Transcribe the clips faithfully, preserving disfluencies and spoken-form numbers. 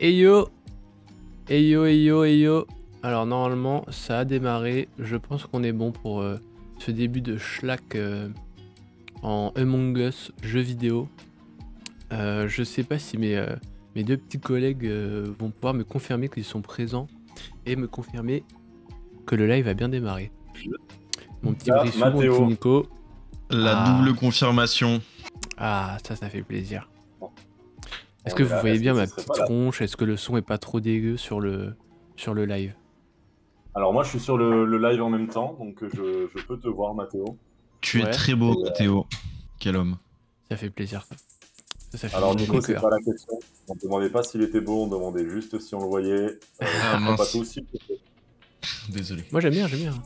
Hey yo Hey yo, hey yo, hey yo. Alors normalement ça a démarré, je pense qu'on est bon pour euh, ce début de Schlack euh, en Among Us jeu vidéo. Euh, je sais pas si mes, euh, mes deux petits collègues euh, vont pouvoir me confirmer qu'ils sont présents et me confirmer que le live a bien démarré. Mon petit Ah, Brissou, mon Mathéo. petit Nico. La Ah. double confirmation. Ah, ça, ça fait plaisir. Est-ce On que est vous là, voyez est-ce bien que ma ce serait petite pas là tronche? Est-ce que le son est pas trop dégueu sur le, sur le live? Alors moi je suis sur le, le live en même temps, donc je, je peux te voir Mathéo. Tu Ouais. es très beau, Et, euh, Théo. Quel homme. Ça fait plaisir. Ça, ça, ça fait Alors du bien Nico, au c'est cœur. pas la question. On ne demandait pas s'il était beau, on demandait juste si on le voyait. Euh, Ah, on mince. pas tous, s'il te plaît. Désolé. Moi j'aime bien, j'aime bien.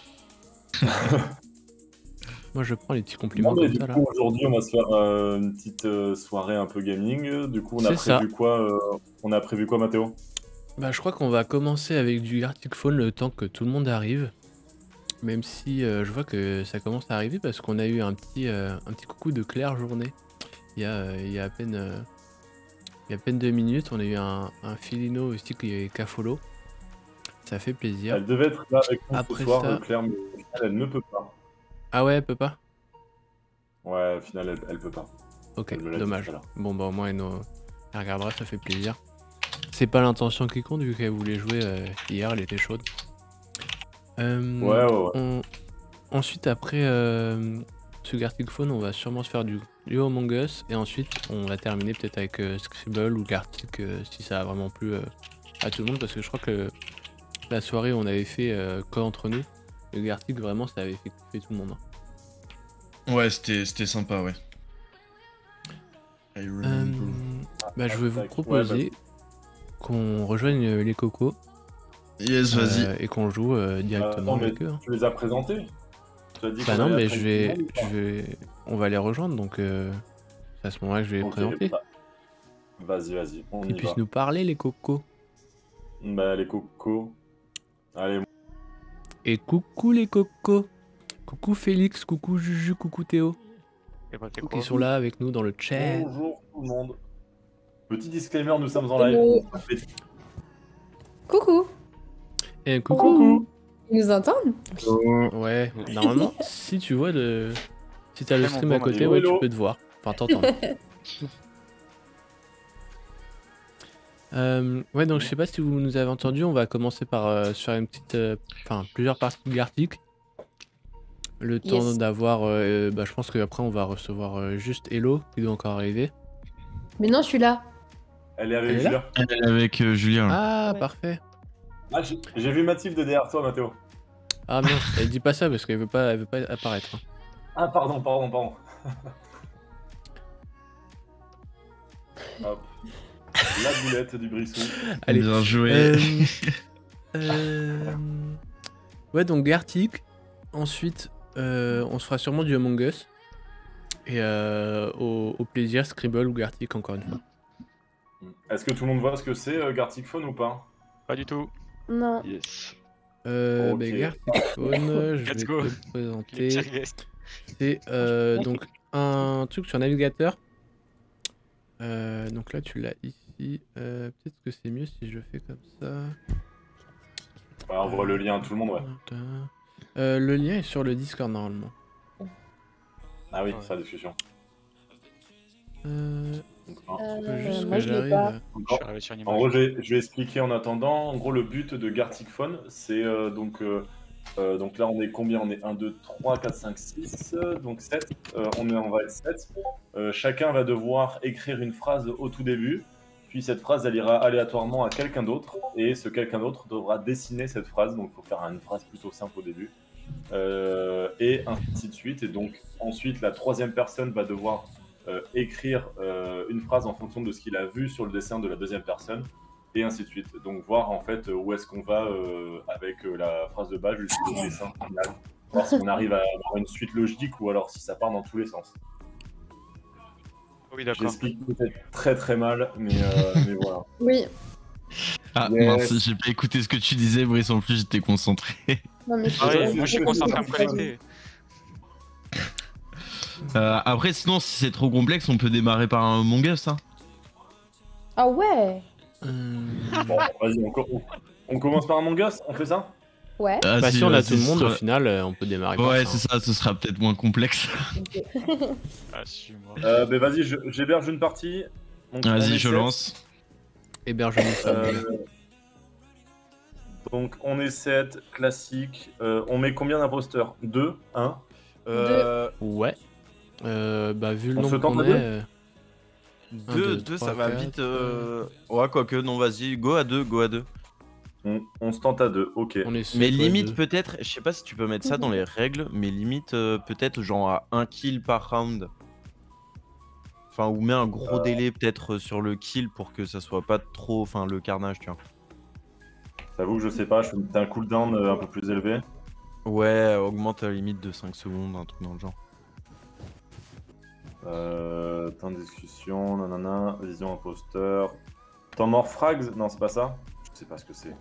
Moi je prends les petits compliments Non, mais comme du ça là. coup, aujourd'hui, on va se faire euh, une petite euh, soirée un peu gaming. Du coup, on a C'est ça. prévu quoi euh, On a prévu quoi, Mathéo? Bah je crois qu'on va commencer avec du Arctic Phone le temps que tout le monde arrive. Même si euh, je vois que ça commence à arriver parce qu'on a eu un petit, euh, un petit coucou de Claire Journée. Il y a, euh, il y a à peine, euh, il y a à peine deux minutes, on a eu un, un Filino aussi qui est qu'a follow. Ça fait plaisir. Elle devait être là avec nous Après ce soir, ça- euh, Claire, mais au final, elle ne peut pas. Ah ouais, elle peut pas? Ouais, au final, elle, elle peut pas. Ok, Elle me l'a dit dommage. tout à l'heure. Bon bah au moins elle, nous... elle regardera, ça fait plaisir. C'est pas l'intention qui compte vu qu'elle voulait jouer euh, hier, elle était chaude. Euh, Ouais, ouais, ouais. on- Ensuite après euh, ce Gartic Phone, on va sûrement se faire du, du Among Us et ensuite on va terminer peut-être avec euh, Scribble ou Gartic euh, si ça a vraiment plu euh, à tout le monde parce que je crois que la soirée on avait fait euh, qu'entre nous. Le Gartic vraiment ça avait fait kiffer tout le monde. hein. Ouais, c'était c'était sympa, ouais. I Euh, remember. bah, je vais vous tac. proposer Ouais, qu'on rejoigne euh, les cocos Yes, vas-y. euh, et qu'on joue euh, Euh, directement non, mais avec eux. hein. tu les as présentés? Tu as dit Bah qu'on non, allait mais après je tout vais, le monde ou pas? je vais, on va les rejoindre donc euh, c'est à ce moment-là que je vais les Ok, présenter. bah, vas-y, vas-y, on Qu'ils y puissent va. nous parler les cocos. Bah, les cocos. Allez, Et coucou les cocos. Coucou Félix, coucou Juju, coucou Théo. Et bah, t'es Qui quoi? sont là avec nous dans le chat. bonjour tout le monde. Petit disclaimer, nous sommes en live. Hello. Coucou, Et coucou. Coucou. ils nous entendent? Ouais, normalement, si tu vois le, si t'as le Même stream on à voit côté, Hello, ouais, hello. tu peux te voir. Enfin, t'entendre. Euh, ouais, donc je sais pas si vous nous avez entendu, on va commencer par euh, se faire une petite, euh, enfin plusieurs parties de Gartic. Le temps Yes. d'avoir, euh, bah, je pense qu'après on va recevoir euh, juste Hello qui doit encore arriver. Mais non, je suis là. Elle est avec Elle est là Julia. Elle est avec euh, Julien. là. Ah, Ouais. parfait. Ah, j'ai j'ai vu Mathilde derrière toi, Mathéo. Ah non, elle dit pas ça parce qu'elle veut pas, elle veut pas apparaître. hein. Ah, pardon, pardon, pardon. Hop. La boulette du Brissou. Allez. Bien joué. Euh, euh, Ouais, donc Gartic. Ensuite, euh, on se fera sûrement du Among Us. Et euh, au, au plaisir, Scribble ou Gartic encore une fois. Est-ce que tout le monde voit ce que c'est, euh, Gartic Phone ou pas? Pas du tout. Non. Yes. Euh, Ok. bah, Gartic Phone, je Let's vais go. te le Les présenter. pires guests. C'est euh, donc un truc sur navigateur. Euh, donc là, tu l'as ici. Euh, Peut-être que c'est mieux si je fais comme ça. Ouais, on voit le lien, tout le monde, ouais. Euh, le lien est sur le Discord normalement. Ah oui, Ouais. c'est la discussion. Euh, Donc, hein. faut Euh, juste moi, que je l'ai j'arrive. pas. à- Je Encore. suis arrivé sur une En image. gros, je vais, je vais expliquer en attendant. En gros, le but de Gartic Phone, c'est euh, donc, euh, euh, donc là, on est combien? On est un, deux, trois, quatre, cinq, six, euh, donc sept. Euh, on, est, on va être sept. Euh, chacun va devoir écrire une phrase au tout début. Puis cette phrase, elle ira aléatoirement à quelqu'un d'autre. Et ce quelqu'un d'autre devra dessiner cette phrase. Donc, il faut faire une phrase plutôt simple au début. Euh, et ainsi de suite. Et donc, ensuite, la troisième personne va devoir euh, écrire euh, une phrase en fonction de ce qu'il a vu sur le dessin de la deuxième personne. Et ainsi de suite. Donc, voir en fait où est-ce qu'on va euh, avec euh, la phrase de base jusqu'au dessin final. Voir si on arrive à avoir une suite logique ou alors si ça part dans tous les sens. Oui, d'accord. J'explique peut-être très très mal, mais, euh, mais voilà. Oui. Ah, Yes. mince, j'ai pas écouté ce que tu disais, Brice, en plus j'étais concentré. Non, mais je Ah suis ouais, c'est moi je suis ce que concentré à me je- connecter. Euh, après, sinon, si c'est trop complexe, on peut démarrer par un Among Us. Hein. Ah ouais. Euh, Bon, vas-y, on, co- on- on commence par Among Us, on fait ça? Ouais. Ah, Bah, si on a vas-y, tout le ce monde, sera- au final, euh, on peut démarrer par Ouais, ça. c'est hein. ça, ce sera peut-être moins complexe. Ah, suis-moi. Euh, bah vas-y, je- j'héberge une partie. Donc, on Vas-y, est je sept. lance. Hébergement Euh, stable. donc on est sept, classique. Euh, on met combien d'imposteurs? deux, un. Euh, Ouais. Euh, bah, vu le On se nombre tente qu'on à est. deux euh, Un, deux, deux, deux, trois, ça va quatre, vite. euh, Ouais, quoique, non, vas-y, go à deux, go à deux. On, on se tente à deux, ok. on est sept, Mais ouais, limite, deux. peut-être, je sais pas si tu peux mettre ça dans les règles, mais limite, euh, peut-être genre à un kill par round. Enfin, ou mets un gros délai peut-être sur le kill pour que ça soit pas trop. Enfin, le carnage, tu vois. J'avoue que je sais pas, je fais un cooldown euh, un peu plus élevé. Ouais, augmente à la limite de cinq secondes, un truc dans le genre. Euh, temps de discussion, nanana, vision imposteur. Temps mort frags? Non, c'est pas ça? Je sais pas ce que c'est.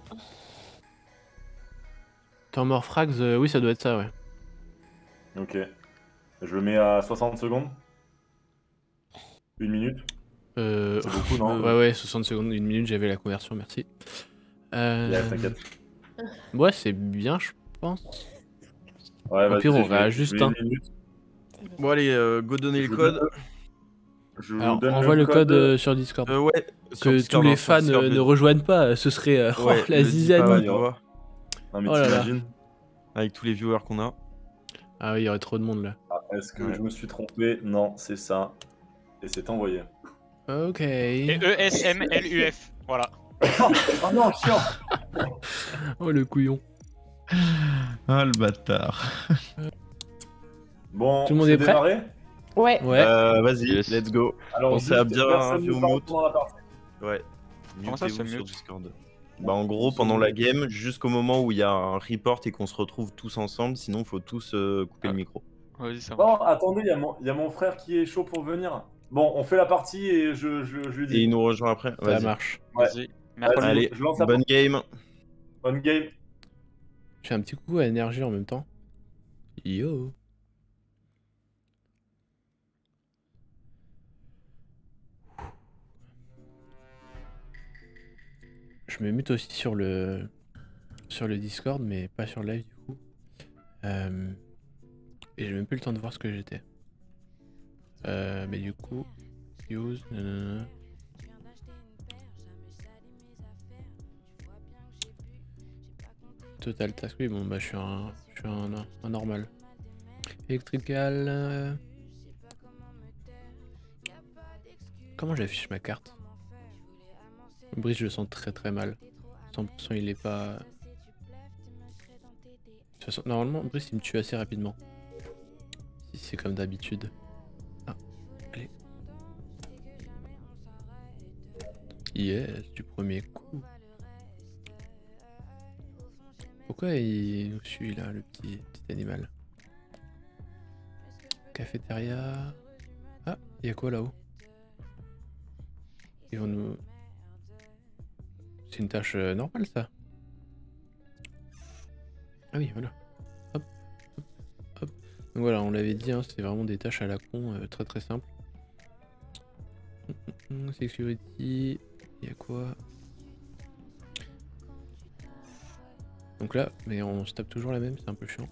Temps mort frags, euh, oui, ça doit être ça, ouais. Ok. Je le mets à soixante secondes. Une minute. Euh, C'est beaucoup, non? ouais, ouais, soixante secondes, une minute, j'avais la conversion, merci. Euh, Yeah, t'inquiète. Ouais, c'est bien, je pense. Ouais, Au vas-y, pire, on je mets- réajuste, je mets hein. une minute. Bon, allez, euh, go donner Je le vous code. donne- Je vous Alors, donne envoie le code euh, sur Discord. Euh, ouais, sur que Discord, tous les hein, sur fans Discord, euh, le- ne rejoignent pas, euh, ce serait euh, oh, Ouais, la le dis pas, zizanie. ouais, tu vois, Non, mais Oh là là. t'imagines? avec tous les viewers qu'on a. Ah oui, il y aurait trop de monde là. Ah, Est-ce que Ouais. je me suis trompé? Non, c'est ça. Et c'est envoyé. Ok. Et E S M L U F. Voilà. Oh non, chiant! Oh le couillon. Ah, le bâtard. Bon, Tout le monde c'est est prêt? démarré? Ouais. Ouais. Euh, vas-y, Yes. let's go. Alors, Pensez à juste, bien personne view ne parle mute. pendant la partie. Ouais. Comment ça, Mutez-vous se sur mute Discord. Bah, en gros, pendant la game, jusqu'au moment où il y a un report et qu'on se retrouve tous ensemble, sinon, faut tous euh, couper Ah. le micro. Vas-y, ça va. Bon, attendez, il y, a mon- il y a mon frère qui est chaud pour venir. Bon, on fait la partie et je, je, je lui dis. Et il nous rejoint après. Ça Vas-y. marche. Ouais. Vas-y. Merci. Vas-y, Allez, je lance la bonne game. bonne game. Je fais un petit coup à énergie en même temps. Yo. Je me mute aussi sur le sur le Discord, mais pas sur le live du coup. Euh, Et j'ai même plus le temps de voir ce que j'étais. Euh, mais du coup, use. nanana. Total task, oui, bon bah je suis un, je suis un, un normal. Electrical. euh, Comment j'affiche ma carte? Brice, je le sens très très mal. cent pour cent il est pas. De toute façon, normalement, Brice il me tue assez rapidement. Si c'est comme d'habitude. Ah, allez. Yes, du premier coup. Pourquoi il nous suit là, le petit, petit animal? Cafétéria. Ah, il y a quoi là-haut? Ils vont nous. C'est une tâche euh, normale ça. Ah oui, voilà. Hop, hop, hop. Donc voilà, on l'avait dit, hein, c'est vraiment des tâches à la con, euh, très très simples. Hum, hum, Security, il y a quoi? Donc là, mais on se tape toujours la même, c'est un peu chiant.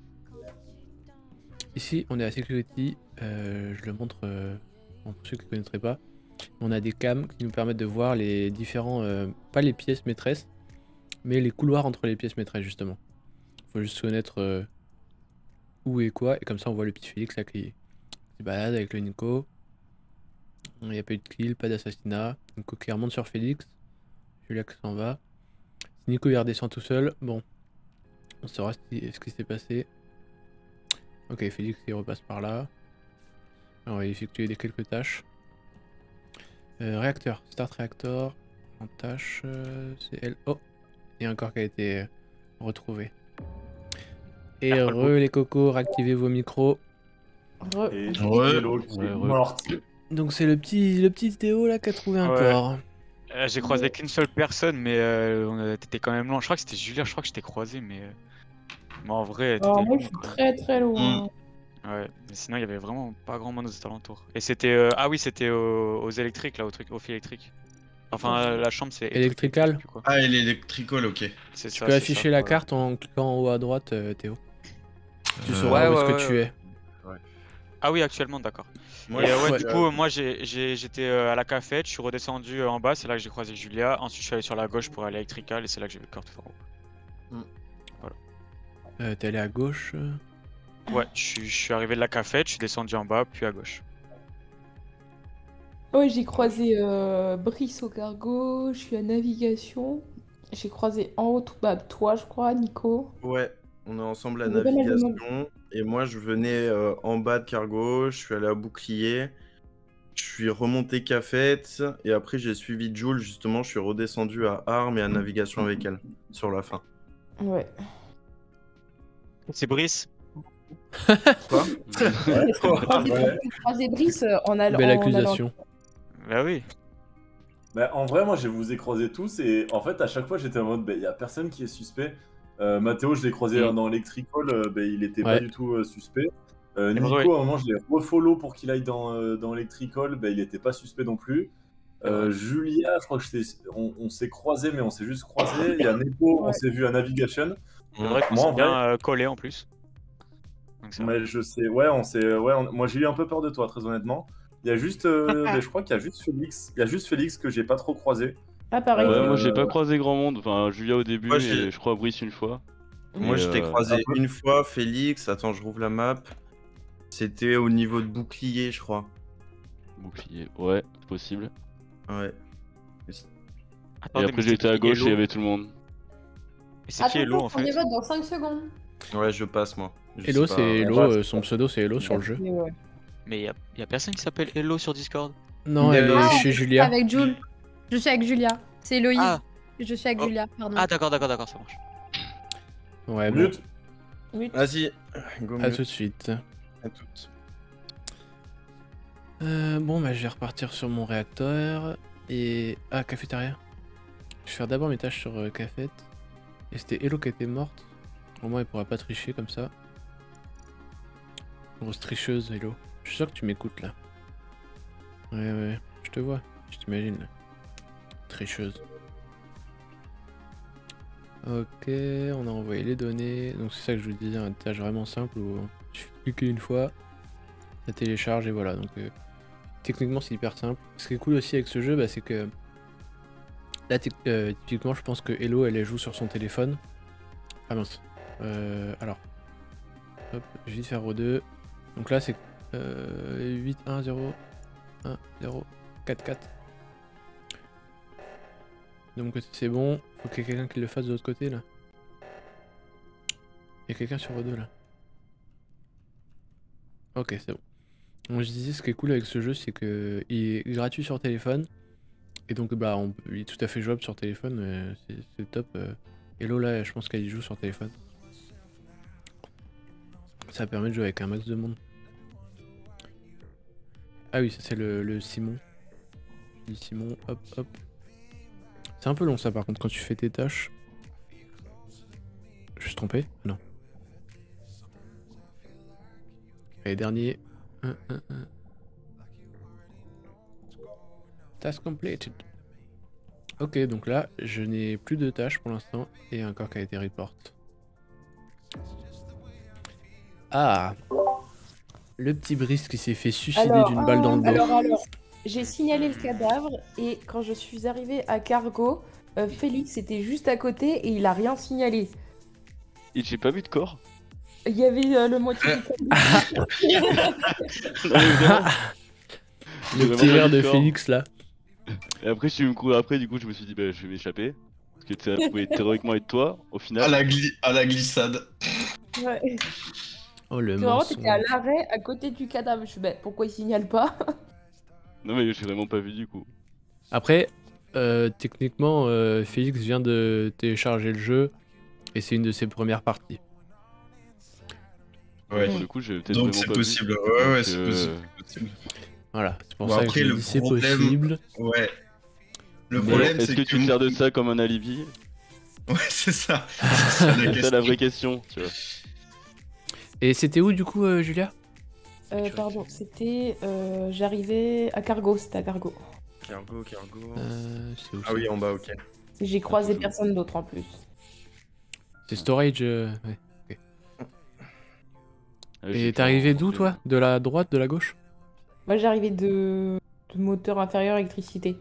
Ici, on est à Security, euh, je le montre euh, pour ceux qui ne connaîtraient pas. On a des cams qui nous permettent de voir les différents, euh, pas les pièces maîtresses, mais les couloirs entre les pièces maîtresses justement. Faut juste connaître euh, où et quoi, et comme ça on voit le petit Félix là qui se balade avec le Nico. Il n'y a pas eu de kill, pas d'assassinat. Nico qui remonte sur Félix. Julia qui s'en va. Si Nico il redescend tout seul, bon, on saura ce qui, ce qui s'est passé. Ok, Félix il repasse par là. Alors, on va effectuer des quelques tâches. Euh, réacteur, start réacteur. En tâche, euh, c'est elle. Oh, il y a un corps qui a été euh, retrouvé. Et Ah, re les cocos, réactivez vos micros. Re- Et Ouais. Hello qui Ouais, est ouais. morte. Donc c'est le petit, le petit Théo là qui a trouvé un Ouais. corps. Euh, J'ai croisé qu'une seule personne, mais euh, on a- t'étais quand même loin. Je crois que c'était Julia, je crois que je t'ai croisé, mais. euh, Mais en vrai, t'étais Alors moi loin, je suis quoi. très très loin. Ouais, mais sinon il y avait vraiment pas grand monde aux alentours. Et c'était. euh, Ah oui, c'était aux... aux électriques là, au truc, au fil électrique. Enfin, la chambre c'est Electrical. Quoi. Ah, et l'électricole, ok. C'est Tu ça. peux c'est afficher ça, la voilà. carte en cliquant en haut à droite, euh, Théo. Tu Euh, sauras ouais, où est-ce ouais, que ouais, tu ouais. es. Ah oui, actuellement, d'accord. Moi, Et euh, ouais, ouais. du coup, euh, moi j'ai- j'ai- j'étais euh, à la cafette, je suis redescendu euh, en bas, c'est là que j'ai croisé Julia. Ensuite, je suis allé sur la gauche pour aller à Electrical et c'est là que j'ai vu le corps tout en haut. Euh, T'es allé à gauche. euh. Ouais, je suis- je suis arrivé de la cafette, je suis descendu en bas, puis à gauche. Ouais, j'ai croisé euh, Brice au cargo, je suis à navigation. J'ai croisé en haut tout bas toi, je crois, Nico. Ouais, on est ensemble à Il y a pas mal de monde. navigation. Et moi, je venais euh, en bas de cargo, je suis allé à bouclier. Je suis remonté cafette. Et après, j'ai suivi Jules, justement. Je suis redescendu à armes et à navigation avec elle, sur la fin. Ouais. C'est Brice. Quoi Ouais. J'ai croisé Brice euh, en allant. Belle en allant- accusation. Bah oui. Bah, en vrai, moi, je vous ai croisés tous et en fait, à chaque fois, j'étais en mode, il y a personne qui est suspect. Euh, Mathéo, je l'ai croisé Mm. euh, dans Electrical, euh, bah, il était Ouais. pas du tout euh, suspect. Euh, Et Nico, vrai. à un moment, je l'ai refollow pour qu'il aille dans, euh, dans Electrical, bah, il était pas suspect non plus. Euh, Julia, je crois que j'étais- on, on s'est croisés, mais on s'est juste croisés. Il y a Nepo, on Ouais. s'est vu à Navigation. C'est vrai qu'on Moi, s'est en bien vrai, euh, collé en plus. Donc, ça va. mais je sais, ouais, on s'est, ouais, on- moi j'ai eu un peu peur de toi, très honnêtement. Il y a juste, euh, bah, je crois qu'il y a juste Félix, il y a juste Félix que j'ai pas trop croisé. Ah, pareil. Euh, Ouais, moi j'ai pas croisé grand monde. Enfin, Julia au début Moi, j'ai- et je crois Brice une fois. Moi, Et, je t'ai euh, croisé un peu. une fois, Félix. Attends, je rouvre la map. C'était au niveau de bouclier, je crois. Bouclier. Ouais, c'est possible. Ouais. Et Attendez, après mais j'étais à c'est qui, gauche et il y Hello avait tout le monde. Et c'est qui Hello en Attention, premier fait vote dans cinq secondes. Ouais, je passe, moi. Je Hello, sais c'est pas. Hello, Ouais, euh, son pseudo c'est Hello sur le jeu. Mais ouais. Mais y a, y a personne qui s'appelle Hello sur Discord. Non, elle Hello. est Ah, chez je suis Julia. Avec Jules. Je suis avec Julia. C'est Héloïse. Ah. Je suis avec Oh. Julia, pardon. Ah d'accord, d'accord, d'accord, ça marche. Ouais, bon. Mute. Mute. Vas-y, go À mieux. tout de suite. À toutes. Euh, bon, bah, je vais repartir sur mon réacteur. Et. Ah, cafétéria. Je vais faire d'abord mes tâches sur euh, cafette. Et c'était Hello qui était morte. Au moins, elle pourra pas tricher comme ça. Grosse tricheuse, Hello. Je suis sûr que tu m'écoutes là. Ouais, ouais, je te vois. Je t'imagine là. Tricheuse. Ok, on a envoyé les données. Donc, c'est ça que je vous disais, une tâche vraiment simple où tu fais cliquer une fois, ça télécharge et voilà. Donc, euh, techniquement, c'est hyper simple. Ce qui est cool aussi avec ce jeu, bah, c'est que là, ty- euh, typiquement, je pense que Hello, elle, elle joue sur son téléphone. Ah mince. Euh, alors, hop, je vais vite faire O deux. Donc là, c'est euh, huit un zéro un zéro quatre quatre. De mon côté, c'est bon. Faut qu'il y ait quelqu'un qui le fasse de l'autre côté là. Il y a quelqu'un sur O deux là. Ok, c'est bon. Donc, je disais, ce qui est cool avec ce jeu, c'est que il est gratuit sur téléphone. Et donc, bah, on, il est tout à fait jouable sur téléphone. euh, c'est c'est top. euh. Hello, là, je pense qu'elle y joue sur téléphone. Ça permet de jouer avec un max de monde. Ah oui, ça c'est le, le Simon. Le Simon, hop, hop. C'est un peu long ça par contre quand tu fais tes tâches. Je me suis trompé? Non. Allez, dernier. Un, un, un. Task completed. Ok, donc là, je n'ai plus de tâches pour l'instant et un corps qui a été report. Ah, le petit Brice qui s'est fait suicider Alors, d'une balle dans le dos. Alors, alors, j'ai signalé le cadavre et quand je suis arrivée à Cargo, euh, Félix était juste à côté et il a rien signalé. Et j'ai pas vu de corps. Il y avait euh, le moitié du cadavre. Non, mais vraiment, Le j'ai petit vraiment verre pas vu de corps. Félix là. Et après, je suis couru après, du coup, je me suis dit, bah, je vais m'échapper. Parce que ça pouvait théoriquement être toi, au À final. la, gli- à la glissade. Ouais. Oh le Vraiment, mensonge. t'étais à l'arrêt à côté du cadavre. Je suis, bah, pourquoi il signale pas? Non, mais j'ai vraiment pas vu du coup. Après, euh, techniquement, euh, Félix vient de télécharger le jeu et c'est une de ses premières parties. Ouais. Pour le coup, j'ai peut-être Donc vraiment c'est pas possible. vu. Ouais, ouais, Donc, c'est euh, possible. c'est possible. Voilà, c'est pour Bon, ça après, que je le dis c'est problème- possible. Ouais. Le mais problème, est-ce c'est que tu te sers de ça comme un alibi? Ouais, c'est ça. C'est ça la C'est ça question. la vraie question, tu vois. Et c'était où du coup, euh, Julia? Euh, pardon, c'était. euh, J'arrivais à Cargo, c'était à Cargo. Cargo, cargo. Euh, c'est où Ah ça oui, en bas, ok. J'ai croisé personne d'autre en plus. C'est storage. euh, ouais. Ah, j'ai Et fait t'es arrivé un- d'où toi? De la droite, de la gauche? Moi j'arrivais de... de moteur inférieur électricité.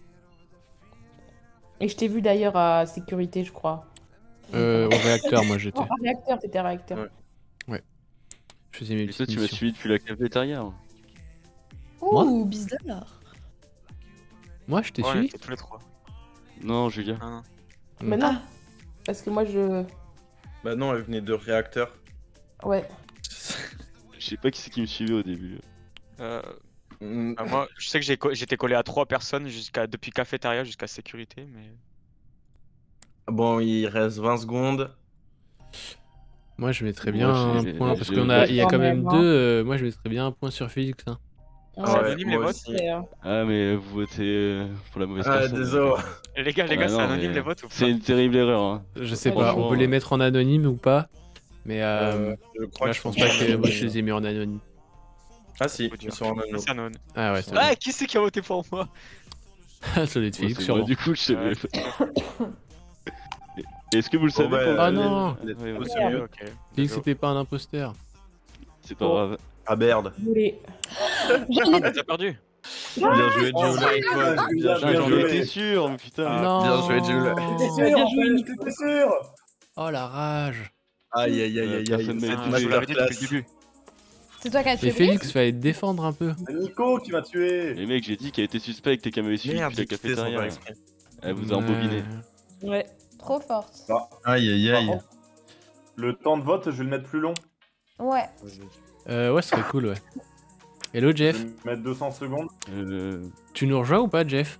Et je t'ai vu d'ailleurs à sécurité, je crois. Euh, au réacteur, moi j'étais. Oh, un réacteur, t'étais un réacteur. Ouais. Je faisais mes Et toi, petites tu m'as missions. suivi depuis la cafétéria. hein. Moi Ouh, bizarre. Moi, je t'ai Ouais, on suivi? était tous les trois. Non, Julia. Ah, non. Mais non. Parce que moi je... Bah non, elle venait de réacteur. Ouais. Je sais pas qui c'est qui me suivait au début. Euh, Mm. bah, moi, je sais que j'ai co- j'étais collé à trois personnes jusqu'à depuis cafétéria jusqu'à sécurité, mais. Bon, il reste vingt secondes. Moi, je mettrais Moi, bien un j'ai- point. Parce j'ai- qu'on a, il y a Quand quand même même, hein. deux. euh, moi, je mettrais bien un point sur Félix. Hein. Ouais, C'est anonyme, les moi votes aussi. c'est, euh, Ah, mais vous votez euh, pour la mauvaise Ah, personne. désolé. Les gars, les Ah, gars, c'est non, anonyme mais les votes ou pas? C'est une terrible erreur. Hein. Je sais Ouais, pas, on franchement, peut les euh, mettre en anonyme ou pas. Mais euh, Euh, je crois là, que je pense faut- pas que moi je les ai mis en anonyme. Ah si, Faut ils dire. sont en Ah, anneau. c'est anonyme. Ah ouais, c'est Ah, qui c'est qui a voté pour moi? vrai. Ça doit être Ouais, Félix, c'est sûrement. moi, du coup, je sais Ouais. pas. Et- Est-ce que vous le savez bah, pour Ah le- non. Vous êtes Ouais, trop ouais, sérieux. Ok. Félix, c'était pas un imposteur. C'est pas Bon. grave. Ah merde. désolé. Ah, t'as perdu? Bien joué, Oh, Jules. my God, Bien Julia, Ah, joué, bien j'en joué. étais sûr, mais putain. Ah, non. bien joué, Jules. T'étais sûr, en fait, t'étais sûr. Oh la rage. Aïe aïe aïe Euh, aïe personne aïe. m'a Cette Ah, je vous l'avais dit depuis le masterclass. début. C'est toi qui as Mais tué Félix, fallait te défendre un peu. C'est Nico qui m'a tué. Mais mec, j'ai dit qu'il a été suspect et que t'es m'avait suivi Merde, depuis j'ai la quitté sans faire cafétéria. exprès. Elle vous a embobiné. Ouais. Ouais. Trop forte. Aïe aïe Par aïe. contre, Le temps de vote, je vais le mettre plus long. Ouais. Euh, ouais, ce serait cool, ouais. Hello Je Jeff, vais mettre deux cents secondes. Euh... tu nous rejoins ou pas, Jeff?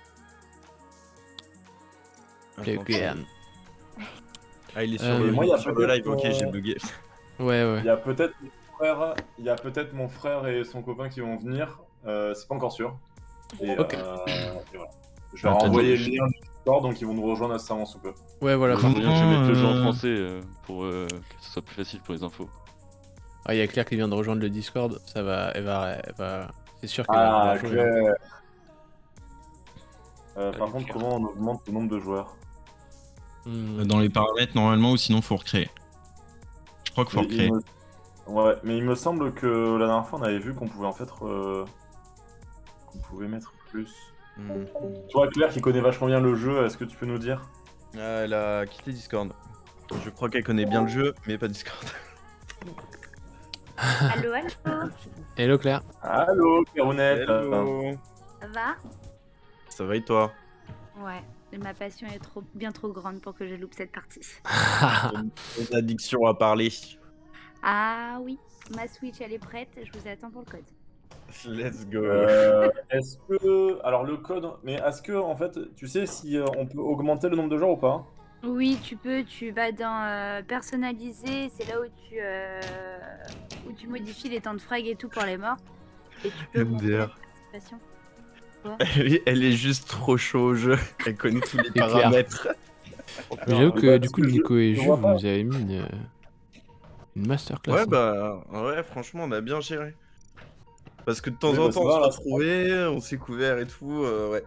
Play Attends. again. Ah, il est sur Euh, le, moi, il y a sur le peut-être, live, ok, euh, j'ai bugué. Ouais, ouais. Il y a peut-être mon frère, il y a peut-être mon frère et son copain qui vont venir. Euh, c'est pas encore sûr. Et, Ok. euh, et voilà. Je vais Ah, leur t'as envoyer dit- le lien du Discord, donc ils vont nous rejoindre assez avant sous peu. Ouais, voilà. je par- vais mettre le jeu en euh, français euh, pour euh, que ce soit plus facile pour les infos. Ah, il y a Claire qui vient de rejoindre le Discord. Ça va, elle va, elle va. C'est sûr qu'elle va Ah, vouloir jouer, hein. Claire. Euh, par Salut, contre, Claire. comment on augmente le nombre de joueurs? Hmm. Dans les paramètres normalement ou sinon faut recréer. Je crois qu'il faut Mais il recréer. me- Ouais, mais il me semble que la dernière fois on avait vu qu'on pouvait en fait euh, qu'on pouvait mettre plus. Hmm. Toi, Claire, qui connaît vachement bien le jeu, est-ce que tu peux nous dire? Ah, elle a quitté Discord. Je crois qu'elle connaît bien le jeu, mais pas Discord. Allô, allô, Hello Claire. Allô, Clairounette. Hello. ça va? Ça va et toi? Ouais, ma passion est trop, bien trop grande pour que je loupe cette partie. Une addiction à parler. Ah oui, ma Switch elle est prête, je vous attends pour le code. Let's go. Euh, est-ce que. Alors, le code. Mais est-ce que, en fait, tu sais si euh, on peut augmenter le nombre de joueurs ou pas? Oui, tu peux, tu vas dans euh, personnaliser, c'est là où tu, euh, où tu modifies les temps de frag et tout pour les morts. Et tu peux augmenter la M D R. participation. Elle est, elle est juste trop chaud au jeu. Elle connaît tous les clair. paramètres. Mais j'avoue mais que bah, du parce coup, que je- Nico et je Jules, vois vous pas. nous avez mis une, euh, une masterclass. Ouais, hein. bah, ouais, franchement, on a bien géré. Parce que de temps Oui, en bah, ça temps, va, on là. se retrouvait, on s'est couvert et tout, euh, ouais.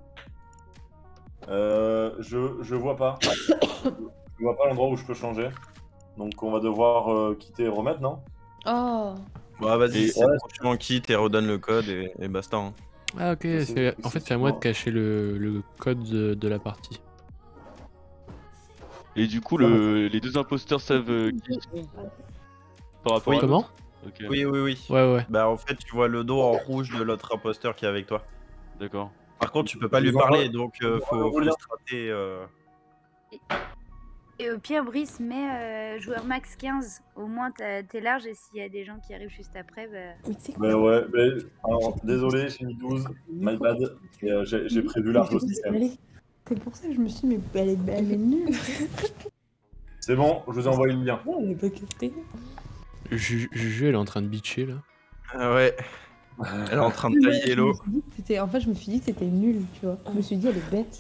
Euh, je, je vois pas. Je vois pas l'endroit où je peux changer. Donc, on va devoir euh, quitter et remettre, non? Oh. Bah, vas-y, Et- c'est franchement quitte et redonne le code et, et basta. Hein. Ah, ok. C'est- c'est- En fait, c'est à moi de effectivement. cacher le, le code de, de la partie. Et du coup, le... les deux imposteurs savent euh, qui ils sont par rapport Oui. à Comment? l'autre Ok, Oui, oui, oui. Ouais, ouais. Bah, en fait, tu vois le dos en rouge de l'autre imposteur qui est avec toi. d'accord. Par contre, tu peux pas Je lui vous envoie- parler, donc euh, je vous faut, envoie faut le lien. strater. euh, Et au pire, Brice, mets euh, joueur max quinze. Au moins, t'as- t'es large et s'il y a des gens qui arrivent juste après, bah... Mais tu sais quoi, Mais ouais, mais. Alors, désolé, j'ai mis douze. My bad. Et, euh, j'ai j'ai prévu large aussi, quand même. Elle est- C'est pour ça que je me suis dit, mais elle est, elle est nulle. C'est bon, je vous ai envoyé le lien. Non, elle est pas captée. Ju- Juju, elle est en train de bitcher là. Ah ouais. Elle est en train de Moi, tailler je me l'eau. suis dit que c'était- En fait, je me suis dit que c'était nul, tu vois. Je me suis dit, elle est bête.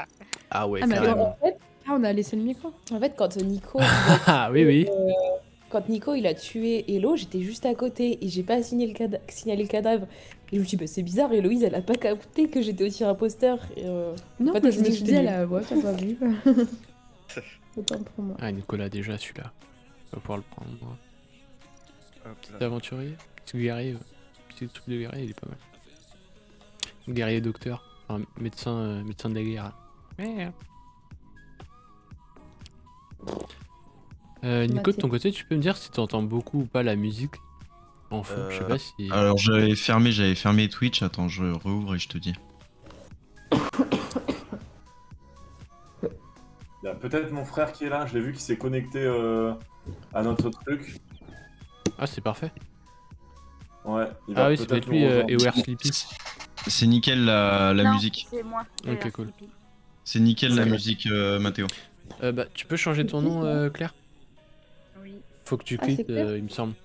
Ah ouais, Ah, mais carrément. En fait, Ah, on a laissé le micro. en fait, quand Nico, Ah oui, oui. euh, quand Nico il a tué Hello, j'étais juste à côté et j'ai pas signalé le, cada- signalé le cadavre. Et je me suis dit, bah, c'est bizarre, Héloïse elle a pas capté que j'étais aussi imposteur. Et, euh... Non, En fait, mais je je me me suis suis dit, dit- elle a... Ouais, t'as pas vu. Autant pour moi. Ah, Nicolas, déjà celui-là. On va pouvoir le prendre. Moi. Petit aventurier, petit guerrier. Petit truc de guerrier, il est pas mal. Guerrier docteur. Enfin, médecin, euh, médecin de la guerre. Merde. Euh, Nico, de ton côté, tu peux me dire si tu entends beaucoup ou pas la musique en fond? Je sais Euh, pas si. Alors j'avais fermé, j'avais fermé Twitch. Attends, je rouvre et je te dis. Il y a peut-être mon frère qui est là, je l'ai vu qui s'est connecté euh, à notre truc. Ah, c'est parfait. Ouais, il va Ah oui, c'est peut-être peut-être lui nous euh, rejoindre. et Where Sleepy. C'est nickel la, la Non, musique. c'est moi. Ok, Taylor cool. Sleepy. C'est nickel la C'est vrai. musique, euh, Mathéo. Euh, bah, tu peux changer ton nom, euh, Claire? Oui. Faut que tu Ah, c'est quittes, Claire euh, il me semble.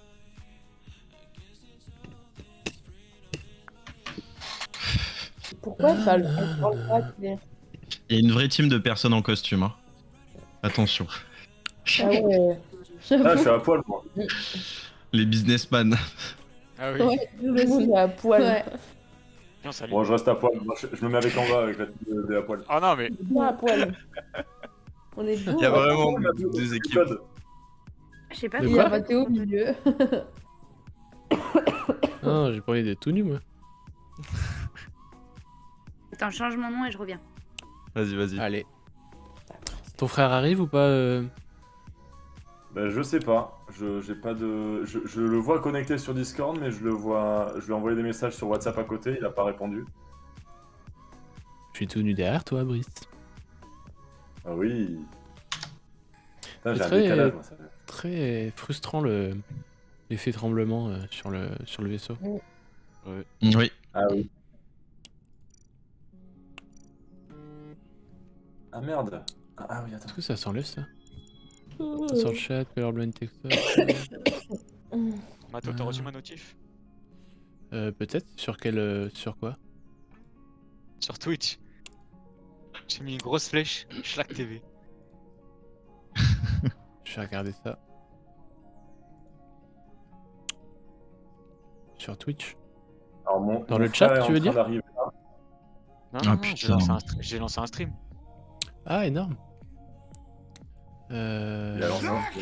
Pourquoi elle parle elle parle pas, Claire? Il y a une vraie team de personnes en costume. Hein. Attention. Ah ouais. Ah, je suis à poil, moi. Les businessmen. Ah oui. Ouais, Tout le monde est à poil. Ouais. Non, salut. Bon, je reste à poil. Moi, je, je me mets avec en bas avec la team de, de à poil. Ah non, mais. Bien à poil. On est deux. Il y a vraiment On a deux- deux équipes. Code. Je sais pas De Il si y a quoi Mathéo au milieu. Non, j'ai pas envie d'être tout nu, moi. Attends, je change mon nom et je reviens. Vas-y, vas-y. Allez. Ton frère arrive ou pas euh... Ben, je sais pas. Je j'ai pas de. Je, je le vois connecté sur Discord, mais je le vois. Je lui ai envoyé des messages sur WhatsApp à côté, il a pas répondu. Je suis tout nu derrière toi, Brice. Ah oui. Putain, j'ai C'est un très- décalage, moi, ça. Très frustrant le l'effet tremblement euh, sur le sur le vaisseau. Oui. Ah oui. Ah merde. Ah, ah oui, attends. Est-ce que ça s'enlève ça? Sur le chat, Colorblind TikTok. Mato, t'as reçu ma notif? euh, Peut-être. Sur quel euh, sur quoi? Sur Twitch. J'ai mis une grosse flèche, Schlack T V. Je vais regarder ça. Sur Twitch. Alors, mon, Dans mon le frère chat, est en tu veux train dire d'arriver là. Non, Ah, non, non, putain. j'ai lancé, un stre- j'ai lancé un stream. Ah, énorme. Euh... Il a lancé un-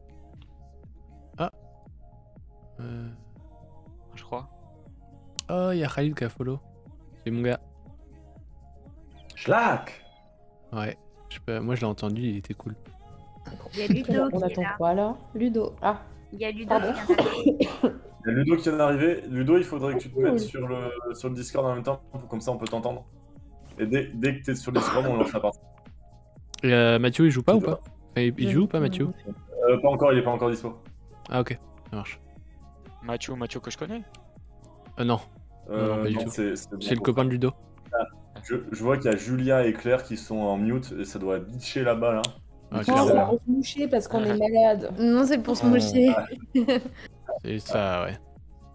euh, Je crois. Oh, il y a Khalid qui a follow. C'est mon gars. Schlack. Ouais. Je sais pas, moi je l'ai entendu, il était cool. Il y a Ludo On qui est attend là. quoi là? Ludo. Ah, Il y a Ludo Pardon. qui vient d'arriver. Il y a Ludo qui vient d'arriver. Ludo, il faudrait que tu te mettes sur le, sur le Discord en même temps, pour- comme ça on peut t'entendre. Et dès, dès que t'es sur le Discord, on lance la partie. Et euh, Mathieu, il joue pas ou pas? Enfin, il il joue ou pas, Mathieu? Euh, pas encore, il est pas encore dispo. Ah, ok, ça marche. Mathieu, Mathieu que je connais. Euh, non, Euh, Non, non, pas du non, tout. c'est c'est c'est le bon. copain de Ludo. Je, je vois qu'il y a Julia et Claire qui sont en mute et ça doit bitcher là-bas là. Ah, non, on clairement. va se moucher parce qu'on est malade. Non, c'est pour se Oh. moucher. C'est ça, ouais.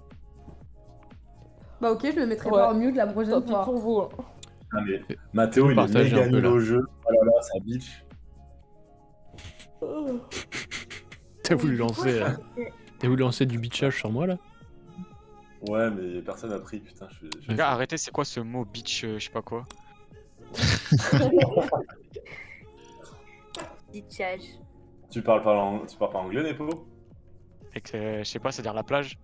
Bah ok, je le mettrai Ouais. pas en mute la prochaine Tant pis fois. pour vous. hein. Ah, mais Mathéo, il est Partagez méga un peu, nul là. au jeu. Oh là là, ça bitch. T'as voulu lancer, euh, t'as voulu lancer du bitchage sur moi là? Ouais, mais personne a pris, putain. Je, je- Les gars, arrêtez, c'est quoi ce mot bitch, euh, je sais pas quoi. Ditchage. Tu parles pas, en- tu parles pas anglais, Nepo? Et que, euh, je sais pas, c'est-à-dire la plage.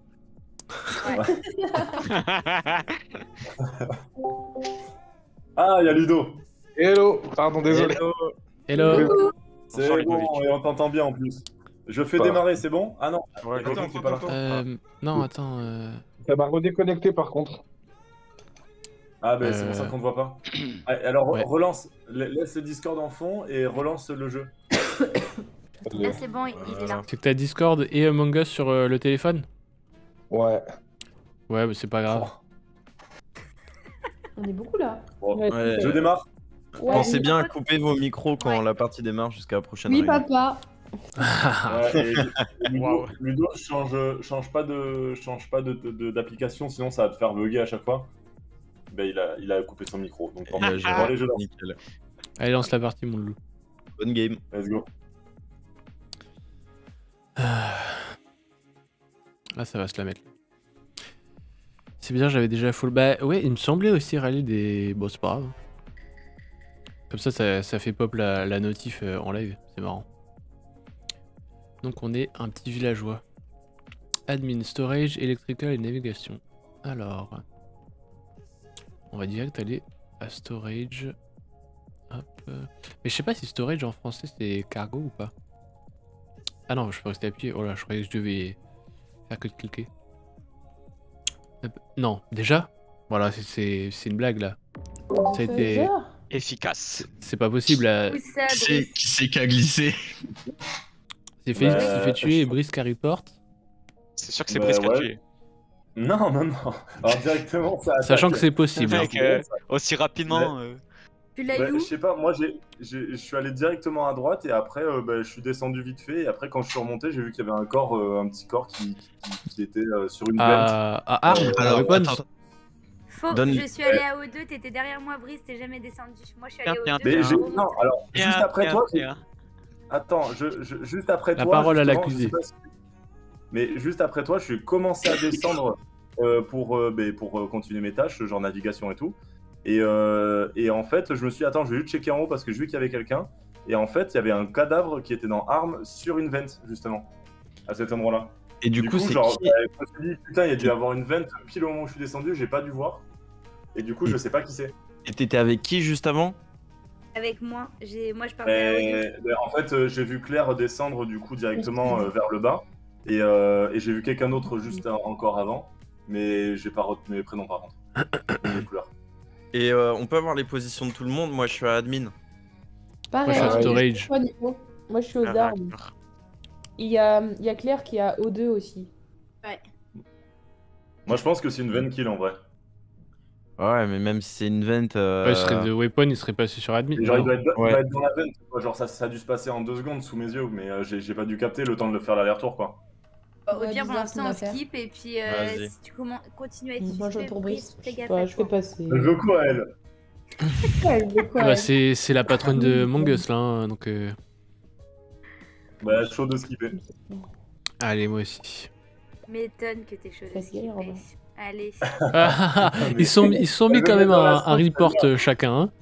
Ah, il y a Ludo. Hello, pardon, désolé. Hello. Bonsoir, C'est Ludovic. bon, et on t'entend bien en plus. Je fais Bah. démarrer, c'est bon? Ah non, Ouais, Attends, go. t'es pas là. Euh, non, attends. Euh... Ça m'a redéconnecté par contre. Ah, bah c'est Euh. pour ça qu'on ne voit pas. Ah, alors, Ouais. relance, la- laisse le Discord en fond et relance le jeu. Là, c'est bon, il il est là. C'est que t'as Discord et Among Us sur euh, le téléphone? Ouais. Ouais, mais c'est pas grave. On est beaucoup là. Bon, Ouais, Ouais. je démarre. Ouais, Pensez oui. bien à couper vos micros quand Ouais. la partie démarre jusqu'à la prochaine Oui, règle. papa. Ouais, et Ludo, Waouh. Ludo, change, change pas de, change pas de, de- d'application, sinon ça va te faire bugger à chaque fois. Ben, il a, il a coupé son micro. Donc, Il a géré. bon, allez, je lance. Nickel. Allez, lance la partie, mon loup. Bonne game. Let's go. Ah. Là, ça va se la mettre. C'est bizarre, j'avais déjà full. Bah ouais, il me semblait aussi rallier des. Bon, c'est pas grave. Comme ça, ça, ça fait pop la, la notif euh, en live. C'est marrant. Donc, on est un petit villageois. Admin, storage, electrical et navigation. Alors. On va direct aller à storage. Hop. Mais je sais pas si storage en français c'est cargo ou pas. Ah non, je peux rester appuyé. Oh là, je croyais que je devais faire que de cliquer. Hop. Non, déjà. Voilà, c'est une blague là. Ça a été efficace. C'est pas possible. Là. Qui c'est qui c'est qui a glissé? C'est Félix qui Bah, s'est fait tuer et Brice qui reporte. C'est sûr que c'est Bah, Brice qui a ouais. tué. Non, non, non. Alors directement, ça Sachant attaque. que c'est possible. Mec, euh, aussi rapidement. euh, Tu l'as Bah, eu où? je sais pas, moi j'ai, j'ai- je suis allé directement à droite et après euh, bah, je suis descendu vite fait et après quand je suis remonté j'ai vu qu'il y avait un corps, euh, un petit corps qui, qui, qui était euh, sur une vente. À, à Arles, à Alors, Weapons. attends, Faux, Donne- je suis allé à O deux, t'étais derrière moi, Brice, t'es jamais descendu. Moi, je suis allé Tiens, à O deux. Mais tiens, j'ai, j'ai remonté. non, alors tiens, juste après tiens, toi, j'ai- tiens. attends, je, je- juste après La toi, parole à justement, l'accusé. je sais pas si- mais juste après toi, je suis commencé à descendre euh, pour, euh, bah, pour euh, continuer mes tâches, genre navigation et tout. Et, euh, et en fait, je me suis dit, attends, je vais juste checker en haut parce que j'ai vu qu'il y avait quelqu'un. Et en fait, il y avait un cadavre qui était dans arme sur une vente, justement, à cet endroit-là. Et du, coup, c'est genre, qui bah, je me suis dit, putain, il y a dû y avoir une vente pile au moment où je suis descendu, j'ai pas dû voir. Et du coup, je sais pas qui c'est. Et t'étais avec qui juste avant? Avec moi, j'ai, moi, je partais à O deux. Mais, mais en fait, euh, j'ai vu Claire descendre du coup directement euh, vers le bas. Et, euh, et j'ai vu quelqu'un d'autre juste un- encore avant. Mais j'ai pas retenu les prénoms par contre. Ni les couleurs. Et euh, on peut avoir les positions de tout le monde. Moi, je suis à admin. Pareil, Moi, je suis à hein, storage. toi, Nico. Moi, je suis aux Ah, armes. d'accord. Il y a, il y a Claire qui a O deux aussi. Ouais. Moi, je pense que c'est une veine kill en vrai. Ouais, mais même si c'est une vente. euh, Ouais, il serait de Weapon, il serait passé sur admin. Et genre, il Non. doit, être, il Ouais. doit être dans la veine. quoi. Genre, ça, ça a dû se passer en deux secondes sous mes yeux. Mais euh, j'ai j'ai pas dû capter le temps de le faire l'aller-retour quoi. Au Ouais, pire, pour bizarre, ton l'instant, on affaire. skip et puis euh, Vas-y. si tu commen- continues à être Moi, je suspect, retourne Brice. fais Je gaffe sais pas, à je fais toi. passer. Je veux quoi, elle? Ouais, je veux quoi, Ah bah, elle c'est c'est la patronne de Mongus là, hein, donc. euh, Bah, chaud de skipper. Allez, moi aussi. M'étonne que t'es chaud de Ça se galère, en skipper. Allez. Ah, ils sont ils sont mis quand même un, un report euh, chacun. Hein.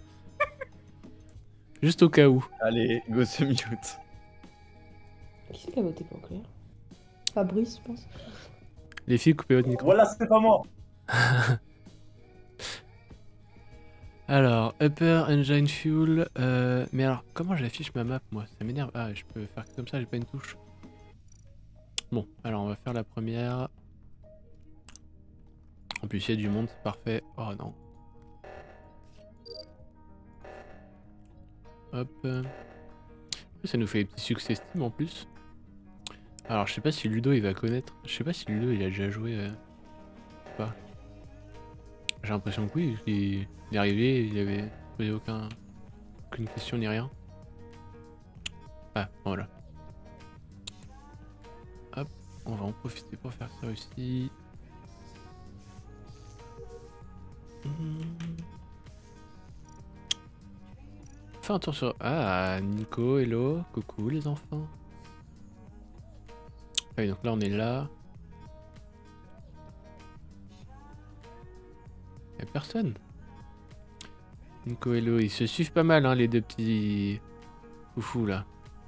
Juste au cas où. Allez, go se mute. Qui c'est qui a voté pour Claire? Fabrice, je pense. Les filles, coupez votre micro. Voilà, c'est pas moi. Alors, Upper Engine Fuel. euh, Mais alors, comment j'affiche ma map moi? Ça m'énerve. Ah, je peux faire comme ça, j'ai pas une touche. Bon, alors on va faire la première. En plus, il y a du monde, c'est parfait. Oh non. Hop. Ça nous fait des petits succès Steam en plus. Alors, je sais pas si Ludo il va connaître. Je sais pas si Ludo il a déjà joué. Euh... ou pas. J'ai l'impression que oui, il il est arrivé, il avait posé aucun... aucune question ni rien. Ah, voilà. Hop, on va en profiter pour faire ça aussi. Hmm. Fais un tour sur... Ah, Nico, hello, coucou les enfants. Ah oui, donc là on est là. Y'a personne. Nico, hello, ils se suivent pas mal hein, les deux petits foufous là.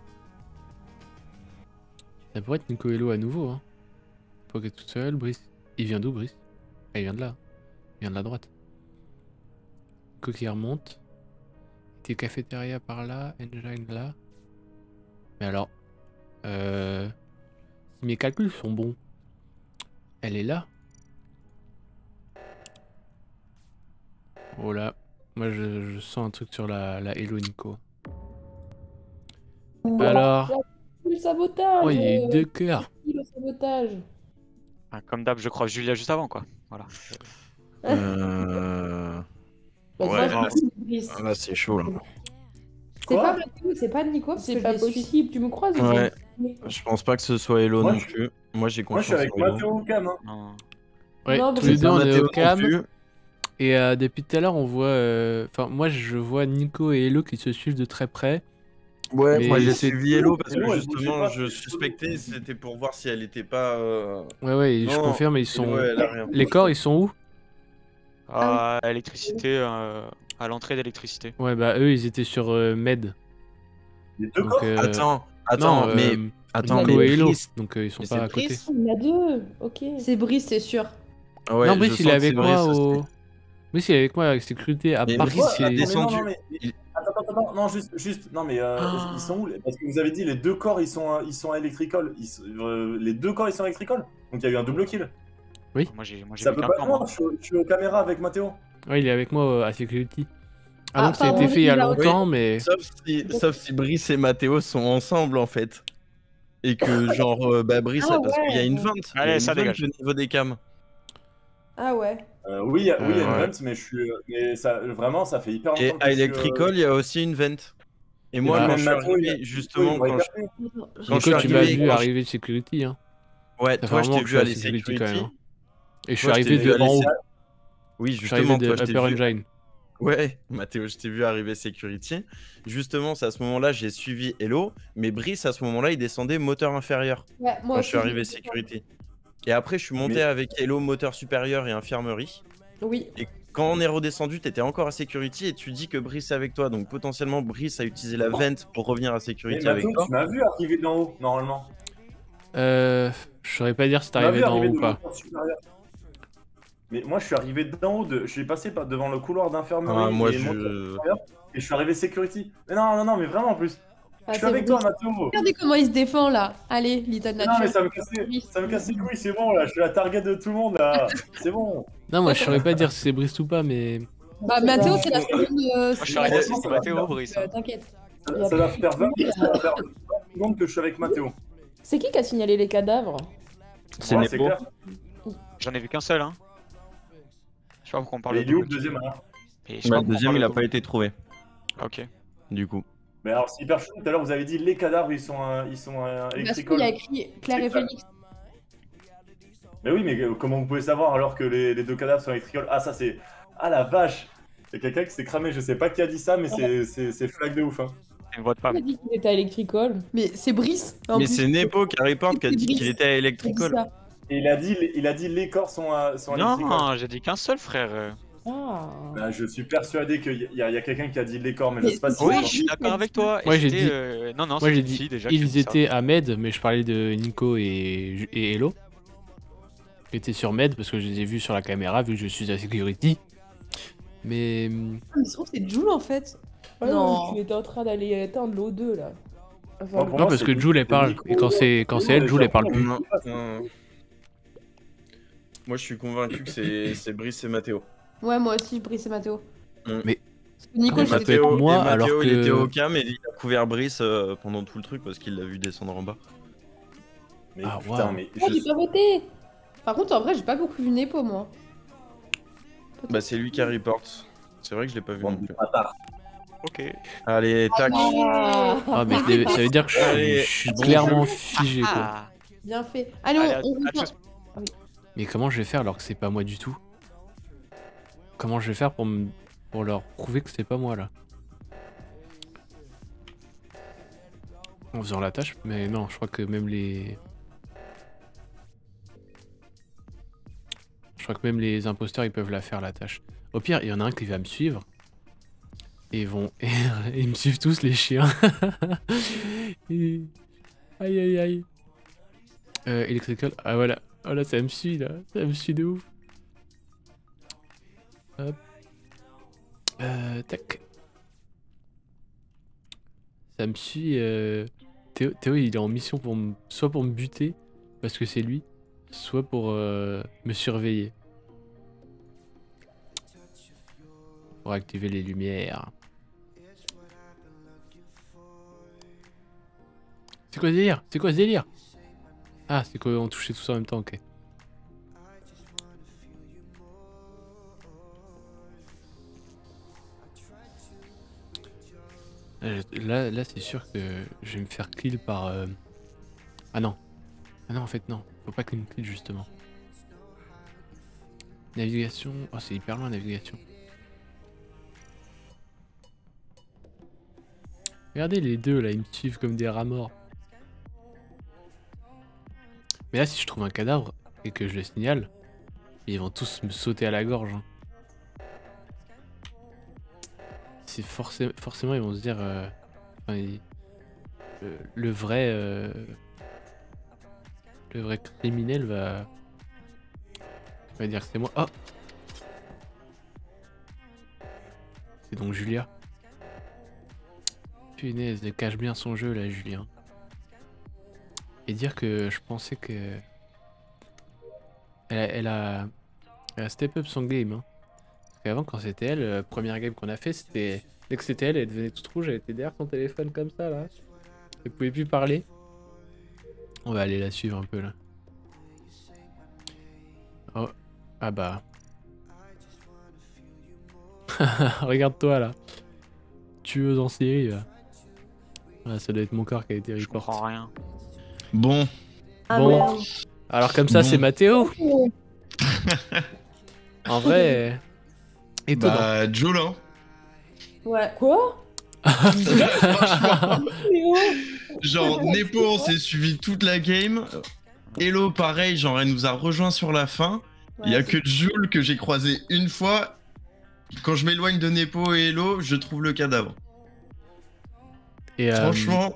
Ça pourrait être Nico hello à nouveau hein. Pocket tout seul, Brice. Il vient d'où Brice? Ah il vient de là. Il vient de la droite. Nico qui remonte. Des cafétéria par là, engine là. Mais alors, euh, si mes calculs sont bons, elle est là. Oh là, moi je, je sens un truc sur la, la Hello Nico. Alors, Le sabotage. oh il y a eu euh, deux cœurs. Le sabotage. Ah, comme d'hab, je crois Julia juste avant, quoi. Voilà. Euh... Bah, Ouais, ça, là, c'est Brice. Ah, là, c'est chaud là. C'est Quoi pas Mathieu, c'est pas Nico, parce C'est que pas je les possible. suis. Tu me croises ou Ouais. pas Je pense pas que ce soit Hello Moi, non je- plus. Moi j'ai Moi, je suis confiance avec en Hello. Mathéo ou Cam. Hein. Non. Ouais, Non, tous mais les c'est deux Pas on est Mathéo au non cam. plus. Et euh, depuis tout à l'heure on voit... euh, Enfin moi je vois Nico et Hello qui se suivent de très près. Ouais, Mais moi j'ai c'est- suivi Hello parce Hello, que elle bougeait justement pas, je c'est- suspectais, c'était pour voir si elle était pas. euh, Ouais, ouais, je Non, confirme, ils sont. Hello, elle a rien. Les corps, ils sont où? Ah, électricité, euh, à l'entrée d'électricité. Ouais, bah eux, ils étaient sur euh, Med. Les deux Donc, corps euh, Attends, attends, non, mais euh, attends, Nico mais et Hello, Brice- donc euh, ils sont mais pas c'est à côté. Brice Il y en a deux, ok. C'est Brice, c'est sûr. Ouais, non, je Brice, sens il est que avec c'est moi Brice aussi. au. Brice, il est avec moi avec sécurité. À Mais part Brice, si il a c'est- descendu. Non, non, mais... Il- Attends, attends, attends, non, juste, juste, non, mais euh, Ah. ils sont où les- Parce que vous avez dit les deux corps, ils sont, euh, ils sont à électricol. Ils sont- euh, les deux corps, ils sont à électricol. Donc il y a eu un double kill. Oui. Moi j'ai moi, j'ai Ça vu peut qu'un pas corps, être moi. moi, je, suis- je suis aux caméras avec Mathéo. Ouais, il est avec moi euh, à security. Ah, Ah, donc ça a pardon, été fait il y a il a- longtemps, Oui. mais. Sauf si, sauf si Brice et Mathéo sont ensemble en fait. Et que genre, euh, bah Brice, Ah parce qu'il y a ouais. une vente. il y a Allez, une ça vente dégage. au niveau des cams. Ah ouais. Euh, oui, il y a, oui, il y a une Euh, vente, mais je suis, euh, mais ça, vraiment, ça fait hyper longtemps Et que à je suis, euh, Electrical, il y a aussi une vente. Et moi, bah, quand même je suis Mathéo, il a- arrivé, justement, Nico, il quand m'a je... capté. quand je Nico, suis tu m'as arrivé, vu quand je- arriver de security, hein. Ouais, Ça fait toi, un je moment t'ai que vu à je les suis à security quand security. même. hein. Et je suis Toi, je t'ai arrivé vu de aller en haut. ser- Oui, Je suis arrivé justement, de toi, je t'ai Upper vu. Engine. Ouais, Mathéo, je t'ai vu arriver security. Justement, c'est à ce moment-là, j'ai suivi Hello, mais Brice, à ce moment-là, il descendait moteur inférieur Ouais, moi quand je aussi. suis arrivé security. Et après, je suis monté Mais- avec Hello, moteur supérieur et infirmerie. Oui. Et quand on est redescendu, t'étais encore à security et tu dis que Brice est avec toi. Donc potentiellement, Brice a utilisé la vente pour revenir à Mais security avec Mathéo, toi. tu m'as vu arriver d'en haut, normalement. Euh. Je saurais pas dire si t'es Tu m'as arrivé vu d'en haut arriver ou de pas. moteur supérieur. Mais moi, je suis arrivé d'en haut, de... je suis passé par- devant le couloir d'infirmerie Ah, moi, et je- moteur supérieur, et je suis arrivé security. Mais non, non, non, mais vraiment en plus. Ah, je suis c'est avec bon. toi, Mathéo. Regardez comment il se défend là. Allez, Little Non, Nature. mais ça me cassait, ça me casse les couilles, c'est bon là, je suis la target de tout le monde là, c'est bon. Non, moi, je saurais pas dire si c'est Brice ou pas, mais. Bah, Mathéo, c'est la seconde. euh, Moi je suis c'est- arrivé, Ouais, c'est ça va Mathéo, faire. Brice. euh, hein. T'inquiète. Ça, ça va faire vingt ça va faire vingt secondes que je suis avec Mathéo. C'est qui qui a signalé les cadavres? C'est Ouais, c'est Nepo. clair. J'en ai vu qu'un seul, hein. Je sais pas pourquoi on parle Mais de il est où le double kill. deuxième alors? Et je sais Bah, pas le pourquoi on deuxième, parle il de a double- pas été trouvé, Ok. du coup. Mais alors c'est hyper chaud, tout à l'heure vous avez dit les cadavres ils sont, euh, ils sont euh, Parce qu'il électricol. y a écrit Claire et C'est ça. Phoenix. Mais oui, mais euh, comment vous pouvez savoir alors que les, les deux cadavres sont électricol? Ah, ça c'est. Ah la vache! C'est quelqu'un qui s'est cramé, je sais pas qui a dit ça, mais c'est- c'est c'est flag de ouf. Hein. C'est une voix de Qui a femme. dit qu'il était à Electricol? Mais c'est Brice. en Mais plus. c'est Nepo qui reporte qui a C'est dit qu'il Brice. était à Il a dit Electrical. ça. Et il a dit, il a dit les corps sont, à, sont à électricol. Non, j'ai dit qu'un seul, frère. euh. Ah. Bah, je suis persuadé qu'il y a, il y a quelqu'un qui a dit les corps, mais je Mais sais pas si Oui, c'est je suis d'accord avec toi. et Moi, j'ai c'était, dit- euh, Non, non, Moi, c'est j'ai une dit. fille déjà qui a Ils dit ça. étaient à Med, mais je parlais de Nico et, et Hello. Ils étaient sur Med parce que je les ai vus sur la caméra, vu que je suis à security. Mais. hum, Ah, mais se trouve, c'est Jules en fait. Ouais, Non. Tu étais en train d'aller éteindre l'O deux là. Enfin, Bon, le- pour Non, moi, parce c'est- que Jules, elle c'est parle. Nico. Et quand c'est quand c'est elle, Oui, Jules, elle parle mais plus. Non, non. Moi, je suis convaincu que c'est c'est Brice et Mathéo. Ouais, moi aussi, Brice et Mathéo. Mm. Mais- Parce que Nico, Mais j'ai ça fait- peut être moi, et Mathéo, alors il que- était au cam et il a couvert Brice euh, pendant tout le truc parce qu'il l'a vu descendre en bas. Mais Ah, putain, waouh. mais Oh, je- j'ai pas voté. Par contre, en vrai, j'ai pas beaucoup vu Nepo, moi. Bah, c'est lui qui a report. C'est vrai que je l'ai pas vu non plus. Bâtard. Ok. Allez, tac. Ah. Ah, mais c'est- ça veut dire que je suis, Allez, je suis bon clairement jeu. figé, quoi. Ah. Bien fait. Allez, Allez, on, on à- à revient. tous. Mais comment je vais faire alors que c'est pas moi du tout? Comment je vais faire pour, me... pour leur prouver que c'est pas moi là? En faisant la tâche, mais non, je crois que même les. Je crois que même les imposteurs ils peuvent la faire la tâche. Au pire, il y en a un qui va me suivre. Et ils vont. Et ils me suivent tous les chiens. Et- Aïe aïe aïe. Euh, Electrical. Ah voilà. Oh là, ça me suit là. Ça me suit de ouf. Hop. Euh, tac. Ça me suit. Euh... Théo, Théo, il est en mission pour me... soit pour me buter, parce que c'est lui, soit pour euh, me surveiller. Pour activer les lumières. C'est quoi ce délire? C'est quoi ce délire? Ah, c'est qu'on touchait tous en même temps, ok. Euh, Là, là c'est sûr que je vais me faire kill par... euh, Ah non. Ah non, en fait, non. Faut pas qu'il me kill, justement. Navigation... Oh, c'est hyper loin, navigation. Regardez les deux là, ils me suivent comme des rats morts. Mais là, si je trouve un cadavre et que je le signale, ils vont tous me sauter à la gorge. Hein. C'est forcément, forcément, ils vont se dire, euh, enfin, ils- le, le vrai, euh, le vrai criminel va, va dire que c'est moi. Oh, c'est donc Julia. Punaise, elle cache bien son jeu là, Julien. Et dire que je pensais que elle a, elle a, elle a step up son game. Hein. Parce qu'avant, quand c'était elle, la première game qu'on a fait, c'était dès que c'était elle, elle devenait toute rouge, elle était derrière son téléphone comme ça là. Elle pouvait plus parler. On va aller la suivre un peu là. Oh, ah bah. Regarde-toi là. Tueuse en série là. Ah, ça doit être mon corps qui a été Je report. comprends rien. Bon, Ah, Bon. merde. Alors comme ça, Bon. c'est Mathéo. En vrai, étonnant. bah, Joe là. Ouais. Quoi? Franchement, Mais oh. genre, Nepo, on s'est suivi toute la game. Hello, pareil, genre, elle nous a rejoint sur la fin. Il y a Ouais, que Jules que j'ai croisé une fois. Quand je m'éloigne de Nepo et Hello, je trouve le cadavre. Et euh, Franchement,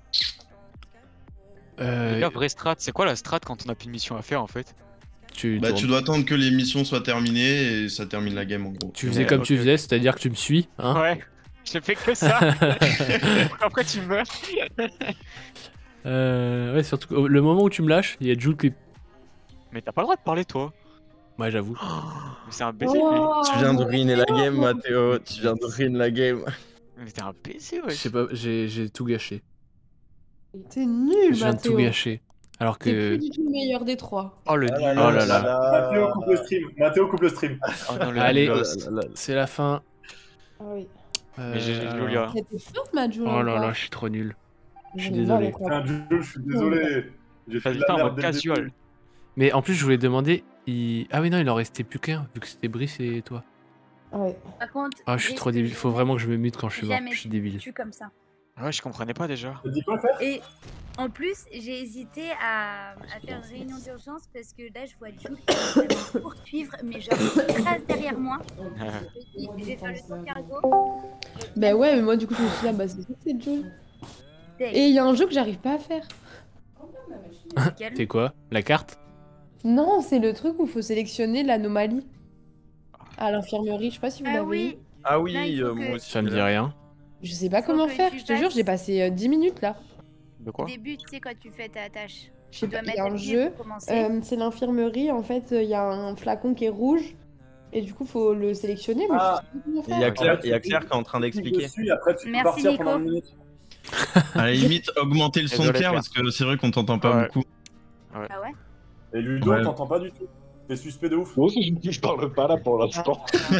euh, Les gars, vraie strat, c'est quoi la strat quand on a plus de mission à faire en fait? tu, bah, tournes- tu dois attendre que les missions soient terminées et ça termine la game en gros. tu faisais Ouais, comme ok. tu faisais, c'est-à-dire que tu me suis, hein. Ouais, je fais que ça. Après tu meurs. Euh, ouais, surtout que, le moment où tu me lâches, il y a Jules qui. Mais t'as pas le droit de parler toi. Ouais, j'avoue. Mais c'est un baiser, mais... Oh, Tu viens de mon ruiner la Dieu. game, Mathéo. Tu viens de ruiner la game. mais t'es un baiser, Je ouais. sais pas, j'ai j'ai tout gâché. T'es nul, Je viens de tout Mathéo. gâcher. Alors T'es que. plus du tout le meilleur des trois. Oh le Ah là nul. Oh là là. Mathéo coupe le stream. Mathéo coupe le stream. Oh non, le Allez. nul. C'est la fin. Ah oui. Euh, Mais j'ai alors- Julia. T'es forte, Majou. Oh là là, je suis trop nul. Je suis désolé. Putain, Jules, je suis désolé. J'ai fait Vas-y, de la fais en merde mode dès le casual. début. Mais en plus, je voulais demander. Il... Ah oui, non, il en restait plus qu'un, vu que c'était Brice et toi. Ah ouais. Par contre, Ah, je suis Brice, trop débile. Faut vraiment que je me mute quand je suis mort. jamais Je suis débile. tu comme ça. Ouais, je comprenais pas déjà. T'as dit quoi, faire? Et en plus, j'ai hésité à, à faire une réunion d'urgence parce que là, je vois Jules qui va me poursuivre, mais genre, il trace derrière moi. Je vais faire le tour cargo. Bah ouais, mais moi du coup je me suis dit, ah bah c'est ça, c'est le jeu. Et il y a un jeu que j'arrive pas à faire. Nickel. C'est quoi? La carte? Non, c'est le truc où il faut sélectionner l'anomalie. À l'infirmerie, je sais pas si vous Ah l'avez oui, eu. Ah oui, Là, il faut euh, que- moi aussi. Ça me dit rien. Je sais pas Faut comment que faire, tu je te jure, fasses- j'ai passé euh, dix minutes là. De au quoi? début, tu sais, quand tu fais ta tâche, Je sais tu dois pas, il y mettre a un appuyé jeu, pour commencer. euh, c'est l'infirmerie, en fait, euh, il y a un flacon qui est rouge. Et du coup, faut le sélectionner, mais Ah. je sais pas comment Il y faire. a Claire, il y a Claire qui est en train Clique d'expliquer. dessus, après, tu peux Merci, partir Nico. pendant une minute. À la limite, augmenter le son de Désolé, Claire Claire. parce que c'est vrai qu'on t'entend pas Ouais. beaucoup. Ah ouais? Et Ludo, Ouais. t'entends pas du tout. T'es suspect de ouf. Moi aussi, je me dis, je parle pas là pour l'instant.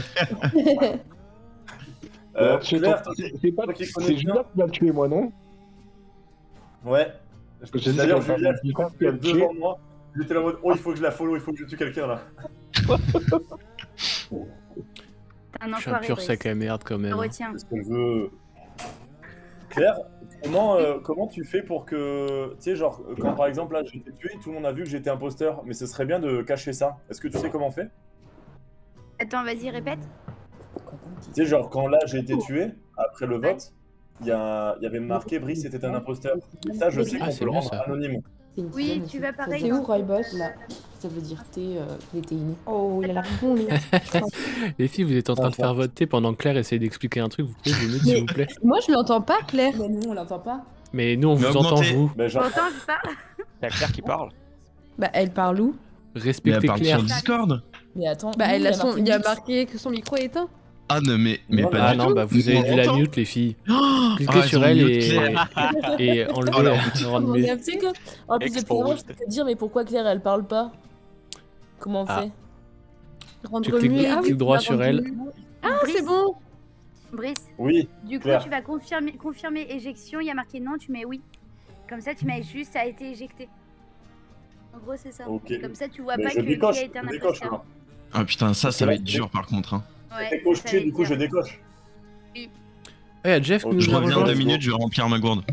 Euh, C'est Claire, ton- c'est- c'est pas toi qui connais c'est bien. Julia qui m'a tué, moi, non? Ouais. que j'ai dit D'ailleurs, que ça Julia, m'a qui dit pas est que tu devant moi, j'étais là en mode, oh, il faut que je la follow, il faut que je tue quelqu'un là. T'es un Je suis un enfoiré, pur Brice. sac à merde quand Je même. hein. retiens. C'est ce qu'on veut. Claire, comment, euh, comment tu fais pour que. Tu sais, genre, quand par exemple là j'ai été tué, tout le monde a vu que j'étais imposteur, mais ce serait bien de cacher ça. Est-ce que tu sais comment on fait? Attends, vas-y, répète. Tu sais, genre, quand là j'ai été tué, après le vote, il y, a- il y avait marqué Brice était un imposteur. Et ça, je sais Ah, qu'on c'est peut le bien, rendre ça. anonyme. Oui, tu vas pareil. C'est dans- où, Royboss Là, ça veut dire T, euh, il était inné. Oh, il a l'air bon, lui. Les filles, vous êtes en train de faire votre thé pendant que Claire essaie d'expliquer un truc. Vous pouvez vous mettre, Mais- s'il vous plaît. Moi, je l'entends pas, Claire. Mais nous, on l'entend pas. Mais nous, on Mais vous entend, augmentez. vous. Mais genre, T'entends, je parle. Y'a Claire qui parle. Bah, elle parle où? Mais elle Respectez parle Claire. sur Discord. Mais attends, Bah, nous, elle a il son... il y a mute. marqué que son micro est éteint. Ah non, mais, mais Non, pas Ah du non, tout. bah vous avez On dû la entend. mute, les filles. Oh, Cliquez ah, sur ils ont elle mute et, Claire. et enlevez Oh, la la honte. rendre Non, mute. mais tu sais que, en plus, depuis avant, je Exposed. peux te dire, mais pourquoi Claire, elle parle pas? Comment on Ah. fait? Rendre Tu cliques, muet. Ah oui, cliques droit tu vas sur rendre elle. muet. Ah, Brice, c'est bon. Brice, oui, du coup, Claire. tu vas confirmer, confirmer éjection. Il y a marqué non, tu mets oui. Comme ça, tu mets juste ça a été éjecté. En gros, c'est ça. Ok. Comme ça, tu vois Mais pas je que qui décoche, a été un je décoche imposteur. là. Ah putain, ça, ça va être dur par contre. Hein. Ouais, C'est c'est ça, coché, j'allais du coup dire. je décoche. Ah, y'a Jeff qui nous Je a reviens rejoint. deux minutes, je vais remplir ma gourde.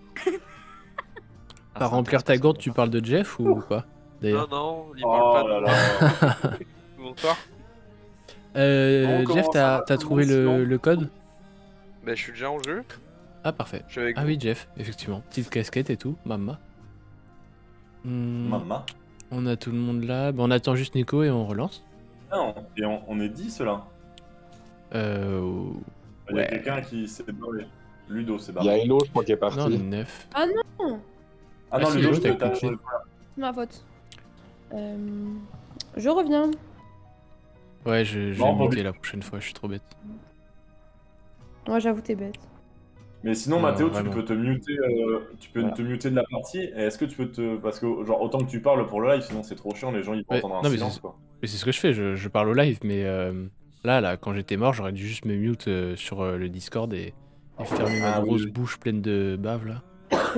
Par remplir ta gourde, tu parles de Jeff ou pas Non, d'ailleurs? non, il Oh parle là pas là. de... Bonsoir. Euh, Bon, comment Jeff, ça t'as va, t'as tout le trouvé monde, le, sinon le code? Bah, je suis déjà en jeu. Ah, parfait. Je suis avec Ah vous. oui, Jeff, effectivement. Petite casquette et tout, mamma. Hmm, Maman. on a tout le monde là. Bah, on attend juste Nico et on relance. Non, et on, on est dix là. Euh. Il y a Ouais. quelqu'un qui s'est barré. Ludo s'est Il y a barré. Hello, je crois, qui est parti. Non, neuf. Ah non, Ah non, Ah si, Ludo, Ludo, je t'as te t'as- cliqué. c'est ma faute. Euh, Je reviens. Ouais, je, je Non, vais pas muter lui. la prochaine fois, je suis trop bête. Moi, j'avoue, t'es bête. Mais sinon, Non, Mathéo, tu vraiment. peux te muter, euh, tu peux Voilà. te muter de la partie. Et est-ce que tu peux te, parce que genre autant que tu parles pour le live, sinon c'est trop chiant, les gens ils vont Ouais, entendre un non, mais silence c'est- quoi. Mais c'est ce que je fais, je, je parle au live, mais euh, là, là, quand j'étais mort, j'aurais dû juste me mute euh, sur euh, le Discord et, et fermer ma Ah oui, grosse oui. bouche pleine de bave là.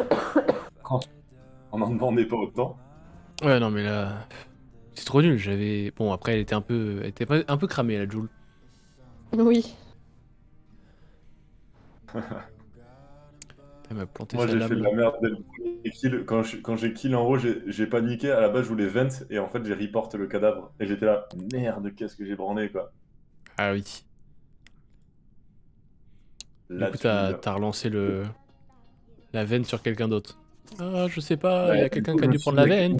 On n'en demandait pas autant. Ouais, non, mais là, c'est trop nul. J'avais. Bon, après, elle était un peu, elle était pas- un peu cramée, la Joule. Oui. Elle m'a planté Moi sa j'ai lame. fait de la merde dès le premier kill. Quand je- quand j'ai kill en haut, j'ai j'ai paniqué. À la base, je voulais vent et en fait, j'ai report le cadavre. Et j'étais là, merde, qu'est-ce que j'ai branlé quoi. Ah oui. Du Là, coup, t'as t'as relancé le la veine sur quelqu'un d'autre. Ah, je sais pas, il y a quelqu'un qui a dû prendre la veine.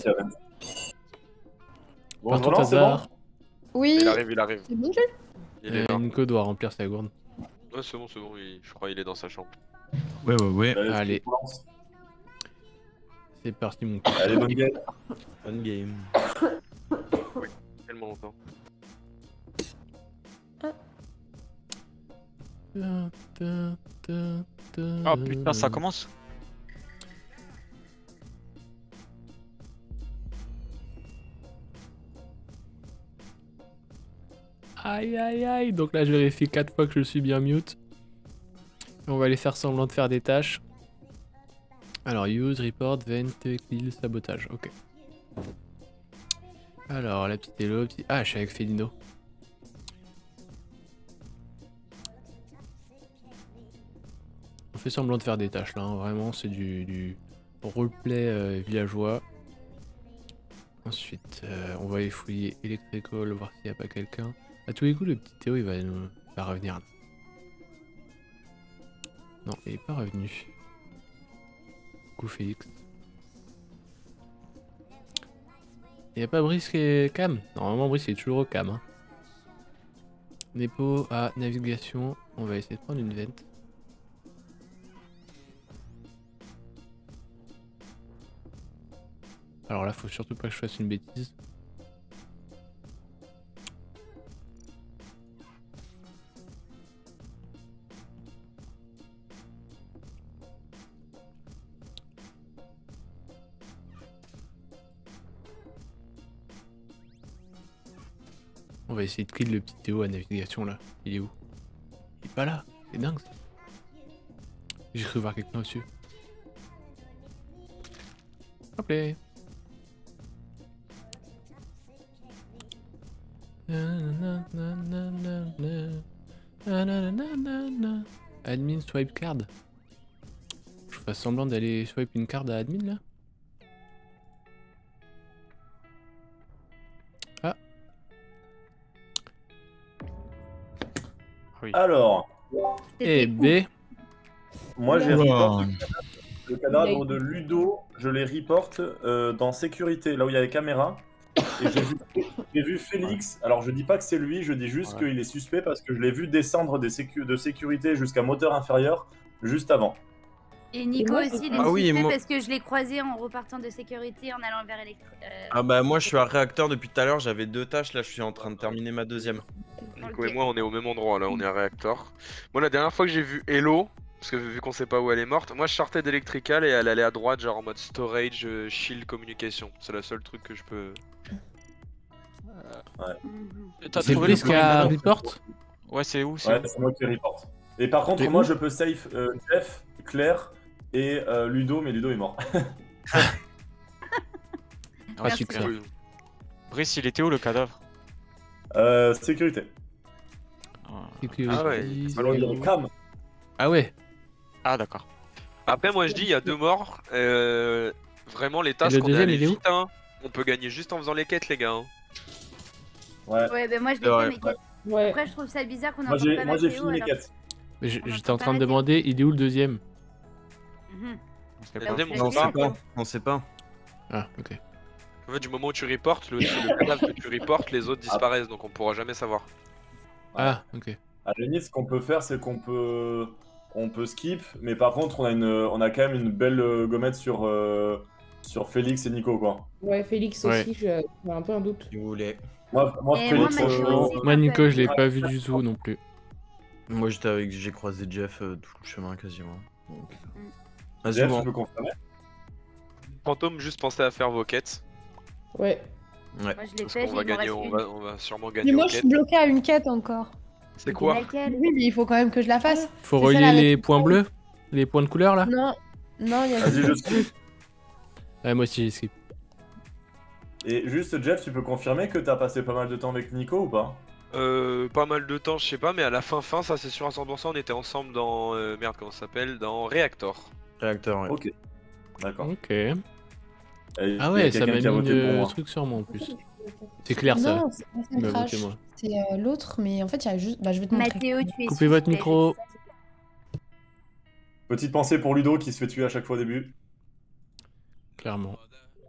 Bon, Par je tout relance, c'est hasard. Oui. Il arrive, il arrive. C'est bon, Jules Il est Euh, là. Nico doit remplir sa gourde. Ouais, c'est bon, c'est bon. il- Je crois qu'il est dans sa chambre. Ouais, ouais, ouais. bon Allez. je relance. C'est parti, mon Allez, bonne game. Bonne game. Tellement longtemps. Oh putain, ça commence. Aïe aïe aïe, donc là je vérifie quatre fois que je suis bien mute. Et on va aller faire semblant de faire des tâches. Alors use, report, vent, kill, sabotage, ok. Alors la petite Hello, petit... ah je suis avec Felino. On fait semblant de faire des tâches là, hein. Vraiment c'est du, du roleplay euh, villageois. Ensuite euh, on va aller fouiller Electrical, voir s'il n'y a pas quelqu'un. A tous les coups, le petit Théo, il va, nous... il va revenir là. Non, il est pas revenu. Coucou Félix. Il n'y a pas Brice qui est cam? Normalement, Brice est toujours au cam. Hein. Nepo à navigation. On va essayer de prendre une vente. Alors là, faut surtout pas que je fasse une bêtise. On va essayer de kill le petit Théo à navigation là. Il est où? Il est pas là. C'est dingue ça. J'ai cru voir quelqu'un au-dessus. Hop là. Admin swipe card. Je fasse semblant d'aller swipe une carte à admin là. Ah. Oui. Alors, Et B. moi j'ai Wow. report le cadavre, le cadavre de Ludo, je les reporte euh, dans sécurité, là où il y a les caméras. Et j'ai vu, j'ai vu Félix, alors je dis pas que c'est lui, je dis juste Ouais. qu'il est suspect parce que je l'ai vu descendre des sécu- de sécurité jusqu'à moteur inférieur juste avant. Et Nico moi, aussi, il est Ah oui, et suspect moi- parce que je l'ai croisé en repartant de sécurité en allant vers électro. euh, Ah bah moi je suis à réacteur depuis tout à l'heure, j'avais deux tâches, là je suis en train de terminer ma deuxième. Nico ok. et moi, on est au même endroit là, on est à réacteur. Moi, la dernière fois que j'ai vu Hello, parce que vu qu'on sait pas où elle est morte, moi je sortais d'Electrical et elle allait à droite, genre en mode storage, euh, shield, communication. C'est le seul truc que je peux. Mhm. T'as C'est trouvé le Brice qui a premier report? Ouais, c'est où? C'est Ouais, où c'est moi qui reporte. Et par contre, T'es moi où je peux safe euh, Jeff, Claire et euh, Ludo, mais Ludo est mort. Ah, Merci. super. Oui. Brice, il était où le cadavre? Euh, sécurité. Ah. Sécurité, Ah ouais, Alors il y a c'est les où? cams. Ah ouais. Ah d'accord. Après, moi je dis, il y a deux morts. Euh, vraiment, les tasks, le on est deuxième, allé il est où vite. Hein. On peut gagner juste en faisant les quêtes, les gars. Hein. Ouais. Ouais, bah moi je C'est l'ai vrai, fait, mes quêtes. Ouais. Après, je trouve ça bizarre qu'on Moi entende j'ai pas moi, j'ai Mathéo, fini mes alors- quêtes. Mais j'- On j'étais en entend train de pas demander, il est où le deuxième? Mhm. C'est Bah, pas- on Deuxième, fait on On sait sait pas. pas. On sait pas. Ah, ok. En fait, du moment où tu reportes, le, le cadavre que tu reportes, les autres disparaissent, donc on pourra jamais savoir. Ah, ok. À la limite, ce qu'on peut faire, c'est qu'on peut on peut skip, mais par contre, on a une on a quand même une belle euh, gommette sur euh, sur Félix et Nico quoi. Ouais, Félix Ouais. aussi, je- j'ai un peu un doute. Si vous voulez. Moi, moi Et Félix, moi, Mathéo euh, aussi. Moi, Nico, je l'ai Ouais. pas vu du tout non plus. Moi j'étais avec, j'ai croisé Jeff euh, tout le chemin quasiment. Donc... Vas-y, Jeff, bon. tu peux confirmer? Fantôme, juste pensez à faire vos quêtes. Ouais. Ouais. Moi je l'ai Parce fait, qu'on il va m'en gagner, reste on une. va, on va sûrement Mais gagner moi aux je suis quêtes. bloquée à une quête encore. C'est quoi? Laquelle? Oui, mais il faut quand même que je la fasse. Faut C'est relier celle avec les le points point. bleus? Les points de couleur là? Non, non, il y a Vas-y, je skip. Ouais, moi aussi j'ai skip. Et juste, Jeff, tu peux confirmer que t'as passé pas mal de temps avec Nico ou pas? Euh, pas mal de temps, je sais pas, mais à la fin, fin, ça c'est sûr à cent pour cent, on était ensemble dans. Euh, merde, comment ça s'appelle? Dans Reactor. Réacteur, ouais. Ok. D'accord. Ok. Et il y Ah a ouais, ça quelqu'un m'a qui a mis voté le bon, hein. truc sur moi en plus. C'est clair ça. Non, c'est pas Il m'a Crash. voté moi. C'est euh, l'autre, mais en fait, il y a juste. Bah, je vais te montrer. Mathéo, tu es Coupez votre suspect, micro. je sais. Petite pensée pour Ludo qui se fait tuer à chaque fois au début. Clairement.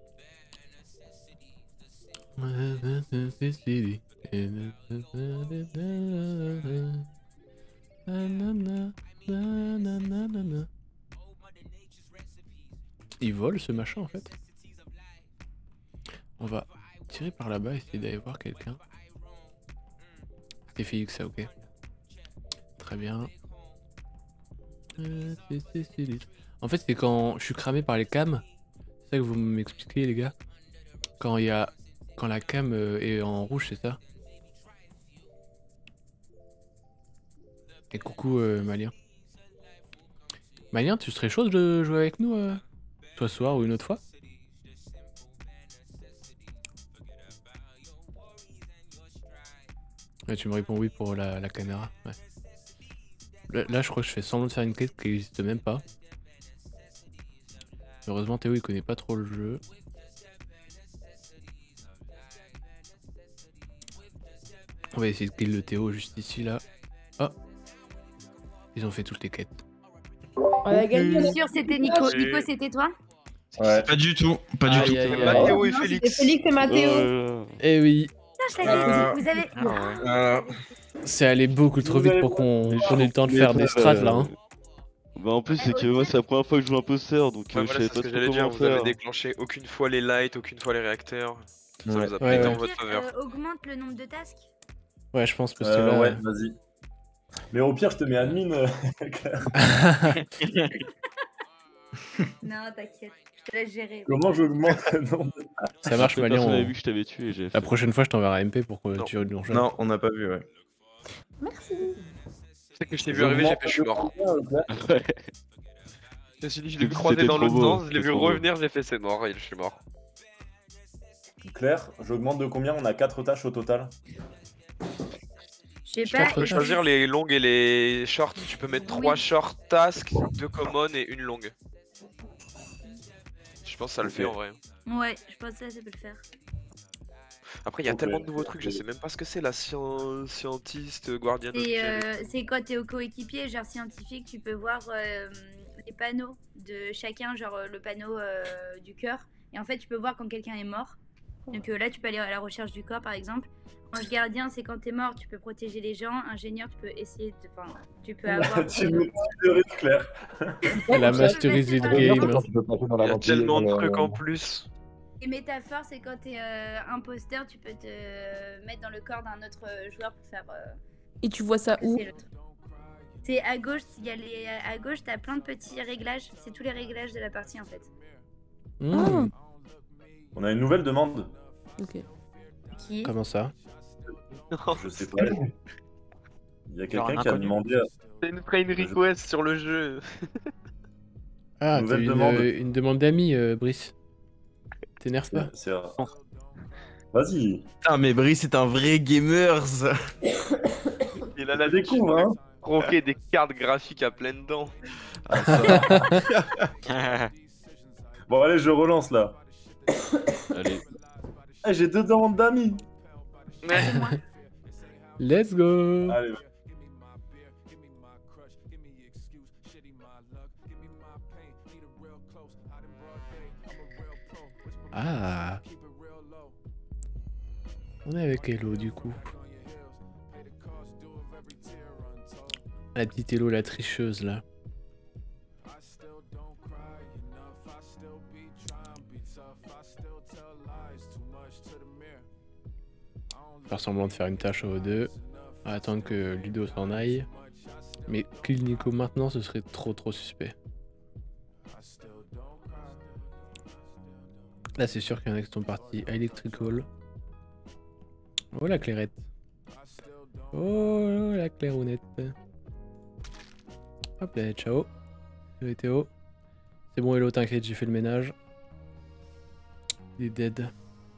Il vole ce machin en fait. On va tirer par là-bas, essayer d'aller voir quelqu'un. C'est Félix ça, ok. Très bien. En fait c'est quand je suis cramé par les cams. C'est ça que vous m'expliquez les gars. Quand il y a quand la cam euh, est en rouge, c'est ça. Et coucou euh, Malien. Malien, tu serais chaud de jouer avec nous euh, toi ce soir ou une autre fois? Ouais, tu me réponds oui pour la, la caméra. Ouais. Là, là, je crois que je fais semblant de faire une quête qui n'existe même pas. Heureusement, Théo il connaît pas trop le jeu. On va essayer de kill le Théo juste ici là. Oh, ils ont fait toutes les quêtes. On a gagné. Je on a- suis sûre c'était Nico. Oui. Nico, c'était toi? Ouais. Pas du tout, pas du Aïe, tout. aïe, aïe. Mathéo et Non, c'était Félix. Félix et Mathéo. Euh, Eh oui, Putain, je l'avais Euh, dit. Vous avez. Ah ouais. Voilà. c'est allé beaucoup trop Vous vite avez pour qu'on Mais qu'on ait le temps de mais faire des bah, strats là. Hein. Bah en plus c'est que moi c'est la première fois que je joue imposteur donc Ouais, euh, je voilà, savais c'est pas ce que trop j'allais dire. comment Vous avez faire. déclenché aucune fois les lights, aucune fois les réacteurs. Ça Ouais. vous a Ouais, pété ouais. en votre faveur. Euh, augmente le nombre de tasks. Ouais, je pense parce que Euh, là. ouais, vas-y. Mais au pire, je te mets admin. euh, Claire. Non, t'inquiète. Je te laisse gérer. Comment j'augmente le nombre de- Ça marche, Personne Malien. n'avait on- vu que je t'avais tué et j'ai La fait. prochaine fois, je t'enverrai un M P pour que Non. tu nous rejoignes. Non, on n'a pas vu, ouais. Merci. C'est que je t'ai vu arriver, j'ai fait, je suis mort. Ouais. Je me suis dit, je l'ai vu C'était croiser dans trop l'autre beau, sens, je l'ai c'était vu trop beau. revenir, j'ai fait, c'est mort, et je suis mort. Claire, j'augmente de combien? On a quatre tâches au total. Je sais Je pas. peux Tu peux et- choisir les longues et les shorts. Tu peux mettre Oui. trois short tasks, deux common et une longue. Je pense que ça le Ok. fait en vrai. Ouais, je pense que ça, ça peut le faire. Après, il y a Ok. tellement de nouveaux trucs, je sais même pas ce que c'est la scien- scientiste, guardian. C'est euh, c'est quand t'es au coéquipier, genre scientifique, tu peux voir euh, les panneaux de chacun, genre euh, le panneau euh, du cœur. Et en fait, tu peux voir quand quelqu'un est mort. Donc euh, là, tu peux aller à la recherche du corps, par exemple. Ange gardien, c'est quand t'es mort, tu peux protéger les gens. Ingénieur, tu peux essayer de... Enfin, tu peux avoir... Tu me tuerais, Claire. La masterisée de game. Tu peux passer dans Il y la a tellement de dans le- trucs en plus. Et métaphore, c'est quand t'es euh, imposteur, tu peux te mettre dans le corps d'un autre euh, joueur pour faire... euh, Et tu vois ça où? c'est l'autre. C'est à gauche, il y a les... à gauche, t'as plein de petits réglages. C'est tous les réglages de la partie, en fait. Mmh. On a une nouvelle demande. Ok. Qui? Comment ça? Je sais pas. Il y a Genre quelqu'un un qui a inconnu. demandé. à- C'est une friend request sur le jeu. Ah, t'as Nouvelle une, demande. euh, une demande d'amis, euh, Brice. T'énerve pas? C'est- Vas-y. Putain, mais Brice est un vrai gamer. Il a la Découvre, hein. croquer des cartes graphiques à pleines dents. Ah, ça. Bon, allez, je relance là. Allez. Eh, j'ai deux dents d'amis. Let's go. Allez, Ah. On est avec Hello du coup. La petite Hello, la tricheuse là. Faire semblant de faire une tâche au deux. Attendre que Ludo s'en aille. Mais kill Nico maintenant, ce serait trop trop suspect. Là, c'est sûr qu'il y en a qui sont partis à Electrical. Oh la clairette. Oh la clairounette. Hop là, ciao. Salut Théo. C'est bon Hello, t'inquiète, j'ai fait le ménage. Il est dead.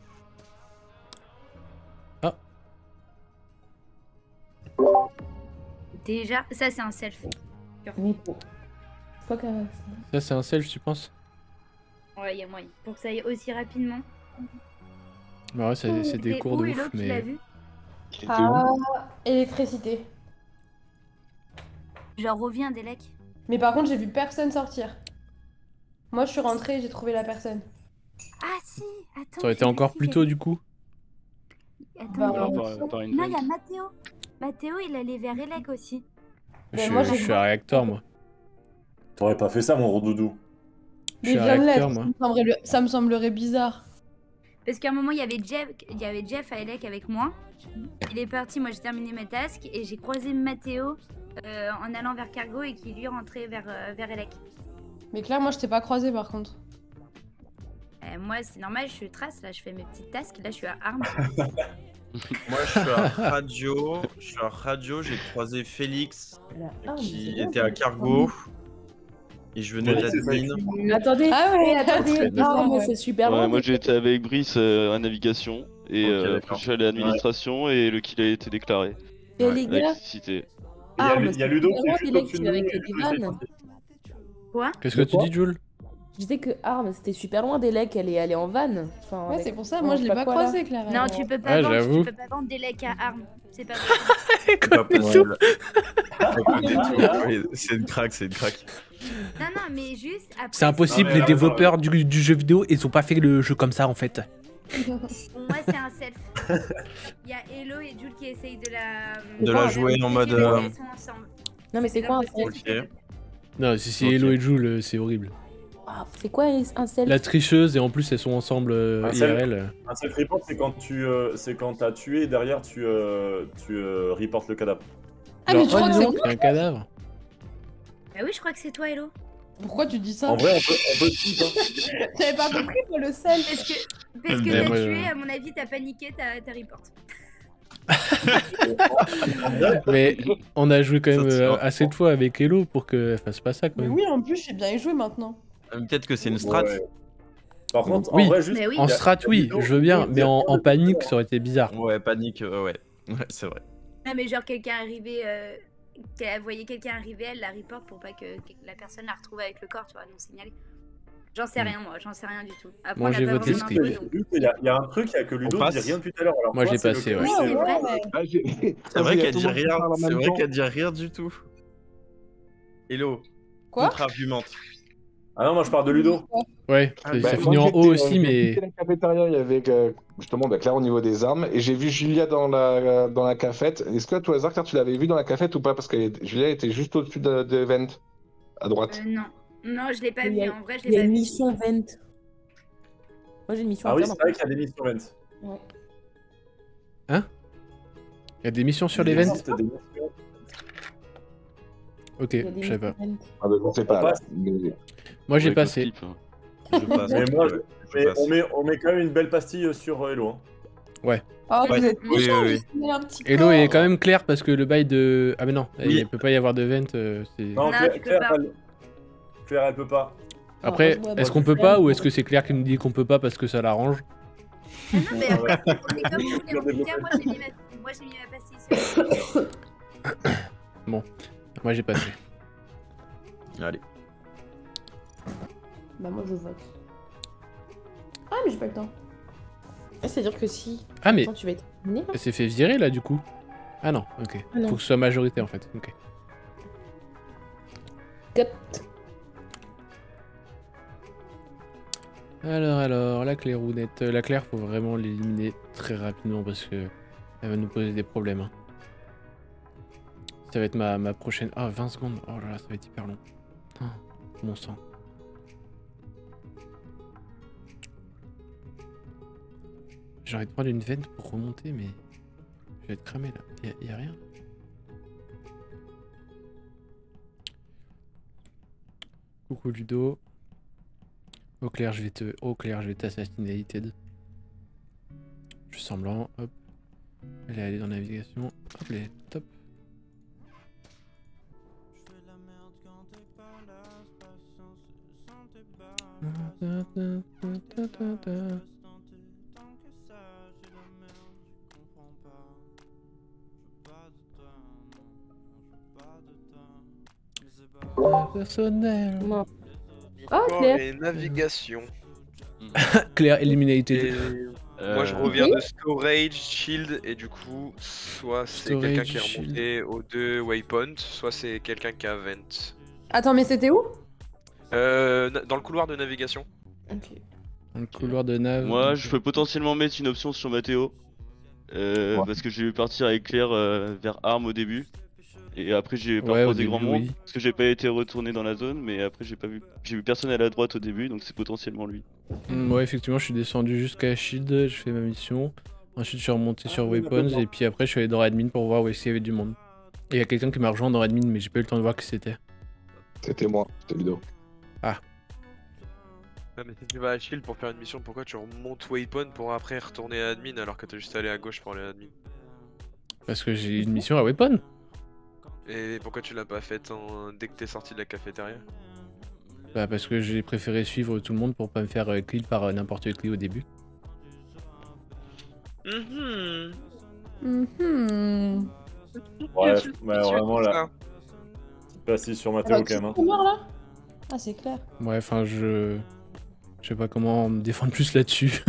Ah. Déjà, ça c'est un self. Oui. Quoi que... Ça c'est un self, tu penses? Ouais, il y a moyen. Pour que ça aille aussi rapidement. Bah ouais, c'est c'est des Et cours de où Hello, ouf, tu l'as mais... vu? Ah, électricité. Genre reviens Delec. Mais par contre, j'ai vu personne sortir. Moi, je suis rentrée et j'ai trouvé la personne. Ah si, attends. Ça aurait été encore plus tôt du coup. Attends, Bah, il y a- par- par- par une non, il y a vente. Mathéo. Mathéo, il allait vers Elec aussi. Je, Mais suis- moi, je j'ai- suis un réacteur moi. t'aurais pas fait ça, mon rodoudou. Je Mais suis un viens de réacteur l'être, moi. ça me semblerait- ça me semblerait bizarre. Parce qu'à un moment, il y avait Jeff, il y avait Jeff à Elec avec moi. Il est parti, moi j'ai terminé mes tasks et j'ai croisé Mathéo euh, en allant vers Cargo et qui lui rentrait vers, euh, vers Elec. Mais Claire, moi, je t'ai pas croisé par contre. Euh, moi, c'est normal, je suis trace, là, je fais mes petites tasks. Là, je suis à Armes. Moi, je suis à radio. Je suis à radio. J'ai croisé Félix Ah, qui était à Cargo. Et je venais Félix, c'est ça, d'admin. Attendez, Ah ouais, eh, attendez. c'est Non, bizarre, mais ouais. c'est super Ouais, loin. moi des- j'étais avec Brice euh, à navigation et Ok, euh, après d'accord. je suis allé à l'administration et le kill a été déclaré. Et les gars, Électricité. Il y a, Armes, il y a c'est Ludo super qui loin est juste des au-dessus de mecs nous. avec et les Ludo, il est vannes. parti. Quoi? Qu'est-ce que tu dis Jules? Je disais que Arm, c'était super loin d'Elec, elle est allée en van. Enfin, Ouais, avec- c'est pour ça, non, moi, je je sais l'ai pas quoi, là. croisé, Claire. Non, alors. tu peux pas Ouais, vendre, j'avoue. tu peux pas vendre des lecs à Armes. C'est pas possible. C'est pas possible. Ah, Oui, c'est une craque, c'est une craque. Non, non, mais juste après. C'est impossible, Non, mais les là, développeurs du, du jeu vidéo, ils ont pas fait le jeu comme ça en fait. Pour moi, c'est un self. Il y a Hello et Jules qui essayent de la. De la jouer en mode, Parce euh, qu'elles sont ensemble. Non, mais c'est quoi un leur self? Ok. Non, si c'est Ok. Hello et Jules, euh, c'est horrible. Ah, c'est quoi un self? La tricheuse et en plus elles sont ensemble euh, Un I self. R L. Un self-report, c'est quand tu euh, c'est quand t'as tué et derrière tu, euh, tu euh, reportes le cadavre. Ah, mais Genre, tu crois oh, que dis c'est donc, moi? un cadavre. Bah oui, je crois que c'est toi, Hello. Pourquoi tu dis ça? En vrai, on peut, on peut tout, hein. J'avais pas compris, moi, le sel. Parce que, parce que Mais t'as moi, tué, euh, à mon avis, t'as paniqué, t'as t'as report. Mais on a joué quand même Ça, c'est euh, vrai. assez de fois avec Hello pour qu'elle fasse pas ça quand Mais même. oui, en plus, je sais bien y jouer maintenant. Euh, Peut-être que c'est une strat. Ouais. Par contre, Oui. en vrai, juste. Mais oui. En il y a- strat, il y a oui, Ludo- je veux bien, Ludo, mais en, il y a en Ludo- panique, ça aurait été bizarre. Ouais, panique, euh, ouais. Ouais, c'est vrai. Non, mais genre, quelqu'un arrivé. Euh, qu'elle voyait quelqu'un arriver, elle la report pour pas que, que la personne la retrouve avec le corps, tu vois, non signalé. J'en sais Hmm. rien, moi, j'en sais rien du tout. Après, Moi, on a j'ai pas voté vraiment skip. d'infos, donc- Juste, Il y, a- il y a un truc il y a que Ludo On ne dit passe. rien depuis tout à l'heure. Alors Moi, toi, je l'ai c'est le passé, cas. ouais. Oui, c'est vrai. Ah, j'ai- C'est vrai Il y a qu'elle tout dit le monde qui rien. parle en C'est même vrai temps. qu'elle dit rien du tout. Hello. Quoi? Contre-argumente. Ah non, moi je parle de Ludo. Ouais, Ah, ça, bah, ça moi, finit en j'étais, haut euh, aussi, j'ai mais. quitté la cafétéria, il y avait euh, justement bah, Claire au niveau des armes, et j'ai vu Julia dans la, dans la cafette. Est-ce que à tout hasard, Claire, tu l'avais vu dans la cafette ou pas? Parce que Julia était juste au-dessus de, de Vent, à droite. Euh, non, non, je l'ai pas Il y vu, a- en vrai, je Il y l'ai a pas une vu. mission Vent. Moi j'ai une mission Ah à oui, faire. c'est vrai qu'il y a des missions Vent. Ouais. Il y a des missions sur Il les vents. existe des missions. Ok, Il y a des je savais pas. missions Vent. Ah, bah, je sais pas. On alors. passe. Mais- Moi j'ai Ouais, passé. skip, hein. Je passe. Mais moi, ouais, je Mais passe. on met, on met quand même une belle pastille sur euh, Hello. Hein. Oh, Ouais. vous êtes Oui, méchants, oui, vous avez un petit Hello corps. est quand même clair parce que le bail de. Ah, mais non, Oui. il peut pas y avoir de vent. euh, c'est- Non, Non, Claire, tu peux Claire, pas. elle... Claire, elle peut pas. Après, Heureusement, est-ce bah, qu'on peut Claire, pas ou bon. est-ce que c'est Claire qui nous dit qu'on peut pas parce que ça l'arrange? Ah non, mais après, on est comme vous voulez. En tout cas, moi, j'ai mis ma, moi, j'ai mis ma pastille sur. Moi j'ai passé. Allez. Bah moi je vote. Ah mais j'ai pas le temps. Ah, c'est-à-dire que si. Ah mais Attends, tu vas être éliminé, là elle s'est fait virer là du coup. Ah non, ok. Ah non. Faut que ce soit majorité en fait. Ok. Cut. Alors alors, la clairounette. La claire faut vraiment l'éliminer très rapidement parce que elle va nous poser des problèmes. Hein. Ça va être ma, ma prochaine... Ah, vingt secondes. Oh là là, ça va être hyper long. Oh, mon sang. J'ai envie de prendre une veine pour remonter, mais... Je vais être cramé là. Y'a y a rien. Coucou Ludo. Au clair, je vais te... Au clair, je vais t'assassiner, Hated. Je fais semblant. Hop. Elle est allée dans la navigation. Hop, elle est top. Personnel. Non. Ah, Corps Claire. et navigation. Claire eliminated. Et moi je Euh, reviens de storage, shield, et du coup, soit c'est Storage, quelqu'un qui est shield. remonté aux deux waypoints, soit c'est quelqu'un qui a vent. Attends, mais c'était où? Euh, na- dans le couloir de navigation. Ok. Dans le couloir de nav. Moi, je peux potentiellement mettre une option sur Mathéo. Euh, Ouais. Parce que j'ai vu partir avec Claire euh, vers Arm au début. Et après, j'ai pas Ouais, au croisé début, grand monde. oui. Parce que j'ai pas été retourné dans la zone. Mais après, j'ai pas vu. J'ai vu personne à la droite au début. Donc c'est potentiellement lui. Mm, ouais, effectivement, je suis descendu jusqu'à Shield, je fais ma mission. Ensuite, je suis remonté sur Weapons et puis après, je suis allé dans Admin pour voir où est-ce qu'il y avait du monde. Et il y a quelqu'un qui m'a rejoint dans Admin, mais j'ai pas eu le temps de voir qui c'était. C'était moi, c'était Ludo. Ah, mais si tu vas à shield pour faire une mission, pourquoi tu remontes waypoint pour après retourner à admin alors que t'as juste allé à gauche pour aller à admin? Parce que j'ai une mission à Weapon. Et pourquoi tu l'as pas faite en... dès que t'es sorti de la cafétéria? Bah, parce que j'ai préféré suivre tout le monde pour pas me faire euh, kill par euh, n'importe qui au début. Mhm. Mhm. Bref, mais vraiment là. Pas assis sur Mathéo Ah, quand même. hein. c'est noir, là. Ah, c'est clair. Ouais, enfin, je. Je sais pas comment me défendre plus là-dessus.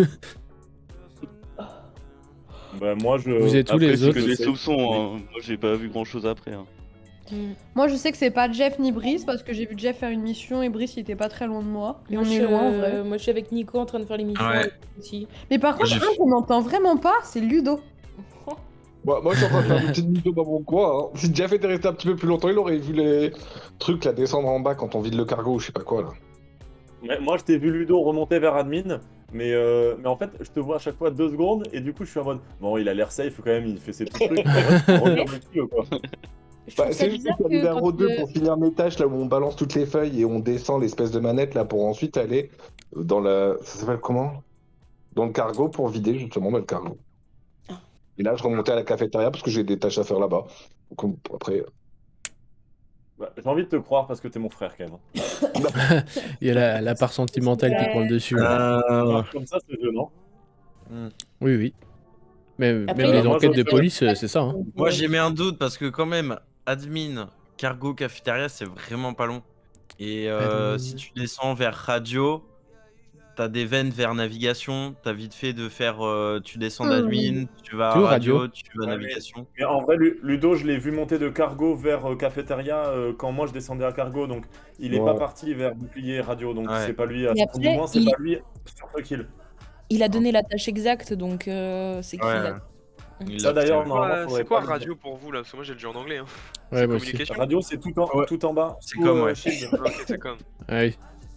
Bah, moi je. Vous êtes tous Après, les c'est autres. que des sais- soupçons. Hein. Moi, j'ai pas vu grand chose après. Hein. Moi, je sais que c'est pas Jeff ni Brice parce que j'ai vu Jeff faire une mission et Brice il était pas très loin de moi. Et Moi, on je- est loin en vrai. euh, Moi, je suis avec Nico en train de faire l'émission. Ouais. avec aussi. Mais par contre, j'ai un qu'on n'entend vraiment pas, c'est Ludo. Moi, moi, je suis en train de faire une petite mission dans mon coin. Hein. Si Jeff était resté un petit peu plus longtemps, il aurait vu les trucs là descendre en bas quand on vide le cargo ou je sais pas quoi là. Mais moi je t'ai vu Ludo remonter vers admin, mais, euh, mais en fait je te vois à chaque fois deux secondes et du coup je suis en mode bon il a l'air safe quand même, il fait ses petits trucs. En vrai, je regarde le cul, quoi. Je trouve Bah, ça c'est juste bizarre que que numéro quand, deux euh, pour finir mes tâches là où on balance toutes les feuilles et on descend l'espèce de manette là pour ensuite aller dans la. Ça s'appelle comment? Dans le cargo pour vider justement bah, le cargo. Et là je remontais à la cafétéria parce que j'ai des tâches à faire là-bas. Donc on- après. Bah, j'ai envie de te croire parce que t'es mon frère quand même. hein. Il y a la, la part sentimentale qui prend le dessus. là. Euh, Comme ça c'est gênant. Oui, oui. Mais Après, même il y les a- enquêtes moi, de je- police, euh, c'est ça. Hein. Moi j'ai mis un doute parce que quand même, admin, cargo, cafétéria, c'est vraiment pas long. Et euh, Admin. si tu descends vers radio, t'as des veines vers navigation, t'as vite fait de faire, euh, tu descends d'admin, tu vas à Tu es où, radio, radio tu vas à Ouais, mais- navigation. Mais en vrai Lu- Ludo je l'ai vu monter de cargo vers euh, cafétéria euh, quand moi je descendais à cargo donc il est Ouais. pas parti vers bouclier radio donc Ouais. c'est pas lui à Mais du après, moins c'est il- pas lui sur ce kill. Il a donné la tâche exacte, donc euh, c'est qu'il Ouais. a. Il Ça l'a d'ailleurs fait. normalement Ouais, faudrait c'est quoi pas le radio pour vous là? Parce que moi j'ai le jeu en anglais. Hein. Ouais, C'est moi aussi. communication. Radio c'est tout en Ouais. tout en bas. C'est sous, comme, euh, ouais. shield. Ah, ok, c'est comme. Ouais.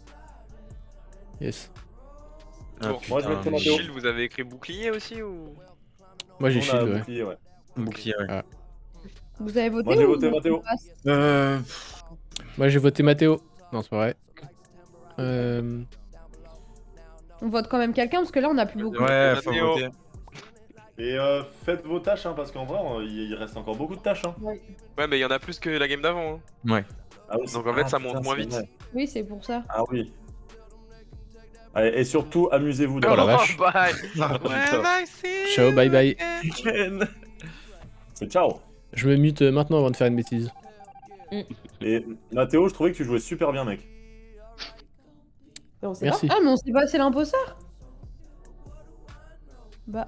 Yes. Ah, Bon, moi, je vais putain, te demander- Shield, vous avez écrit bouclier aussi ou? Moi j'ai On a shield, ouais. bouclier, ouais. bouclier, ouais. Vous avez voté Moi, j'ai ou voté vous Mathéo. votez pas? Euh, Moi j'ai voté Mathéo. Non, c'est pas vrai. Euh... On vote quand même quelqu'un parce que là on a plus beaucoup. ouais, faut Mathéo. voter. Et euh, faites vos tâches hein, parce qu'en vrai euh, il il reste encore beaucoup de tâches. Hein. Ouais, mais il y en a plus que la game d'avant. Hein. Ouais. Ah oui, Donc en fait, ah, ça putain, monte moins c'est vite. vrai. Oui, c'est pour ça. Ah oui. Allez, et surtout amusez-vous Oh dans la la vache. bye. putain. Ciao, bye bye. C'est ciao. Je me mute euh, maintenant avant de faire une bêtise. Et Mathéo, je trouvais que tu jouais super bien, mec. Mais on sait Merci. Ah, mais on sait pas, c'est l'imposteur. Bah.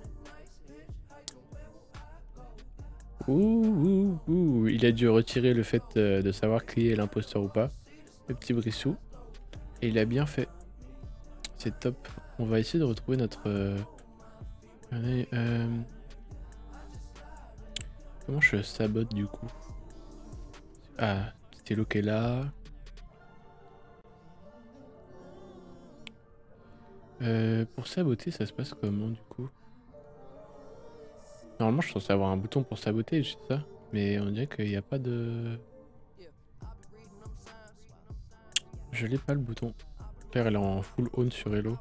Ouh, ouh, ouh, il a dû retirer le fait euh, de savoir qui est l'imposteur ou pas. Le petit Brissou. Et il a bien fait. C'est top. On va essayer de retrouver notre... Euh... Allez, euh... Comment je sabote du coup? Ah, c'était l'eau qui est là. Euh, pour saboter, ça se passe comment du coup? Normalement, je suis censé avoir un bouton pour saboter, c'est ça? Mais on dirait qu'il n'y a pas de... Je l'ai pas le bouton. Claire, elle est en full on sur Hello.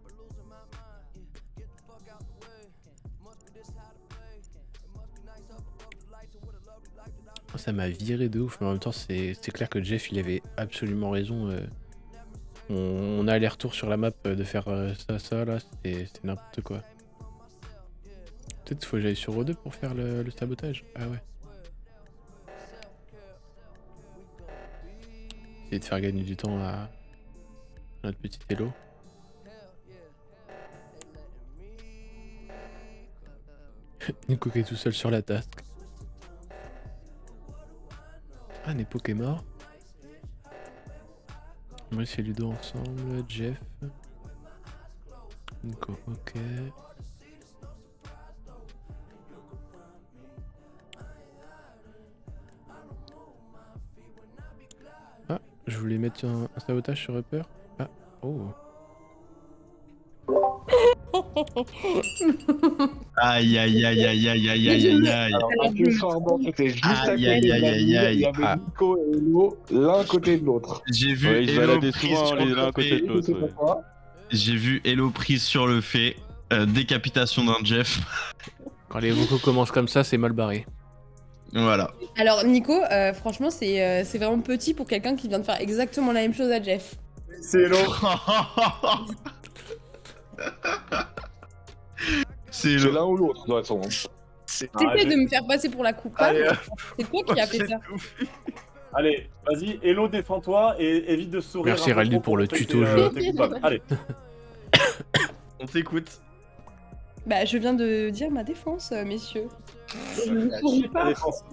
Oh, ça m'a viré de ouf, mais en même temps, c'est clair que Jeff, il avait absolument raison. Euh... On, on a aller-retour sur la map euh, de faire euh, ça, ça, là, c'était n'importe quoi. Peut-être qu'il faut que j'aille sur O deux pour faire le, le sabotage. Ah ouais. Essayer de faire gagner du temps à notre petit Hello. Nico qui est tout seul sur la task. Ah, Nepo qui est mort. Moi c'est Ludo ensemble, Jeff. Nico, ok. Ah, je voulais mettre un, un sabotage sur Upper. Ah, oh. Aïe aïe aïe aïe aïe aïe aïe aïe aïe. Alors, accessoirement, c'était juste à Aïe, côté aïe, de aïe, la aïe, ville, aïe. il y avait Ah. Nico et Hello l'un côté de l'autre. J'ai vu Ouais, ils se Hello baladaient prise souvent sur les le l'un à côté fait. de l'autre. C'est ouais. pourquoi J'ai vu Hello prise sur le fait. Euh, décapitation d'un Jeff. Quand les vocaux commencent comme ça, c'est mal barré. Voilà. Alors, Nico, euh, franchement, c'est euh, c'est vraiment petit pour quelqu'un qui vient de faire exactement la même chose à Jeff. C'est Hello. C'est C'est le... l'un ou l'autre, de toute façon. T'essaies de me faire passer pour la coupable. Allez, C'est toi qui as fait ça. Allez, vas-y, Hello, défends-toi et évite de sourire. Merci, un peu Raldi, trop pour le montrer que tuto t'es, jeu. euh, t'es coupable. Allez. On t'écoute. Bah, je viens de dire ma défense, euh, messieurs. Je ne La pourris pas. défense.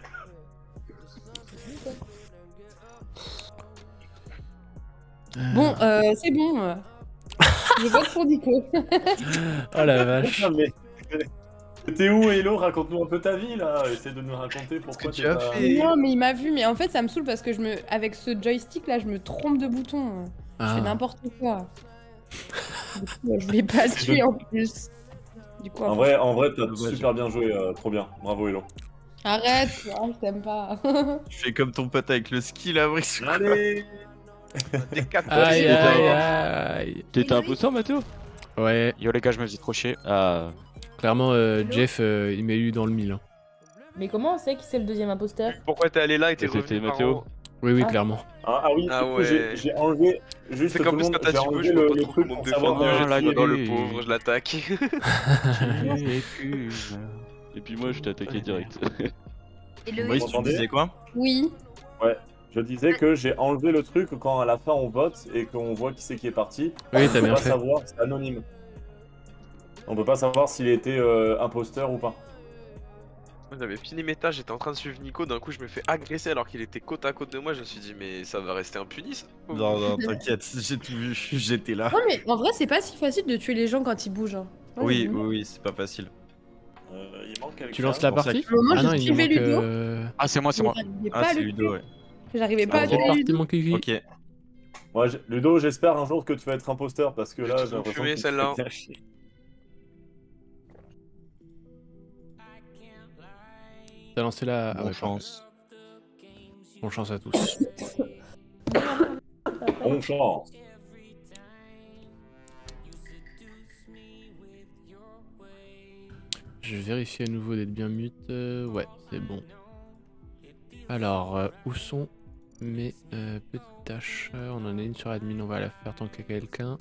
Bon, euh, c'est bon. euh. Je vote pour Nico. Oh la vache. Non, mais... T'es où, Hello? Raconte-nous un peu ta vie, là. Essaie de nous raconter pourquoi tu t'es as pas... fait Non, mais il m'a vu, mais en fait, ça me saoule parce que je me, avec ce joystick là, je me trompe de bouton. Je Ah. fais n'importe quoi. Du coup, je voulais pas le tuer en plus. Du coup, En vrai, en vrai, t'as super bien joué, euh, trop bien. Bravo, Hello. arrête, ah, je t'aime pas. Tu fais comme ton pote avec le ski là, Brice. Allez. Aïe aïe aïe. T'étais imposteur, Mathéo? Ouais, Yo les gars, je me faisais crocher. Ah. clairement, euh, Jeff, euh, il m'a eu dans le mille. hein. Mais comment on sait qui c'est le deuxième imposteur? Pourquoi t'es allé là et t'es C'était revenu par Mathéo. en- Oui, oui, Ah. clairement. Ah, ah oui, Ah du coup, ouais. j'ai j'ai enlevé juste C'est tout qu'en le plus monde, quand t'as j'ai dit enlevé je le, vois pas le trop truc comment me pour savoir... défendre, Oh, euh, la j'ai qui dit dans le gueule. pauvre, je l'attaque. Et puis moi, je t'ai attaqué direct. Et le Brice, tu m'entendez disais quoi? Oui. Je disais que j'ai enlevé le truc quand à la fin on vote et qu'on voit qui c'est qui est parti. Oui, on t'as peut bien pas fait. savoir, c'est anonyme. On peut pas savoir s'il était euh, imposteur ou pas. Moi j'avais fini mes tâches, j'étais en train de suivre Nico, d'un coup je me fais agresser alors qu'il était côte à côte de moi, je me suis dit mais ça va rester impuni ça. Non, non, t'inquiète, j'ai tout vu, j'étais là. Non, mais en vrai, c'est pas si facile de tuer les gens quand ils bougent. hein. Ouais, Oui, mais- oui, oui, c'est pas facile. Euh, il manque quelqu'un. Tu lances la pour ça partie que- Moi, Ah je non, il nous suivais manque... Ludo. euh, Ah, c'est moi, c'est moi. J'arrivais Ah, pas à c'est le Ludo, tuer. ouais. J'arrivais pas Ah, à c'est tuer parti, Ludo. mon kiki. Ok. Moi, j'ai- Ludo, j'espère un jour que tu vas être imposteur parce que là, j'ai Ils ont l'impression fumé, que tu celle-là. te fais cacher. T'as lancé la... Ah Bonne ouais, chance. Bonne chance à tous. Bonne chance. Je vérifie à nouveau d'être bien mute. euh, ouais, c'est bon. Alors, euh, où sont mes euh, petites tâches? Euh, On en a une sur admin, on va la faire tant qu'il y a quelqu'un.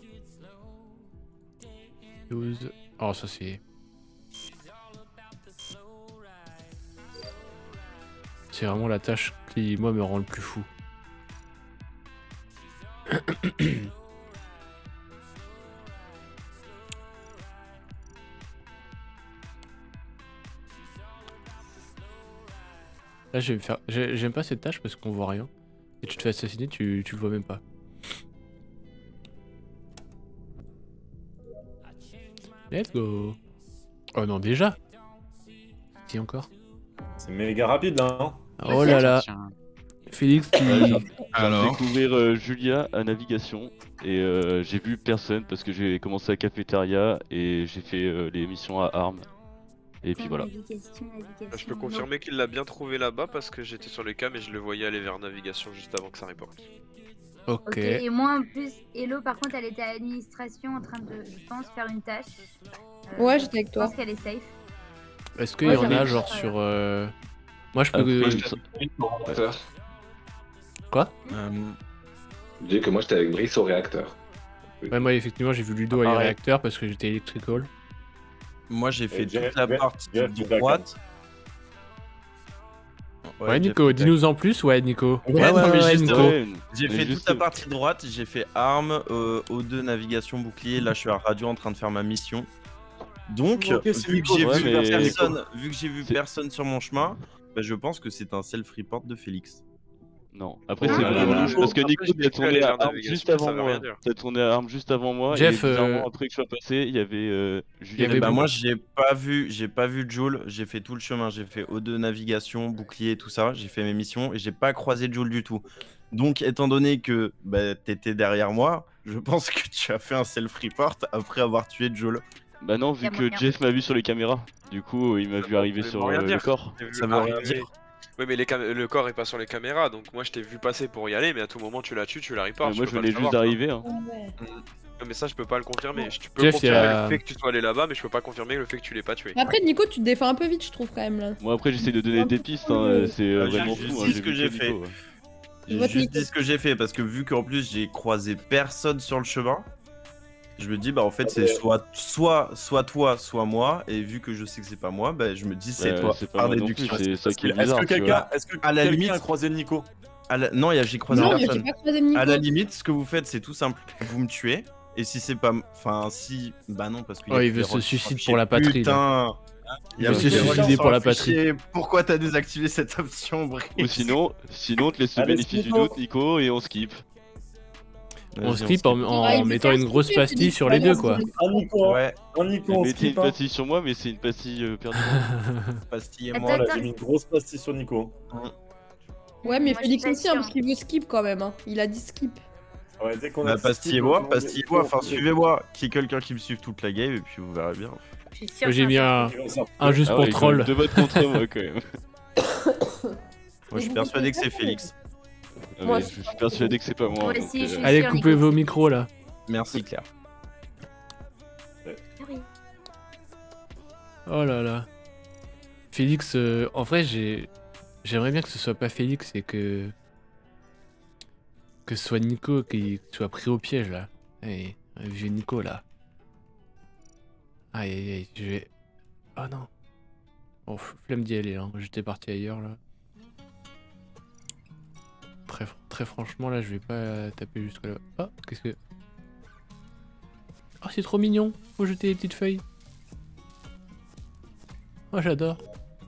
douze. Oh, ça c'est... C'est vraiment la tâche qui, moi, me rend le plus fou. Là, je vais me faire. j'ai- J'aime pas cette tâche parce qu'on voit rien. Et tu te fais assassiner, tu, tu le vois même pas. Let's go. Oh non, déjà. Qui encore? C'est méga rapide là, hein. Oh là là. Tiens. Félix qui. Euh, j'ai- Alors, découvrir euh, Julia à navigation et euh, j'ai vu personne parce que j'ai commencé à cafétéria et j'ai fait euh, les missions à armes. Et puis voilà. Navigation, navigation. Je peux confirmer qu'il l'a bien trouvé là-bas parce que j'étais sur les cams et je le voyais aller vers navigation juste avant que ça reporte. Ok. Ok, et moi en plus, Hello par contre elle était à l'administration en train de, je pense, faire une tâche. Euh, Ouais, j'étais avec Je toi. pense qu'elle est safe. Est-ce qu'il Ouais, y en a j'avais- genre sur. euh, Moi je peux. Après, Moi, je- j'étais au réacteur. Quoi? Euh, Je dis que moi, j'étais avec Brice au réacteur. Ouais, moi effectivement j'ai vu Ludo Ah, à pareil. réacteur parce que j'étais electrical. Moi, j'ai fait Jeff- toute la Jeff- partie Jeff, tu back, droite. Ouais, Jeff, Nico, tu back. dis-nous en plus, ouais Nico. Ouais, non, mais juste- Nico. Ouais, J'ai mais fait toute juste- la partie droite, j'ai fait armes, euh, O deux navigation bouclier, là je suis à radio en train de faire ma mission. Donc, Ok, c'est vu que Nico, j'ai ouais, vu, mais- personne, vu que j'ai vu C'est- personne sur mon chemin, bah, je pense que c'est un self-report de Félix. Non, après Oh c'est là vraiment là. louche parce que Après, Nico je t'as l'ai tourné vu aller à vers armes navigation, juste ça avant veut moi. rien dire. T'as tourné à armes juste avant moi Jeff, et bizarrement euh, après que je sois passé, il y avait euh, Il y Julien. avait Et bah beaucoup- moi j'ai pas vu, j'ai pas vu Joule, j'ai fait tout le chemin, j'ai fait O deux navigation, bouclier, tout ça, j'ai fait mes missions et j'ai pas croisé Joule du tout. Donc étant donné que bah, t'étais derrière moi, je pense que tu as fait un self-report après avoir tué Joule. Bah non, Y vu a que moyen. Jeff m'a vu sur les caméras. Du coup, il m'a vu arriver Ça sur veut rien euh, le dire. corps. J'ai vu Ça veut rien arriver- dire. Oui, mais les cam- le corps est pas sur les caméras, donc moi je t'ai vu passer pour y aller, mais à tout moment tu la tues, tu la reports. Euh, moi peux je pas venais le juste savoir, d'arriver. Hein. Ouais. quoi. Non, mais ça je peux pas le confirmer. Je- Tu peux Jeff, il y confirmer a- le fait que tu sois allé là-bas, mais je peux pas confirmer le fait que tu l'aies pas tué. Après, Nico, tu te défends un peu vite, je trouve, quand même, là. Moi après j'essaie de donner des pistes, hein, Euh, c'est euh, euh, j'ai vraiment juste fou. Hein, dit ce j'ai que vu j'ai que fait. Nico, ouais. J'ai Votre juste Nico. dit ce que j'ai fait parce que vu qu'en plus j'ai croisé personne sur le chemin, je me dis bah en fait c'est soit, soit, soit toi, soit moi, et vu que je sais que c'est pas moi, bah je me dis c'est Ouais, toi c'est pas par moi non déduction. plus, c'est ça qui est Est-ce bizarre. que tu vois. quelqu'un est-ce que À la quelqu'un limite- a croisé Nico? À la- Non, y a- j'ai croisé Non, mais j'ai personne. pas croisé Nico. À la limite, ce que vous faites, c'est tout simple. Vous me tuez, et si c'est pas. Enfin, si. Bah non, parce qu'il y a Oh, il plus veut des se rôles sur le suicider fichier. pour la patrie, Putain. Il y a veut plus se des rôles suicider sur pour le la patrie. fichier. Pourquoi t'as désactivé cette option, Brice? Ou sinon, sinon on te laisse le Allez, bénéfice du Nico. doute, Nico, et on skip. On Vas-y, skip en, skip. en Ah, il veut mettant faire une grosse skipper, pastille Félix, sur les deux voilà, quoi. c'est- Un Nico, Ouais, un Nico, on Mettez une skip, hein. pastille sur moi, mais c'est une pastille euh, perdue. pastille et Attends, moi. Voilà, attends. j'ai mis une grosse pastille sur Nico. Ouais, mais Moi, je Félix suis pas aussi, hein, sûre. parce qu'il veut skip quand même. Hein. Il a dit skip. Ouais, dès qu'on Bah, a pastille et moi, pastille et moi, enfin suivez-moi. Qu'il y ait quelqu'un qui me suive toute la game, et puis vous verrez bien. Je suis sûre J'ai que mis c'est un, Nico. un juste Ah pour ouais, troll. De vote contre moi quand même. Moi, je suis persuadé que c'est Félix. Ah, Moi mais aussi. je suis persuadé que c'est pas moi. Moi donc, aussi, je euh, suis- Allez, sûr, coupez Nico, vos c'est micros là. Merci, Claire. Oui. Oh là là. Félix, euh, en vrai, j'ai, j'aimerais bien que ce soit pas Félix et que que ce soit Nico qui soit pris au piège là. Allez, vieux Nico là. Aïe aïe aïe, je vais. Oh non. Oh, f- flemme d'y aller, hein. J'étais parti ailleurs là. Très, fr- très franchement, là, je vais pas taper jusque là. Oh, qu'est-ce que. Oh, c'est trop mignon. Faut jeter les petites feuilles. Oh, j'adore.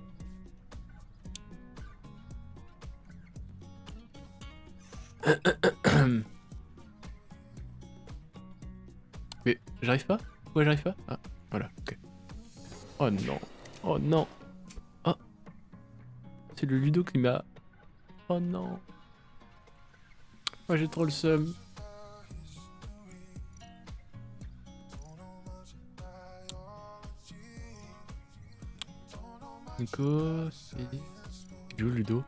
Mais j'arrive pas? Pourquoi j'arrive pas? Ah, voilà, ok. Oh non. Oh non. Oh. C'est le Ludo qui m'a... Oh non. Moi j'ai trop le seum. Nico, c'est... Il est où Ludo?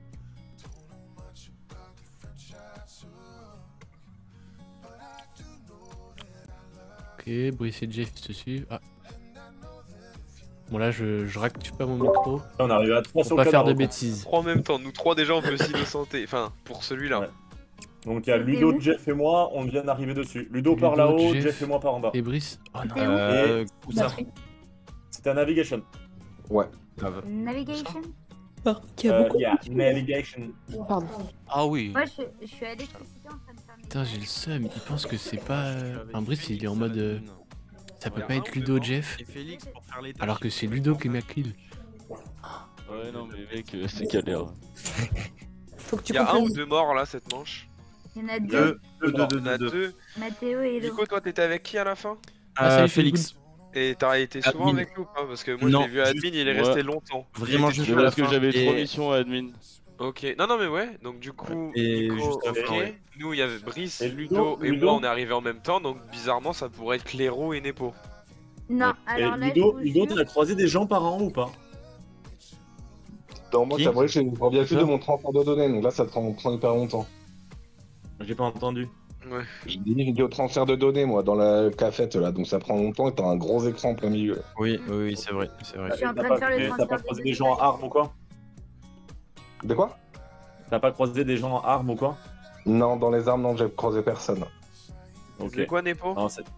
Ok, Brice et Jeff se suivent. Ah. Bon là je, je réactive pas mon micro On arrive à trois pour sur pas le faire de cadre, bêtises. Trois en même temps, nous trois déjà on peut s'innocenter. Enfin, pour celui-là. Ouais. Donc il y a Ludo, Jeff et moi, on vient d'arriver dessus. Ludo par Ludo, là-haut, Jeff Jeff et moi par en bas. Et Brice? Oh non. C'était où Euh, où ça? C'était un navigation. Ouais. Grave. Navigation. Par contre, il y a Euh, beaucoup yeah, de navigation. Pardon. Ah oui. Moi, je, je suis à l'électricité en train de faire mes... Putain, j'ai le seum, il pense que c'est pas... euh, Enfin, Brice, il est en mode... euh, Ça peut pas être Ludo Jeff, alors que c'est Ludo qui m'a kill. Ouais, non, mais mec, euh, c'est galère. Faut que tu Il y a un comprennes. ou deux morts là cette manche. Il y en a deux. Deux, deux, deux, deux, deux. Mathéo et Hello. Nico, toi t'étais avec qui à la fin? Ah, salut, Félix. Et t'as été souvent Admin. avec nous ou pas? Parce que moi Non, je l'ai vu à admin, juste- il est ouais. resté longtemps. Vraiment Il était juste C'est à la parce que fin. j'avais Et- trois missions à admin. Ok, non non mais ouais, donc du coup, Et Nico, juste à la ok, fin, ouais. nous il y avait Brice, Et Ludo, Ludo, et Ludo. moi on est arrivés en même temps, donc bizarrement ça pourrait être Cléro et Nepo. Non, Et alors là, Ludo, je vous Ludo, jure- t'as croisé des gens par an ou pas? Non, moi, Qui c'est vrai, je reviens juste de mon transfert de données, donc là, ça te prend, prend hyper longtemps. J'ai pas entendu. Ouais. J'ai dit vidéo transfert de données, moi, dans la cafette, là, donc ça prend longtemps et t'as un gros écran en plein milieu. Oui, oui, oui, c'est vrai, c'est vrai. Je suis en T'as train de pas- faire le mais T'as transfert pas de croisé données. des gens en armes ou quoi? De quoi? T'as pas croisé des gens en armes ou quoi? Non, dans les armes, non, j'ai croisé personne. Tu faisais quoi Nepo? Non, c'est...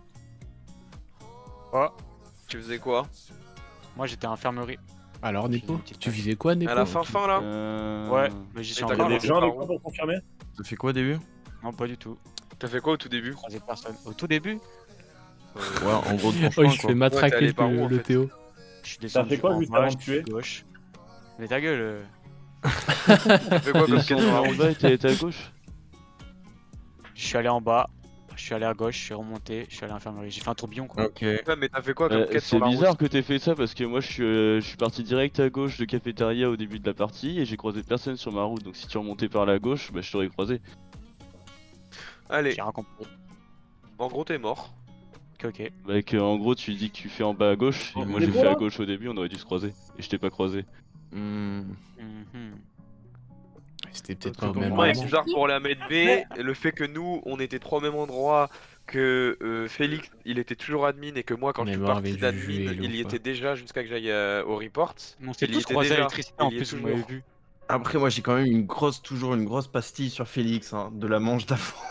Tu faisais quoi? Moi j'étais à infirmerie. Alors, Nepo, Petite tu page. visais quoi, Nepo? À la fin fin là? Euh... Ouais, mais j'y suis Et Il t'as y a encore. des commencé gens par avec où? toi pour confirmer? Ça fait quoi au début? Non, pas du tout. T'as fait quoi au tout début? Croisé personne. Au tout début, Ouais, en gros, ton Oh, chemin, il se quoi. fait matraquer allé le, par où, en le fait Théo. je suis descendu fait quoi en juste bas, avant je de suis tuer gauche. Mais ta gueule. euh. T'as fait quoi T'es comme descendu question? en bas et t'es été à gauche? Je suis allé en bas, je suis allé à gauche, je suis remonté, je suis allé à l'infirmerie. J'ai fait un tourbillon quoi. Ok. Ouais, mais t'as fait quoi comme Euh, quête c'est sur la route? bizarre que t'aies fait ça parce que moi je suis, euh, je suis parti direct à gauche de cafétéria au début de la partie et j'ai croisé personne sur ma route, donc si tu remontais par la gauche, bah je t'aurais croisé. Allez, J'ai rien compris. en gros t'es mort. Ok, ok. Bah que en gros tu dis que tu fais en bas à gauche, et Oh, moi mais j'ai quoi fait à gauche au début, on aurait dû se croiser. Et je t'ai pas croisé. Hmm. Mhm. C'était peut-être Parce pas que au même pour moi, moment. c'est bizarre pour la mettre B, et le fait que nous on était trois au même endroit, que euh, Félix il était toujours admin et que moi quand On je est suis mort parti avec d'admin Juju et Hello, il y quoi. était déjà jusqu'à que j'aille euh, au report. On s'est Il y tous était croisés à déjà, l'électricité il en y est plus, vous toujours. m'avez vu. Après, moi, j'ai quand même une grosse, toujours une grosse pastille sur Félix, hein, de la manche d'avant.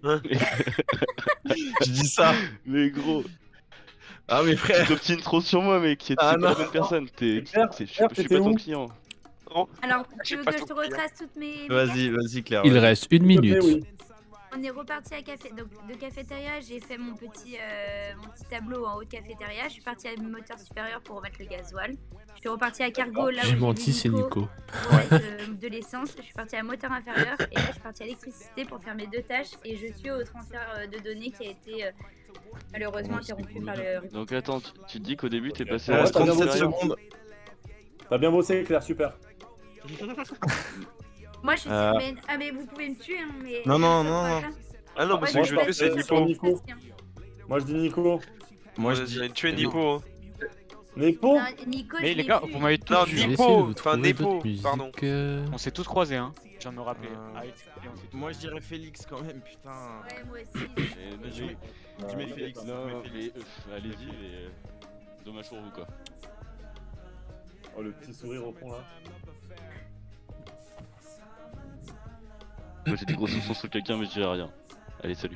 Je dis ça. Mais gros, Ah, mes frères. t'obtines trop sur moi mec, t'es Ah, pas la non. bonne personne, t'es... Claire, c'est- Je Claire, je suis t'étais pas ton où? client. Alors, J'ai tu veux pas que je te tout pris, hein. retrace toutes mes... mes Vas-y, vas-y, Claire. Il vas-y. reste une minute. Oui. On est reparti à café... Donc, de cafétéria, j'ai fait mon petit, euh, mon petit tableau en haut de cafétéria. Je suis partie à moteur supérieur pour remettre le gasoil. Je suis repartie à cargo là où J'ai vu menti, c'est Nico. pour mettre euh, de l'essence. Je suis partie à moteur inférieur et là je suis partie à l'électricité pour faire mes deux tâches et je suis au transfert euh, de données qui a été euh, malheureusement interrompu par le... Donc attends, tu, tu te dis qu'au début t'es Ok. passé Il Ouais, à reste t'as bien trente-sept bossé. secondes. T'as bien bossé, Claire, super. Moi je suis... Euh. Mais... Ah mais vous pouvez me tuer hein, mais... Non, non, ça non, va non. pas. Ah non, parce Ouais, que je je veux pense tuer que c'est c'est Nipo. Nico. Moi je dis Nico. Moi, je Ouais, dis. j'ai tué Nipo. Hein. Nepo? Non, Nico, Mais je les l'ai gars, vu. vous m'avez tous Non, Je vu. vais Nipo, essayer de vous enfin, trouver Nepo, d'autres musiques. pardon. euh, On s'est tous croisés, hein. Je viens de me rappeler. Euh. Ah, et on s'est tous- Moi, je dirais Félix quand même, putain. Ouais, moi aussi. Et- mais je mets- Je mets Félix. Non, je mets mais Félix. euh, allez-y, mais euh, dommage pour vous quoi. Oh, le petit sourire au fond là. Moi j'ai des gros soupçons sur quelqu'un mais je dirais rien. Allez salut.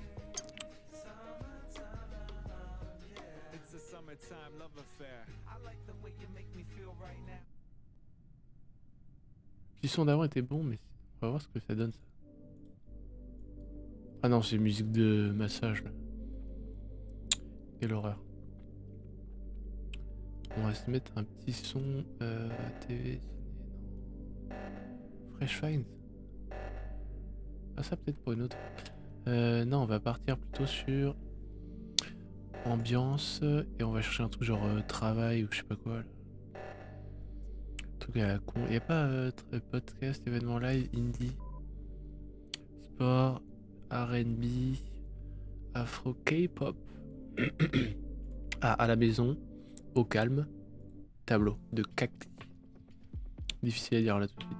Le son d'avant était bon, mais on va voir ce que ça donne ça. Ah non, c'est musique de massage là. Quelle horreur. On va se mettre un petit son euh, T V. Non. Fresh Finds. Ah ça peut-être pour une autre. Euh, non, on va partir plutôt sur ambiance et on va chercher un truc genre euh, travail ou je sais pas quoi. Là. Un truc à la con. Y a pas euh, tr- podcast, événement live, indie, sport, R and B, afro, K-pop. Ah, à la maison, au calme, tableau de cacti. Difficile à dire là tout de suite.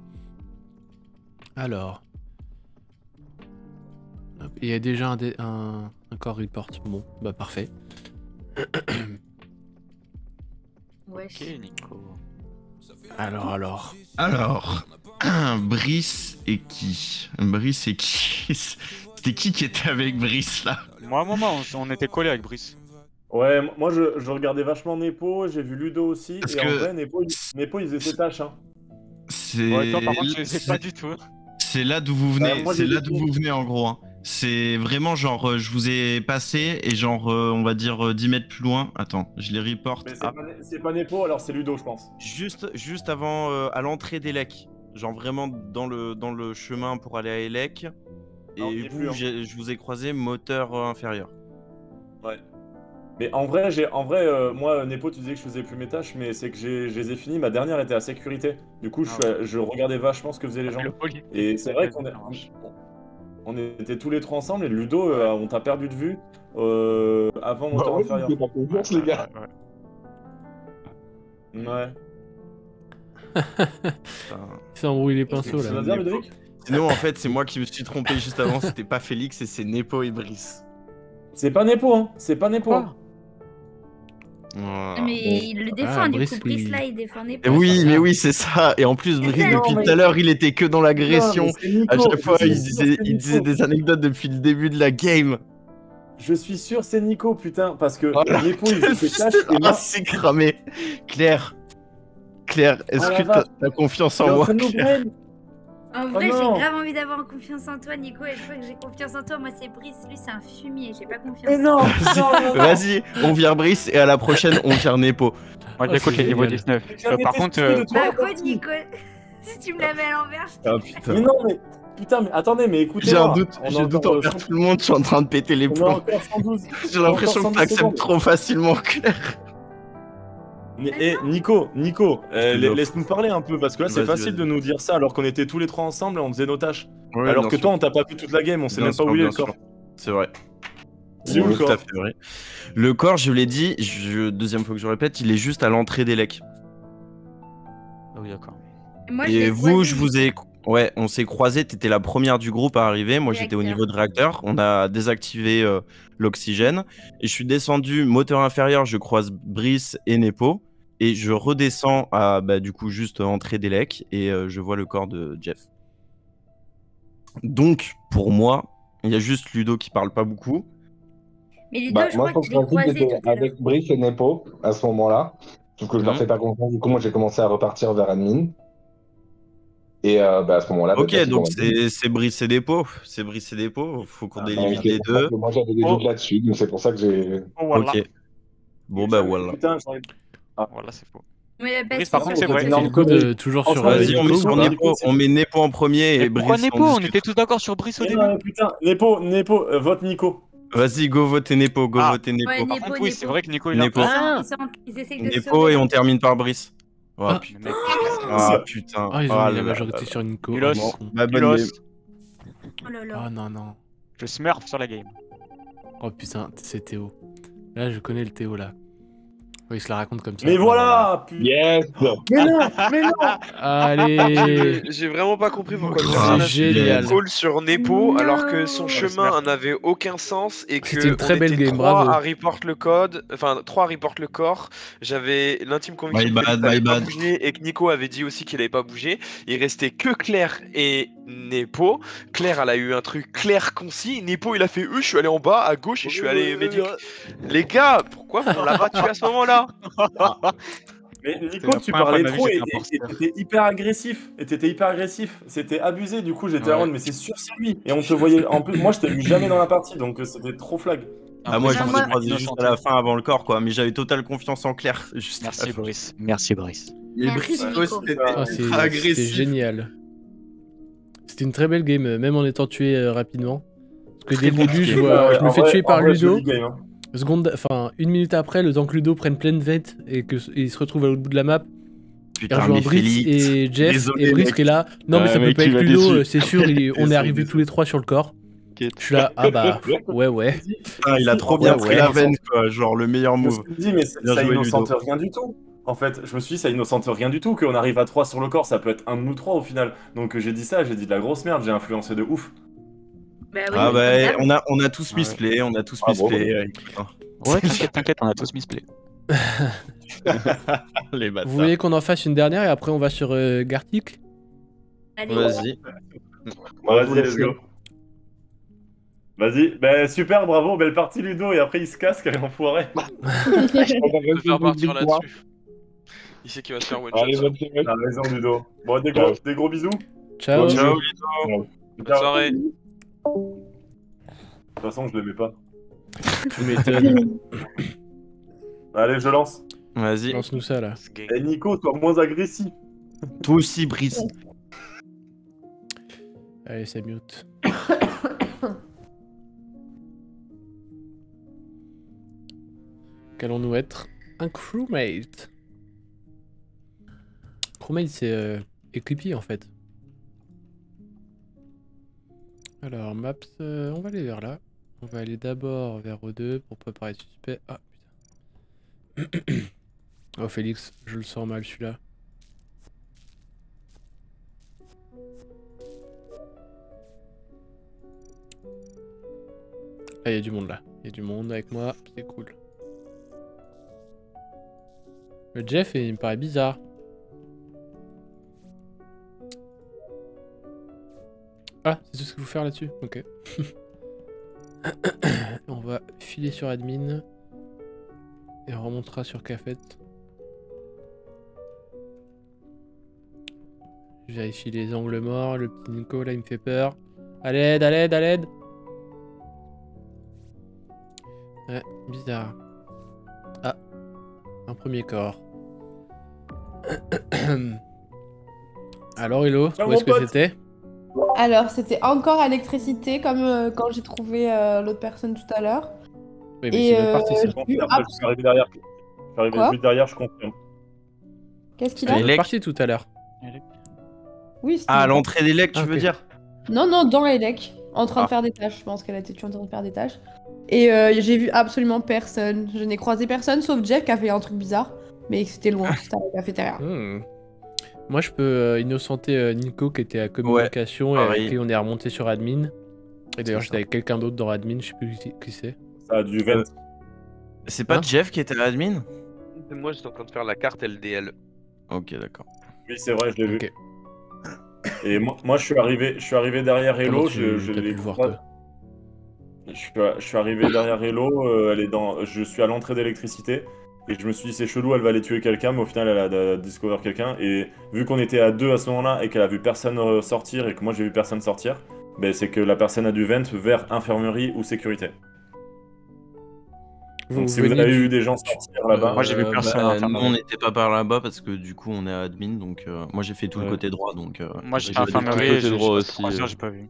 Alors. Hop, il y a déjà un, dé- un, un core report. Bon, bah parfait. Wesh. Ok, Nico. Alors, alors. Alors, Brice et qui Brice et qui C'était qui qui était avec Brice là? Moi, moi, moi, on, on était collés avec Brice. Ouais, moi je, je regardais vachement Nepo, j'ai vu Ludo aussi, Parce et en que- vrai, Nepo, il, Nepo, il faisait ses tâches. Hein. C'est Ouais, toi, par contre, je sais c'est- pas du tout. c'est là d'où vous Bah, venez, moi, c'est j'ai là dit- d'où vous venez en gros. Hein. C'est vraiment genre, euh, je vous ai passé et genre, euh, on va dire euh, dix mètres plus loin. Attends, je les reporte. Mais c'est Ah, pas, Né- c'est pas Nepo, alors c'est Ludo, je pense. Juste, juste avant, euh, à l'entrée d'Elec. Genre vraiment dans le, dans le chemin pour aller à Elec. Et Non, il est plus, vous, hein. j'ai- je vous ai croisé moteur euh, inférieur. Ouais. Mais en vrai, j'ai, en vrai euh, moi, Nepo, tu disais que je faisais plus mes tâches, mais c'est que j'ai, je les ai finies. Ma dernière était à sécurité. Du coup, je, Ah suis à- je regardais vachement ce que faisaient les gens. Le poli. Et c'est vrai qu'on est- Ça marche. on était tous les trois ensemble, et Ludo, euh, on t'a perdu de vue euh, avant Bah moteur ouais, inférieur. c'est pas confiance, les gars. Ouais, ouais. Ouais. Putain. Il s'est embrouillé les pinceaux Ça là. veut dire, Ludovic? Sinon, en fait, c'est moi qui me suis trompé juste avant. C'était pas Félix et c'est Nepo et Brice. C'est pas Nepo, hein. C'est pas Nepo. Ah. Voilà. Mais il le défend, Ah, du Brice, coup, Brice il- là, il défend Et Nepo. oui, mais oui, c'est ça. Et en plus, C'est Brice, ça. depuis Non, mais- tout à l'heure, il était que dans l'agression. Non, mais c'est Nico, À chaque fois, je il suis sûr, disait, c'est il disait Nico. des anecdotes depuis le début de la game. Je suis sûr, c'est Nico, putain. Parce que Voilà. Nepo, il fait ses tâches, et Ah, moi, c'est cramé. Claire, Claire, est-ce Oh la que t'as vache. t'as confiance il est en en moi, train de nous Claire? brain. En Oh vrai, j'ai non. grave envie d'avoir confiance en toi, Nico, et je crois que j'ai confiance en toi. Moi, c'est Brice, lui, c'est un fumier, j'ai pas confiance. Mais non, non, non, non. Vas-y, on vire Brice et à la prochaine, on vire Nepo. Moi, Ah, j'écoute c'est les niveaux génial. dix-neuf. J'ai Euh, jamais par testé contre, euh, de toi, Bah, la quoi, partie. Nico? Si tu me la mets à l'envers, je te Ah Mais putain. non, mais putain, mais attendez, mais écoutez. J'ai un doute, on j'ai a un doute encore, envers euh, tout le monde, je suis en train de péter les On a plombs. encore cent douze. J'ai l'impression encore que cent douze t'acceptes secondes. trop facilement, Claire. Mais eh, Nico, Nico, euh, Je te la- l'offre. laisse-nous parler un peu parce que là c'est Vas-y, facile vas-y. de nous dire ça alors qu'on était tous les trois ensemble et on faisait nos tâches. Ouais, alors bien que sûr. toi on t'a pas vu toute la game, on sait Bien même pas sûr, où il est bien le corps. sûr. C'est vrai. C'est où le tout corps à fait vrai. Le corps, je l'ai dit, je... deuxième fois que je répète, il est juste à l'entrée d'Elec. Ah oui, d'accord. Moi, je Et l'ai vous, croisé, je vous ai... Ouais, on s'est croisés, t'étais la première du groupe à arriver, moi j'étais au Réacteur. niveau de réacteur, on a désactivé euh, l'oxygène, et je suis descendu, moteur inférieur, je croise Brice et Nepo, et je redescends à, bah, du coup, juste entrée d'Elec, et euh, je vois le corps de Jeff. Donc, pour moi, il y a juste Ludo qui parle pas beaucoup. Mais Ludo, Bah, je moi, je crois pense que je l'ai que croisé j'étais tout à l'heure. avec Brice et Nepo à ce moment-là. Sauf que je leur Mhm. fais pas confiance. Du coup, moi, j'ai commencé à repartir vers admin. Et euh, bah, à ce moment-là, bah, Ok, Jeff, ils donc ont admin. c'est c'est Brice et Dépôt, c'est Brice et Dépôt, faut qu'on Ah, délimite Donc, les c'est pour ça deux. que moi, j'avais des Oh. doutes là-dessus. Donc, c'est pour ça que j'ai. Oh, voilà. Ok. Bon bah voilà. Putain, j'en ai- Voilà, c'est faux. Mais parce Brice, que par ça, contre, c'est vrai. énorme Du coup, connerie. de- toujours sur Franchement, euh, Vas-y, on met Nico. sur Nico, Nepo, c'est- on met Nepo en premier Mais et pourquoi Brice Nepo? en On discute. était tous d'accord sur Brice au Mais début. non, mais putain, Nepo, Nepo, euh, vote Nico. Vas-y, go voter Nepo, go Ah. voter Nepo. Ouais, Par Nepo, contre, oui, Nepo. c'est vrai que Nico, il a Nepo. un Ils, peu- sont- ils, sont- ils essayent de se Nepo sauver. et on termine par Brice. Oh Ah. putain. Mais mec, Ah putain. Ah, ils ont Oh mis là la là majorité là sur Nico. Nulos. Ah, Bon, con. bah, bonne Nulos. game. Oh là là. Ah non, non. Je smurf sur la game. Oh putain, c'est Théo. Là, je connais le Théo là. Oh, il se la raconte comme ça. Mais voilà, putain. Yes! Mais non, mais non. Allez. J'ai vraiment pas compris pourquoi Ah, personne a c'est fait génial. un call sur Nepo Non. alors que son Ouais, chemin smurf. n'avait aucun sens et que C'était une très on belle était game, trois bravo. à report le code, enfin trois à report le corps. J'avais l'intime conviction My que bad, Félix avait my pas bad. bougé et que Nico avait dit aussi qu'il avait pas bougé. Il restait que Claire et Nepo. Claire, elle a eu un truc clair, concis. Nepo, il a fait eux, je suis allé en bas à gauche et je suis allé médic. Les gars, pourquoi on l'a battu à ce moment-là? Mais C'est Nico, la tu première fois parlais de ma vie trop que et j'ai fait un et- et porteur. t'étais hyper agressif. Et t'étais hyper agressif. C'était abusé. Du coup, j'étais Ouais. à Ron, mais c'est sûr, c'est lui. Et on te voyait. En plus, moi, je t'ai vu jamais dans la partie, donc euh, c'était trop flag. Ah moi je Non, vous moi- ai croisé juste à la fin avant le corps quoi, mais j'avais totale confiance en Claire. Juste à la Merci fin. Brice. Merci Brice. Et Merci, Brice Nico. toi aussi t'étais Ah, c'est- ultra C'était agressif. génial. C'était une très belle game, euh, même en étant tué euh, rapidement. Parce que dès le début, je, vois, je me fais tuer par Ludo. Seconde, enfin, une minute après, le temps que Ludo prenne pleine vête et qu'il se retrouve à l'autre bout de la map, il Putain rejoint mais Brice Félix. et Jeff. Désolé, Et Brice mec. qui est là. Non, mais Ouais, ça peut mec, pas il être m'a Ludo, déçu. euh, c'est sûr, il est- on est Désolé, arrivés tous les trois sur le corps. Je suis là, ah bah, ouais, ouais. Putain, il a trop bien Ouais, pris ouais. la veine quoi, genre le meilleur Je me move. suis dit, mais c'est- Bien ça joué, innocente Ludo. rien du tout. En fait, je me suis dit, ça innocente rien du tout. Qu'on arrive à trois sur le corps, ça peut être un de nous trois au final. Donc euh, j'ai dit ça, j'ai dit de la grosse merde, j'ai influencé de ouf. Bah oui, Ah mais bah comme on a on a tous Ouais. misplay, on a tous Ah, bon. misplay. euh, écoute, hein. Ouais, t'inquiète, t'inquiète, on a tous misplay. Les Vous bâtards. voulez qu'on en fasse une dernière et après on va sur euh, Gartic? Allez. Vas-y. Vas-y, let's go. Vas-y, bah super, bravo, belle partie Ludo, et après il se casse, quel enfoiré. Je peux faire partir là-dessus. Il sait qu'il va se faire one Allez, shot. bonne semaine. T'as raison, Ludo. Bon, des gros, des gros bisous. Ciao. Ciao, Ciao. Ludo. Bonne soirée. De toute façon, je l'aimais pas. Tu m'étonnes. Allez, je lance. Vas-y. Lance-nous ça là. Eh Nico, sois moins agressif. Toi aussi, Brice. Allez, c'est mute. Qu'allons-nous être? Un crewmate. Crewmate, c'est euh, équipier en fait. Alors, maps, euh, on va aller vers là. On va aller d'abord vers O deux pour préparer le suspect. Ah putain. Oh Félix, je le sens mal celui-là. Ah, il y a du monde là. Il y a du monde avec moi, c'est cool. Le Jeff, il me paraît bizarre. Ah, c'est tout ce qu'il faut faire là-dessus? Ok. On va filer sur admin. Et on remontera sur Cafet. Je vérifie les angles morts. Le petit Nico là, il me fait peur. À l'aide, à l'aide, à l'aide. Ouais, bizarre. Ah, un premier corps. Alors, Hello, Ciao, où est-ce mon que pote. c'était? Alors, c'était encore à l'électricité, comme euh, quand j'ai trouvé euh, l'autre personne tout à l'heure. Oui, mais c'est une autre partie, ça. j'ai Je vu confirme, Abs- je suis arrivé derrière. Je suis arrivé Quoi juste derrière, je confirme. Qu'est-ce qu'il C'était a une autre partie tout à l'heure. Oui, c'était Ah, à une- l'entrée des lecs, tu Ah, veux ok. dire? Non, non, dans Elec, en train Ah. de faire des tâches. Je pense qu'elle était en train de faire des tâches. Et euh, j'ai vu absolument personne. Je n'ai croisé personne sauf Jeff qui a fait un truc bizarre. Mais c'était loin, c'était à la cafétéria. Hmm. Moi, je peux euh, innocenter euh, Nico qui était à communication et pareil. avec qui on est remonté sur admin. Et d'ailleurs, C'est j'étais ça. avec quelqu'un d'autre dans admin, je sais plus qui, qui c'est. Ça a du vent. C'est pas Hein Jeff qui était à l'admin? Moi, j'étais en train de faire la carte L D L. Ok, d'accord. Oui, c'est vrai, je l'ai vu. Ok. Et moi, moi, je suis arrivé, je suis arrivé derrière Comment Hello. tu- Je, je t'as pu l'ai le voir, croisé- toi Je suis, je suis arrivé derrière Hello. euh, elle est dans, je suis à l'entrée d'électricité. Et je me suis dit, c'est chelou, elle va aller tuer quelqu'un. Mais au final, elle a, a discover quelqu'un. Et vu qu'on était à deux à ce moment-là et qu'elle a vu personne euh, sortir et que moi j'ai vu personne sortir, ben, c'est que la personne a du vent vers infirmerie ou sécurité. Donc si vous venez avez du- eu des gens sortir là-bas. Moi, j'ai vu Euh, personne bah, à faire nous, mal. on n'était pas par là-bas parce que du coup, on est à admin. Donc, euh, moi, j'ai fait tout le Ouais. côté droit. Donc, euh, Moi, j'étais J'ai à fait des infirmerie, côtés j'ai droits j'ai aussi, passé trois euh. heures, j'ai pas vu.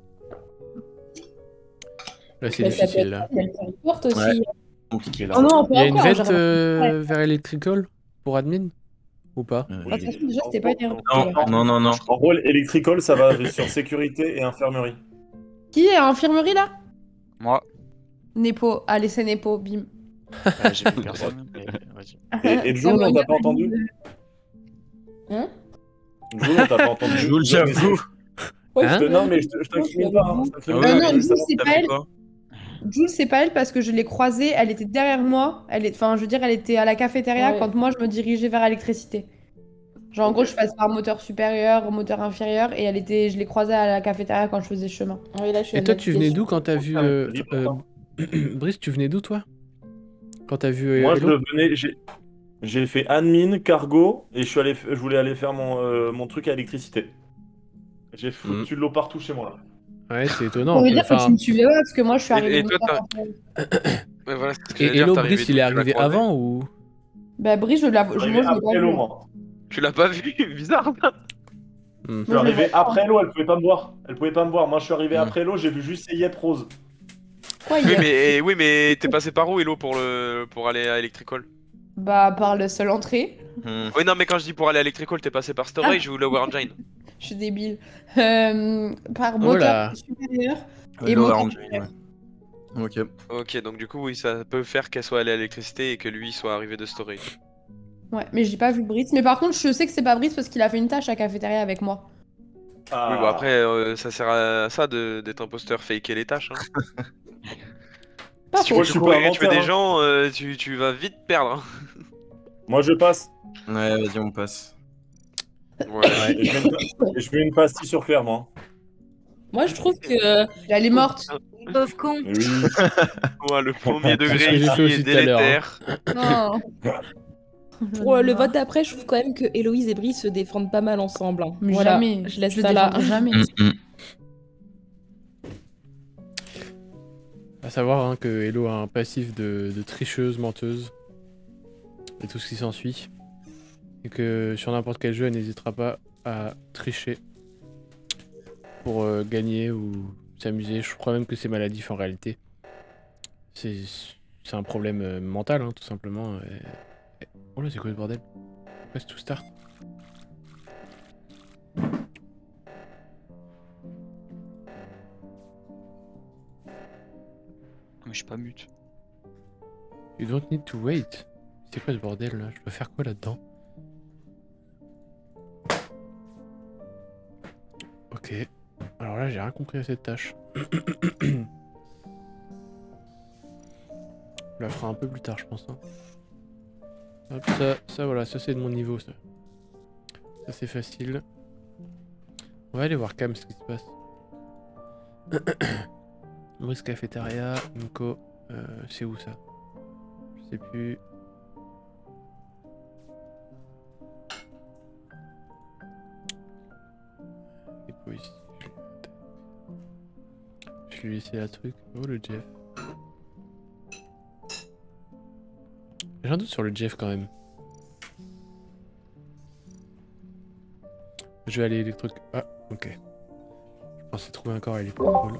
Là, c'est Mais ça peut difficile. être Là. elle, elle fait une porte aussi. Ouais. compliqué là. Oh non, on peut Il y a une encore, vente j'aurais- euh, vers Electrical pour admin? Ou pas? Euh, De toute façon, déjà, c'était pas une erreur. Non, non, non, non. En gros, Electrical, ça va sur sécurité et infirmerie. Qui est à infirmerie là Moi, Nepo. Allez, c'est Nepo, bim. euh, j'ai vu personne. mais vas-y. Et, et Jules, on t'a pas entendu Hein? Jules, on t'a pas entendu. Jules, j'avoue. Ouais, Hein Je te- Non, mais je te- je t'incrimine pas. hein, je t'incrimine Ah pas, non, mais non, juste Jules, avant- c'est T'as pas fait elle. quoi? Jules, c'est pas elle parce que je l'ai croisée, elle était derrière moi. Elle est... Enfin, je veux dire, elle était à la cafétéria Ouais. quand moi je me dirigeais vers l'électricité. Genre, en gros, je passe par moteur supérieur, moteur inférieur, et elle était, je l'ai croisée à la cafétéria quand je faisais ce chemin. Ah oui, là, je suis Et à toi, tu venais navigation. d'où quand t'as vu. Ah, euh, libre, euh, attends. Brice, tu venais d'où toi? Quand t'as vu. euh, Moi, je Hello venais, j'ai j'ai fait admin, cargo, et je suis allé, f- je voulais aller faire mon, euh, mon truc à électricité. J'ai foutu de l'eau partout chez moi. Ouais, c'est On étonnant. veut dire que Enfin, tu me suivais pas parce que moi je suis Et- arrivée. et toi, moteur t'as- inférieur. Ouais, voilà, c'est ce que et j'allais dire, Hello, t'es Brice, il est tu l'as arrivé croisé. avant ou. Bah, Brice, je l'ai Je suis moi, je arrivé l'ai pas après vu. l'eau, moi. Tu l'as pas vu, bizarre. Hmm. Je suis arrivé après l'eau, elle pouvait pas me voir. Elle pouvait pas me voir. Moi, je suis arrivé Mm. après l'eau, j'ai vu juste Yep Rose. Quoi, Oui, hier mais, oui, mais t'es passé par où, Hello, pour, le... pour aller à Electrical? Bah, par la seule entrée. Hmm. Oui, non, mais quand je dis pour aller à Electrical, t'es passé par Storage ou Lower Engine? Je suis débile. Euh, par Oh moteur là. supérieur Ouais, et Lower moteur Engine, inférieur. ouais. Ok. Ok, donc du coup, oui, ça peut faire qu'elle soit allée à l'électricité et que lui soit arrivé de Storage. Ouais, mais j'ai pas vu Brice. Mais par contre, je sais que c'est pas Brice parce qu'il a fait une tâche à cafétéria avec moi. Ah. Oui, bah après, euh, ça sert à ça de- d'être imposteur, faker les tâches. Hein. Pas Si faux. Moi, tu je suis cours pas et tuer inventeur, des hein. gens, euh, tu, tu vas vite perdre. hein. Moi, je passe. Ouais, vas-y, on passe. Ouais. Et je mets une, et je mets une pastille sur Claire, moi. Moi, je trouve que. Elle est morte. Pauvre con. Et oui. Ouais, le premier C'est ce que degré j'ai fait ici aussi est tout à l'heure, délétère. Non. Pour euh, le vote d'après, je trouve quand même que Héloïse et Brice se défendent pas mal ensemble. hein. Mais Voilà, jamais. je laisse Je ça là. défendrai jamais. Mm, mm. À savoir hein, que Hello a un passif de, de tricheuse, menteuse et tout ce qui s'ensuit. Et que sur n'importe quel jeu, elle n'hésitera pas à tricher pour euh, gagner ou s'amuser. Je crois même que c'est maladif en réalité. C'est c'est un problème euh, mental, hein, tout simplement. Et... Oh là, c'est quoi ce bordel? Pourquoi c'est tout start? Mais je suis pas mute. You don't need to wait. C'est quoi ce bordel là? Je dois faire quoi là-dedans? Ok. Alors là, j'ai rien compris à cette tâche. Je la ferai un peu plus tard, je pense. Hein. Hop, ça, ça, voilà, ça c'est de mon niveau, ça. Ça c'est facile. On va aller voir Cam ce qui se passe. Maurice Cafétéria, Nico, euh, c'est où ça? Je sais plus. Nico ici. Je lui ai laissé la truc. Oh le Jeff. J'ai un doute sur le Jeff quand même. Je vais aller électro... Ah, ok. Je pensais trouver un corps à l'électro.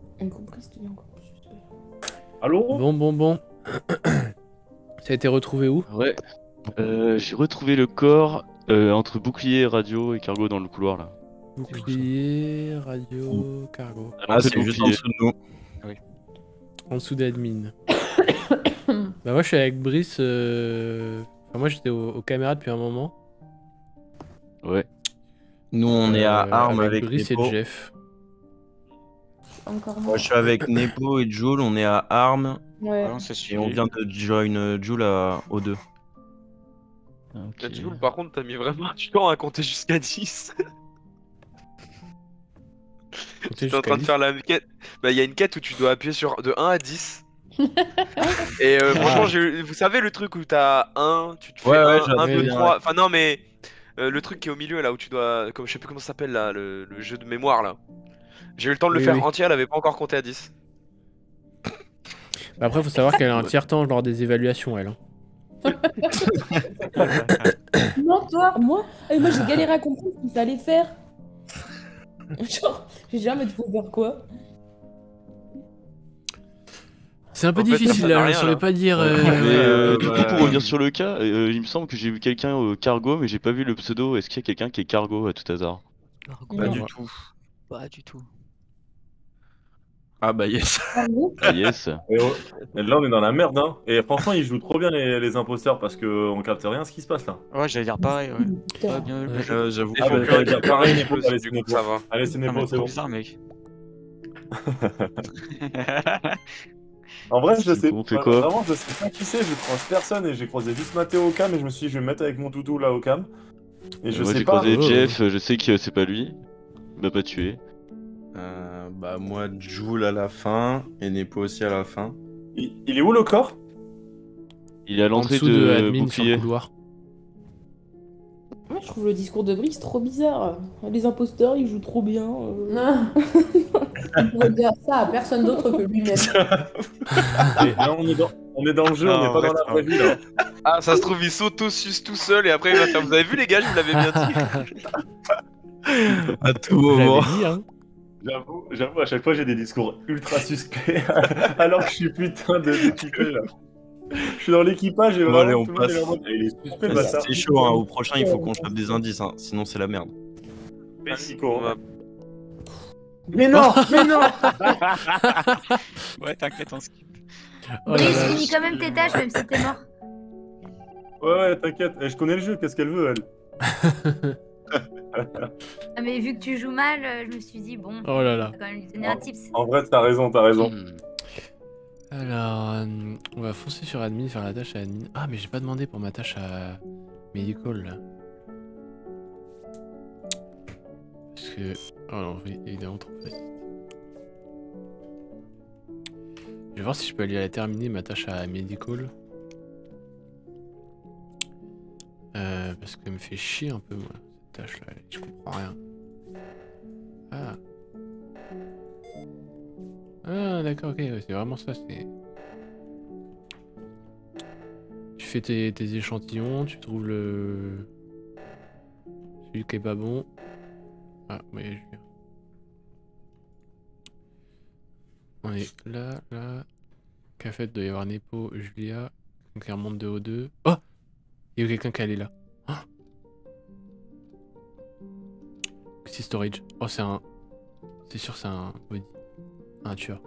Allô? Bon, bon, bon. Ça a été retrouvé où? Ouais. Euh, J'ai retrouvé le corps euh, entre bouclier, radio et cargo dans le couloir là. Bouclier, radio, cargo. À Ah, l'entrée c'est de juste en bouclier. dessous de nous. En dessous d'admin. Bah moi je suis avec Brice. Euh... Enfin, moi j'étais au- aux caméras depuis un moment. Ouais. Nous, on est à Euh, Armes avec avec Brice Nepo. et Jeff. Encore Moi, je suis avec Nepo et Joule, on est à Armes. Ouais. Ah non, c'est Et on vient de join euh, Joule à O deux. Ok. Là, du coup, par contre, t'as mis vraiment du temps à compter jusqu'à dix. Comptez T'es en train jusqu'à de faire la quête. Bah, il y a une quête où tu dois appuyer sur de un à dix. Et euh, franchement, j'ai eu- vous savez le truc où t'as un, tu te fais Ouais, ouais, un, j'avais deux, bien, trois. ouais. Enfin, non, mais euh, le truc qui est au milieu là où tu dois. Comme je sais plus comment ça s'appelle là, le, le jeu de mémoire là. J'ai eu le temps de le Oui, faire oui. entier, elle avait pas encore compté à dix. Bah après faut savoir qu'elle a un tiers temps lors des évaluations elle. Hein. Non, toi, moi, eh, moi j'ai galéré à comprendre ce qu'il fallait faire. Genre, j'ai jamais dit faut faire quoi. C'est un peu En fait, difficile ça là, n'a je rien, saurais là. pas dire. Mais euh, euh, du coup, bah, pour revenir sur le cas, euh, il me semble que j'ai vu quelqu'un au cargo, mais j'ai pas vu le pseudo. Est-ce qu'il y a quelqu'un qui est cargo à tout hasard? Pas Non. du tout. Pas du tout. Ah bah yes. Ah yes. Et ouais. Et là, on est dans la merde, hein. Et franchement, ils jouent trop bien les, les imposteurs parce qu'on capte rien ce qui se passe là. Ouais, j'allais dire pareil, ouais. Putain. Pas bien le Ouais. jeu. Euh, J'avoue Et Ah, faut bah, plus un bah, kill pareil, en Nepo, plus, allez, du c'est coup, Nepo. ça va. Allez, c'est Ah, Nepo, mais c'est trop bon. bizarre, mec. En vrai, je Du sais coup, on fait pas- quoi? vraiment, je sais pas qui c'est, je croise personne et j'ai croisé juste Mathéo au cam et je me suis dit, je vais me mettre avec mon doudou là au cam. Et je Moi sais j'ai pas. croisé Oh. Jeff, je sais que c'est pas lui. Il m'a pas tué. Euh, bah moi, Joule à la fin et Nepo aussi à la fin. Il, il est où le corps? Il est à En l'entrée dessous de, de, admin sur le bouclier. couloir. Moi, je trouve le discours de Brice trop bizarre. Les imposteurs, ils jouent trop bien. euh. Non. Il pourrait dire ça à personne d'autre que lui-même. Et là, on est dans, on est dans le jeu, Non, on n'est en pas vrai, dans la c'est vraie vie là. Ah, ça se trouve, il s'auto-suce tout seul et après il va faire. Vous avez vu les gars, je vous l'avais bien dit. À tout Je moment. l'avais dit, hein. J'avoue, j'avoue, à chaque fois j'ai des discours ultra suspects alors que je suis putain de d'équipé là. Je suis dans l'équipage et Bon, vraiment allez, on tout le monde passe. est en mode, eh, il est suspect le bâtard. C'est chaud, hein. Au prochain, il faut qu'on chope des indices, hein. Sinon c'est la merde. Mais Nico, hein. Mais non, mais non. Ouais, t'inquiète, on skip. Oh là Brice, là. finis quand même tes tâches, même si t'es mort. Ouais, ouais, t'inquiète, eh, je connais le jeu, qu'est-ce qu'elle veut elle? Ah, mais vu que tu joues mal, euh, je me suis dit, bon, Oh là on là. va quand même lui donner un tips. En vrai, t'as raison, t'as raison. Alors, euh, on va foncer sur admin, faire la tâche à admin. Ah, mais j'ai pas demandé pour ma tâche à medical là. Parce que. Oh non, oui, évidemment, trop facile. Je vais voir si je peux aller la terminer ma tâche à medical. Euh, parce qu'elle me fait chier un peu, moi, cette tâche-là. Je comprends rien. Ah. Ah, d'accord, ok, ouais, c'est vraiment ça, c'est... Tu fais tes, tes échantillons, tu trouves le... Celui qui est pas bon. Ah, oui, je viens. On est là, là. Café, doit y avoir Nepo, Julia. Quelqu'un qui remonte de O deux. Oh! Il y a quelqu'un qui est allé là. Oh, c'est storage. Oh, c'est un... C'est sûr, c'est un body. Un tueur.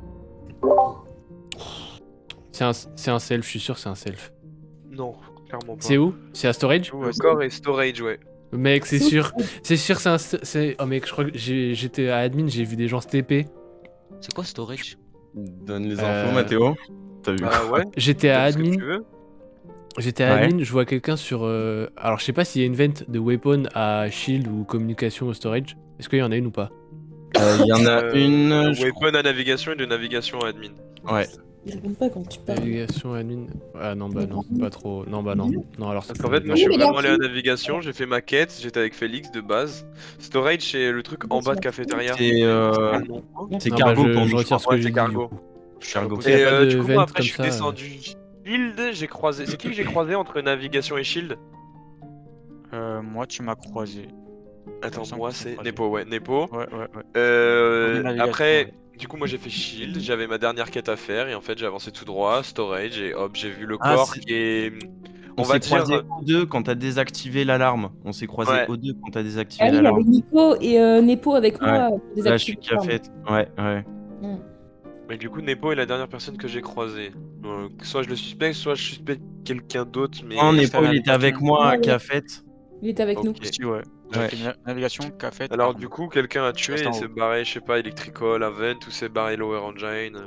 C'est un, c'est un self, je suis sûr, c'est un self. Non, clairement pas. C'est où? C'est à storage? Le corps et storage, ouais. Mec, c'est sûr. C'est sûr, c'est un... c'est- Oh mec, je crois que j'ai- j'étais à admin, j'ai vu des gens se T P. C'est quoi storage? Donne les infos, Euh, Mathéo. T'as vu Bah ouais. J'étais à Donne ce que admin. tu veux. J'étais à Ouais. admin, je vois quelqu'un sur... euh, Alors, je sais pas s'il y a une vente de weapon à shield ou communication au storage. Est-ce qu'il y en a une ou pas? Euh, Il y en a Euh, une. de je Weapon à navigation et de navigation à admin. crois- Ouais. Je réponds pas quand tu parles. Navigation admin. Ah non, bah non, pas trop. Non, bah non. Non, alors Parce c'est qu'en pas fait, moi je suis Oui, mais vraiment allé à Darcy- navigation, j'ai fait ma quête, j'étais avec Félix de base. Storage, c'est le truc en bas de cafétéria. C'est euh, Non. c'est Non, cargo bah, je, pour je nous. retire ce que Ouais, j'ai c'est dit. cargo. du coup. Cargo. Il y a Et pas euh, de du coup, vent après, comme je suis ça, euh. descendu. Shield, j'ai croisé. C'est qui que j'ai croisé entre navigation et shield? Euh, moi, tu m'as croisé. Attends, Il me moi semble c'est qu'on s'est Nepo, ouais, Nepo. Ouais, ouais, ouais. Euh, Premier navigation, après, ouais. du coup, moi j'ai fait shield, j'avais ma dernière quête à faire et en fait j'ai avancé tout droit, storage et hop, j'ai vu le Ah, corps c'est- qui est. On, On va s'est dire. croisé O deux quand t'as désactivé l'alarme. On s'est croisé Ouais. O deux quand t'as désactivé Ah oui, il y l'alarme. avait Nico et euh, Nepo avec Ouais. moi. pour Là, je désactiver suis l'arme. café. Ouais, ouais. Mm. Mais du coup, Nepo est la dernière personne que j'ai croisée. Donc, soit je le suspecte, soit je suspecte quelqu'un d'autre. Mais Non, c'était Nepo, la il était avec navigation. moi à Ouais, ouais. Cafet. Il était avec nous. Ok. Si, ouais. Ouais. J'ai fait na- navigation, café. Alors, arme. du coup, quelqu'un a tué reste et en s'est haut. barré, je sais pas, Electrical, Avent ou s'est barré Lower Engine.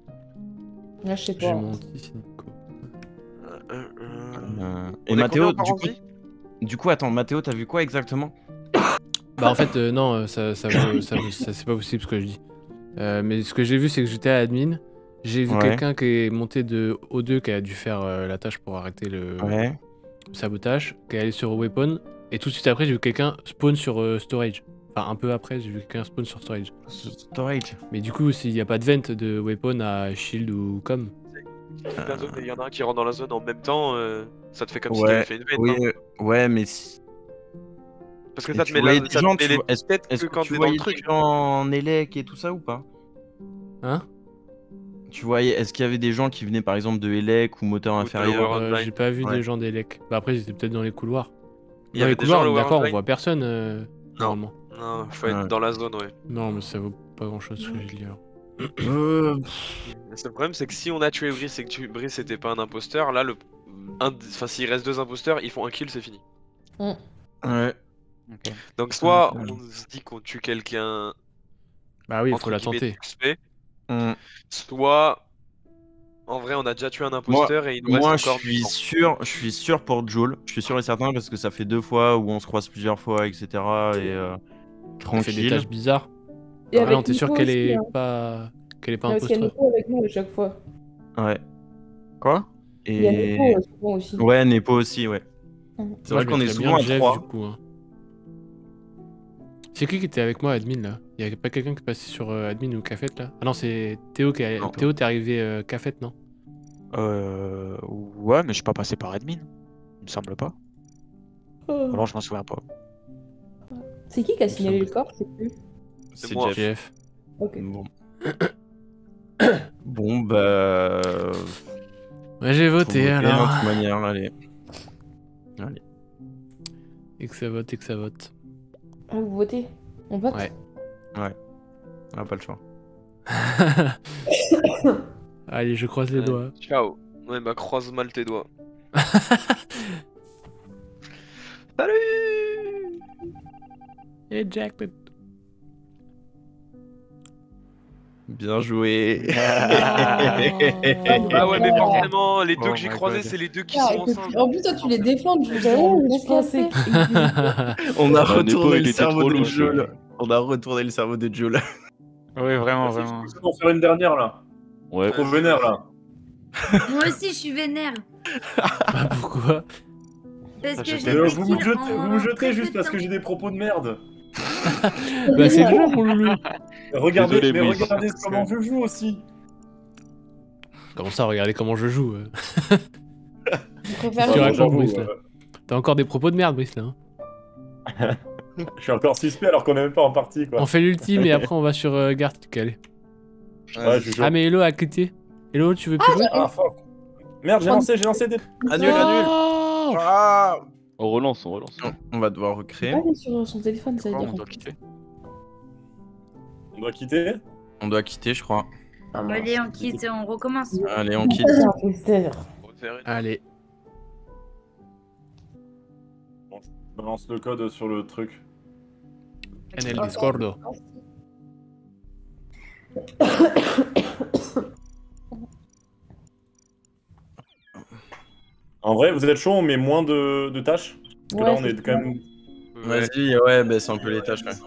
Là, je sais J'ai pas. menti, c'est Nico. Euh, euh, euh. Euh, On Et est Mathéo, combien par du coup, envie du coup, attends, Mathéo, t'as vu quoi exactement? Bah en fait, euh, non, euh, ça, ça, vaut- ça, vaut- ça- c'est pas possible ce que je dis. Euh, mais ce que j'ai vu, c'est que j'étais à admin. J'ai vu Ouais. quelqu'un qui est monté de O deux, qui a dû faire euh, la tâche pour arrêter le Ouais. sabotage, qui est allé sur weapon. Et tout de suite après, j'ai vu quelqu'un spawn sur euh, storage. Enfin, un peu après, j'ai vu quelqu'un spawn sur storage. Storage. Mais du coup, s'il n'y a pas de vent de weapon à shield ou com. La zone, et il y en a un qui rentre dans la zone en même temps, euh, ça te fait comme s'il Ouais. avait fait une veine. Oui, hein. euh, ouais, mais si. Parce que Et ça te tu met, voyais la, des ça te gens, met tu les vois- est-ce têtes est-ce que que quand tu t'es dans voyais le truc. des gens en élec et tout ça ou pas? Hein? Tu voyais, est-ce qu'il y avait des gens qui venaient par exemple de élec ou moteur Ou de inférieur? Lower Euh, Online. j'ai pas vu Ouais. des gens d'Elec. Bah après, ils étaient peut-être dans les couloirs. Il y Dans avait les des gens couloirs, Lower d'accord, on Online. voit personne euh, Non. normalement. Non, faut être Ouais. dans la zone, ouais. Non, mais ça vaut pas grand chose ce que j'ai dit alors. Euh, Le seul problème, c'est que si on a tué Brice et que tu... Brice était pas un imposteur, là, le... un... enfin, s'il reste deux imposteurs, ils font un kill, c'est fini. Mm. Ouais. Ok. Donc, soit Mm. on se dit qu'on tue quelqu'un. Bah oui, il entre faut la guillemets, tenter. suspect, Mm. soit en vrai, on a déjà tué un Moi, imposteur et il nous moi reste je encore suis deux ans. sûr, je suis sûr pour Joel. Je suis sûr et certain parce que ça fait deux fois où on se croise plusieurs fois, et cetera. Et euh, Elle fait des tranquille. tâches bizarres. Et Ah avec non, t'es sûr Nico qu'elle aussi, est hein. pas qu'elle est pas Parce qu'il y a imposteur. Nico avec nous à chaque fois. Ouais. Quoi? Il y a Et Nico euh, souvent aussi. ouais, Nepo aussi, ouais. Mhm. C'est vrai Moi, je qu'on est mettrais souvent bien à Jeff, trois. du coup, hein. C'est qui qui était avec moi, admin là? Il y a pas quelqu'un qui est passé sur euh, admin ou Cafet là? Ah non, c'est Théo qui est. Non. Théo, t'es arrivé euh, Cafet, non? Euh. Ouais, mais je suis pas passé par admin. Il me semble pas. Oh. Alors, je m'en souviens pas. C'est qui qui a signalé le corps? Je sais plus. C'est moi. Jeff. Jeff. Ok. Bon. Bon, bah. Ouais, j'ai faut voté voter, alors. hein, de toute manière, allez. Allez. Et que ça vote, et que ça vote. Ah, vous votez? On vote? Ouais. Ouais. On a pas le choix. Allez, je croise les Ouais. doigts. Ciao. Ouais, bah, croise mal tes doigts. Salut! Et jackpot. Bien joué. Ah ouais, mais forcément, les deux Oh que j'ai my croisés, God. c'est les deux qui Ah, sont écoute, ensemble. en plus, toi, tu les défends, je Bah ouais, mais je pensais On a Bah, Nepo, retourné il le était cerveau trop de loin, Joel. quoi. On a retourné le cerveau de Joel. Oui, vraiment, Vas-y, vraiment. je peux en faire une dernière là. Ouais. Trop vénère là. Moi aussi, je suis vénère. Bah pourquoi? Parce que j'ai Mais, euh, des vous me kills jetez, en vous me jetez très peu juste de parce temps. que j'ai des propos de merde. Bah c'est le jeu mon loulou. Regardez, Désolé, mais Brice. regardez comment je joue aussi. Comment ça, regardez comment je joue. euh. Je préfère Tu Bah, racontes, j'avoue, Brice, là. euh, T'as encore des propos de merde, Brice, là. Hein. Je suis encore suspect alors qu'on est même pas en partie, quoi. On fait l'ultime et après on va sur euh, Gartic, allez. Ouais, je suis chaud. Ah mais Hello a quitté. Hello, tu veux plus jouer? Ah, fuck. Merde, j'ai lancé, j'ai lancé des... Annule, annule. Oh Ah, On relance, on relance. on- on va devoir recréer. Allez sur son téléphone, ça veut Quoi, dire. on doit quitter. On doit quitter. On doit quitter, je crois. Ah, Bon, allez, on quitte, on recommence. Allez, on quitte. Allez. Je balance le code sur le truc. En el Discordo. En vrai, vous êtes chaud, on met moins de, de tâches. Parce que Ouais, là, on c'est est quand même. Ouais. Vas-y, ouais, bah c'est un peu les tâches. Ouais.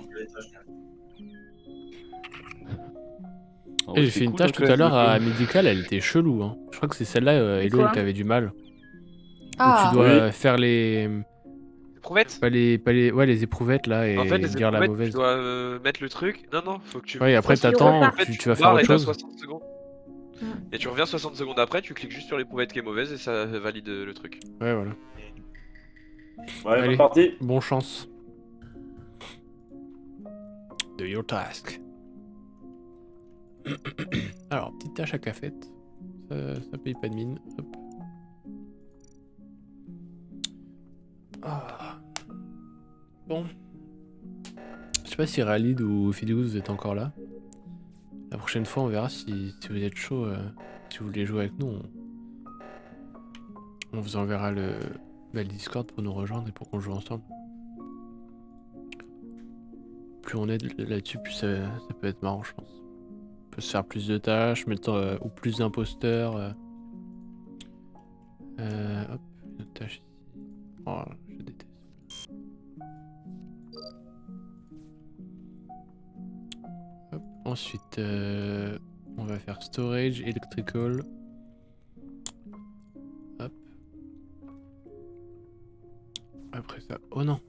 En Eh, vrai, j'ai c'est fait une cool, tâche hein, tout quand à même, l'heure le à jeu. Médical, elle était chelou. Hein. Je crois que c'est celle-là, euh, Hello, Quoi elle t'avait du mal. Ah, Où tu dois Oui. faire les... Éprouvettes. Pas les, pas les... Ouais, les éprouvettes là et En fait, les dire la éprouvettes, mauvaise. tu dois euh, mettre le truc. Non, non, faut que tu. Ouais, après fasses- t'attends, En fait, tu, tu tu vas te faire barres et autre t'as chose. soixante secondes. Et tu reviens soixante secondes après, tu cliques juste sur l'éprouvette qui est mauvaise et ça valide euh, le truc. Ouais, voilà. Ouais, Allez. c'est parti. Bon chance. Do your task. Alors, petite tâche à cafette. Ça, ça paye pas de mine. Hop. Ah. Bon. Je sais pas si Ralid ou Fidous vous êtes encore là. La prochaine fois, on verra si, si vous êtes chaud. euh, si vous voulez jouer avec nous, on, on vous enverra le, bah, le Discord pour nous rejoindre et pour qu'on joue ensemble. Plus on est là-dessus, plus ça, ça peut être marrant, je pense. On peut se faire plus de tâches, mettre, euh, ou plus d'imposteurs. Euh... Euh, hop, une autre tâche ici. Oh, je déteste. Hop, ensuite, euh, on va faire storage, electrical. Hop. Après ça. Oh non!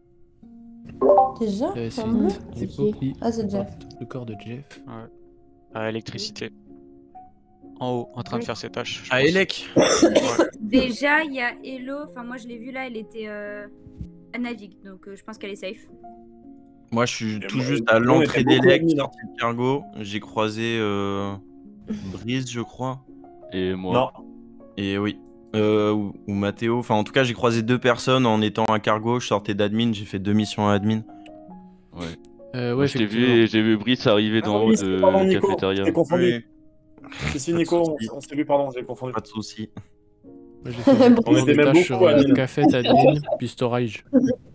Déjà Euh, c'est en bleu c'est C'est qui Poppy. Ah, c'est Jeff. Le corps de Jeff. Ouais. À électricité. En haut, en train de faire ses tâches. je Ah, pense. Elec. Déjà, il y a Hello, enfin moi je l'ai vue là, elle était euh, à Navig, donc euh, je pense qu'elle est safe. Moi, je suis Et tout moi, juste nous, à on l'entrée était beaucoup d'Elec, admin, hein. sortie de cargo. J'ai croisé euh, Brise, je crois. Et moi. Non. Et oui. Euh, ou, ou Mathéo. Enfin, en tout cas, j'ai croisé deux personnes en étant à cargo. Je sortais d'admin. J'ai fait deux missions à admin. Ouais. Euh, ouais, Moi, je t'ai vu effectivement. et j'ai vu Brice arriver Ah d'en oui, haut c'est- de pardon, Nico, cafétéria. j'ai confondu. Oui, Si, si, Nico, on, on s'est vu, pardon, j'ai confondu. pas de soucis. Moi, j'ai fait Bon. On était des même tâches beaucoup sur à euh, admin. café, admin, puis storage.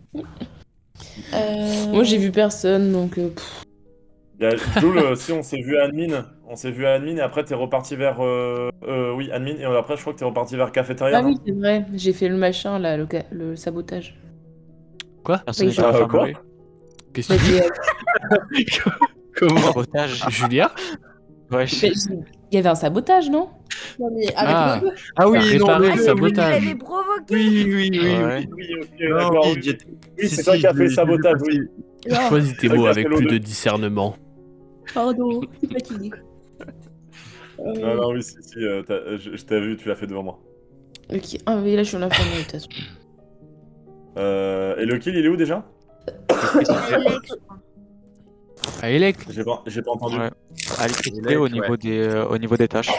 Euh... Moi j'ai vu personne donc. euh, pff. Il y a Jules, euh, si on s'est vu à admin, on s'est vu à admin et après t'es reparti vers euh, euh, oui admin et après je crois que t'es reparti vers cafétéria. Ah non oui, c'est vrai, j'ai fait le machin là, le, ca- le sabotage. Quoi? Personne Oui, n'est euh, en train de quoi rouler. Qu'est-ce que tu Mais, dis? euh, Comment? Sabotage. Julia? Ouais, mais il y avait un sabotage, non? Non, mais avec Ah, le... Ah t'as oui, non, réparé le le Ah, jeu, c'est vous qui sabotage. l'avez provoqué. Oui, oui, oui. Ouais. Oui, ok, Non, d'accord. oui, Oui, j'étais- Oui, si, c'est si, toi qui as je fait l'ai- le sabotage, je l'ai oui. Non, Choisis tes C'est mots vrai avec qu'il y a plus l'eau de de- discernement. pardon, je suis fatiguée. Euh, Non, non, oui, si, si, euh, t'as- je, je t'ai vu, tu l'as fait devant moi. Ok, ah mais là je suis en infirmière de toute façon. Euh, et le kill, il est où déjà? Alex, je crois. Ah, Elec? J'ai pas, j'ai pas entendu. Ouais. À l'électricité Elec, au ouais. niveau des euh, au niveau des tâches.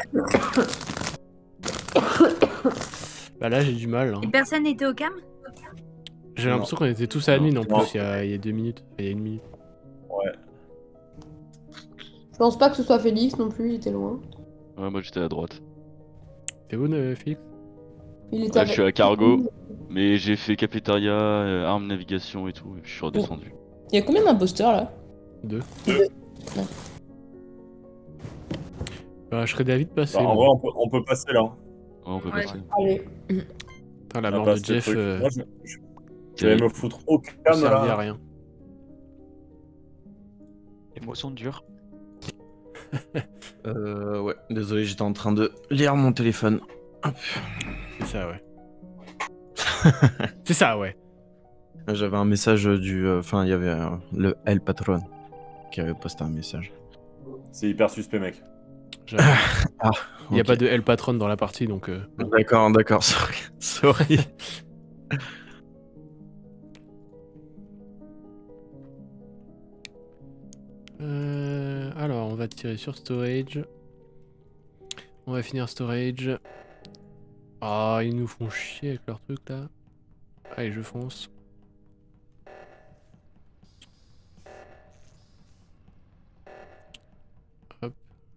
Bah là, j'ai du mal. hein. Et personne n'était au cam? J'ai Non. l'impression qu'on était tous à admin en Non. plus il y, a, il y a deux minutes. Il y a une minute. Ouais. Je pense pas que ce soit Félix non plus, il était loin. Ouais, moi j'étais à droite. T'es où, euh, Félix? Il était Ouais, avec- je suis à cargo, mais j'ai fait cafétéria, euh, arme navigation et tout, et puis je suis redescendu. Il y a combien d'imposteurs là? Deux. Deux. Bah, je serais d'avis de passer. Bah, en moi. vrai, on peut, on peut passer là. Ouais, on peut Ouais. passer. Allez. Putain, la On mort passe de le Jeff, truc. euh, Moi, je, je- je vais me foutre au ne cam servait à là. rien. Les mots sont durs. Euh, ouais, désolé, j'étais en train de lire mon téléphone. Hop. C'est ça, ouais. C'est ça, ouais. J'avais un message du... Enfin, il y avait euh, le El Patron qui avait posté un message. C'est hyper suspect, mec. Ah, Il n'y a ok. pas de El Patron dans la partie, donc... euh, bon. D'accord, d'accord, sorry. Sorry. Euh, alors, on va tirer sur storage. On va finir storage. Ah, ils nous font chier avec leur truc là. Allez, je fonce. Hop.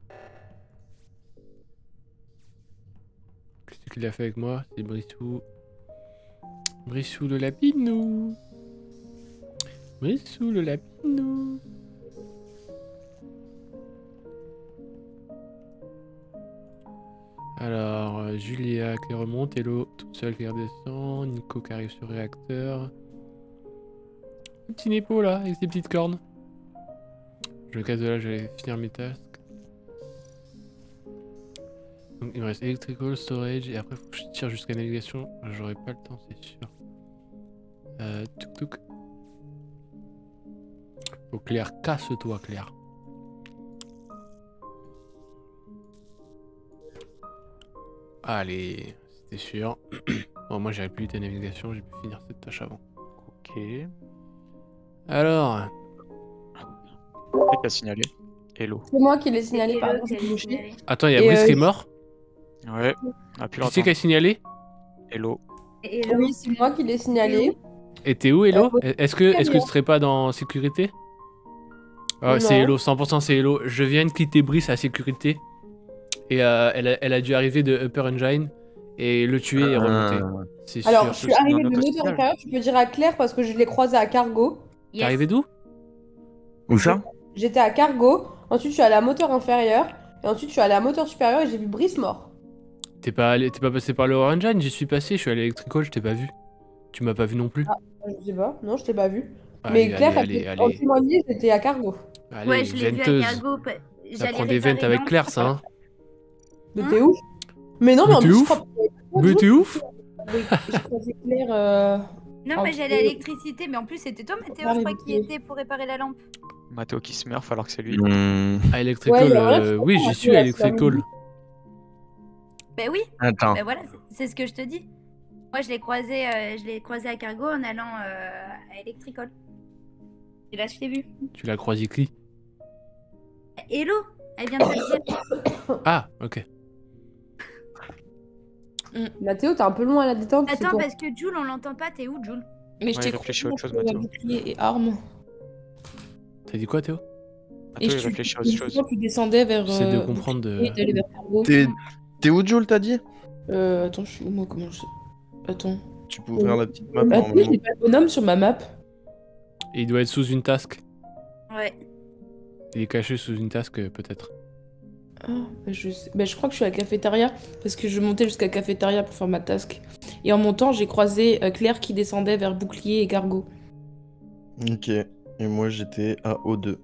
Qu'est-ce qu'il a fait avec moi? C'est Brissou. Brissou le lapinou. Brissou le lapinou. Alors, euh, Julia qui remonte, Hello toute seule qui redescend, Nico qui arrive sur réacteur. Le petit Nepo là, avec ses petites cornes. Je le casse de là, je vais finir mes tasks. Donc il me reste Electrical, Storage, et après faut que je tire jusqu'à navigation. J'aurai pas le temps, c'est sûr. Euh, touk touk. Oh Claire, casse-toi Claire. Allez, c'était sûr. Bon, moi j'avais plus vite à navigation, j'ai pu finir cette tâche avant. Ok. Alors, Qui t'a signalé? Hello. C'est moi qui l'ai signalé, Hello pardon, qui j'ai a bouché. signalé. attends, il y a Et, Brice euh, qui est mort. Ouais, on a pu Qui c'est qui a l'entendre. signalé? Hello. Hello. Oui, c'est moi qui l'ai signalé. Et t'es où, Hello? Euh, Est-ce que, est-ce que tu serais pas dans sécurité? Oh, c'est Non. Hello, cent pour cent c'est Hello. Je viens de quitter Brice à sécurité. Et euh, elle, a, elle a dû arriver de Upper Engine. Et le tuer et remonter. C'est Alors, sûr. je suis arrivée dans de notre moteur hôpital. inférieur, tu peux dire à Claire parce que je l'ai croisé à Cargo. T'es Yes. arrivé d'où? Où ça? J'étais à Cargo, ensuite je suis allée à moteur inférieur, et ensuite je suis allée à moteur supérieur et j'ai vu Brice mort. T'es pas, allé- t'es pas passé par le Upper Engine? J'y suis passé, je suis allé à Electrical, je t'ai pas vu. Tu m'as pas vu non plus. Ah, je sais pas, non, je t'ai pas vu. Allez, Mais Claire, allez, elle allez, peut en allez. témoigner, j'étais à Cargo. Allez, Ouais, je l'ai vu à venteuse. Cargo. pa- Ça j'allais prend des réparer ventes avec l'ampe. Claire, ça, hein? Mais Hein t'es ouf. Mais non, mais Mais en t'es plus, je ouf. crois pas que- Mais t'es ouf? J'ai croisé Claire. euh, Non, entre- mais j'allais à l'électricité, mais en plus c'était toi, Mathéo, je crois, qui était pour réparer la lampe. Mathéo qui se meurt alors que c'est lui. Hmm, À Electrical, Ouais, il y a rien euh, qui oui, comprend, j'y suis Mathéo, à là, c'est la Electrical. musique. Bah oui, Attends. bah voilà, c'est- c'est ce que je te dis. Moi, je l'ai croisé, euh, je l'ai croisé à Cargo en allant euh, à Electrical. Et là, je t'ai vu. Tu l'as croisé qui? Hello, elle vient de te le dire. Ah, ok. Mathéo, t'es un peu loin à la détente. c'est Attends, toi. parce que Jules, on l'entend pas, t'es où, Jules? Mais je Ouais, t'ai il réfléchit croisé à autre chose, entre la Mathéo. bouclier et arme. T'as dit quoi, Théo? Et Mathéo, il je réfléchit à autre chose. tu descendais vers. J'essaie de euh, comprendre de- bouclier et d'aller vers Cargo. T'es t'es où, Jules, t'as dit? Euh, attends, je suis où moi? Comment je. Attends. Tu peux ouvrir la petite map Bah, normalement. oui, j'ai pas le bonhomme sur ma map. Et il doit être sous une task. Ouais. Il est caché sous une task, euh, peut-être. Ah, bah, je, sais- bah, je crois que je suis à la cafétéria parce que je montais jusqu'à la cafétéria pour faire ma task. Et en montant, j'ai croisé euh, Claire qui descendait vers Bouclier et Cargo. Ok. Et moi, j'étais à O deux.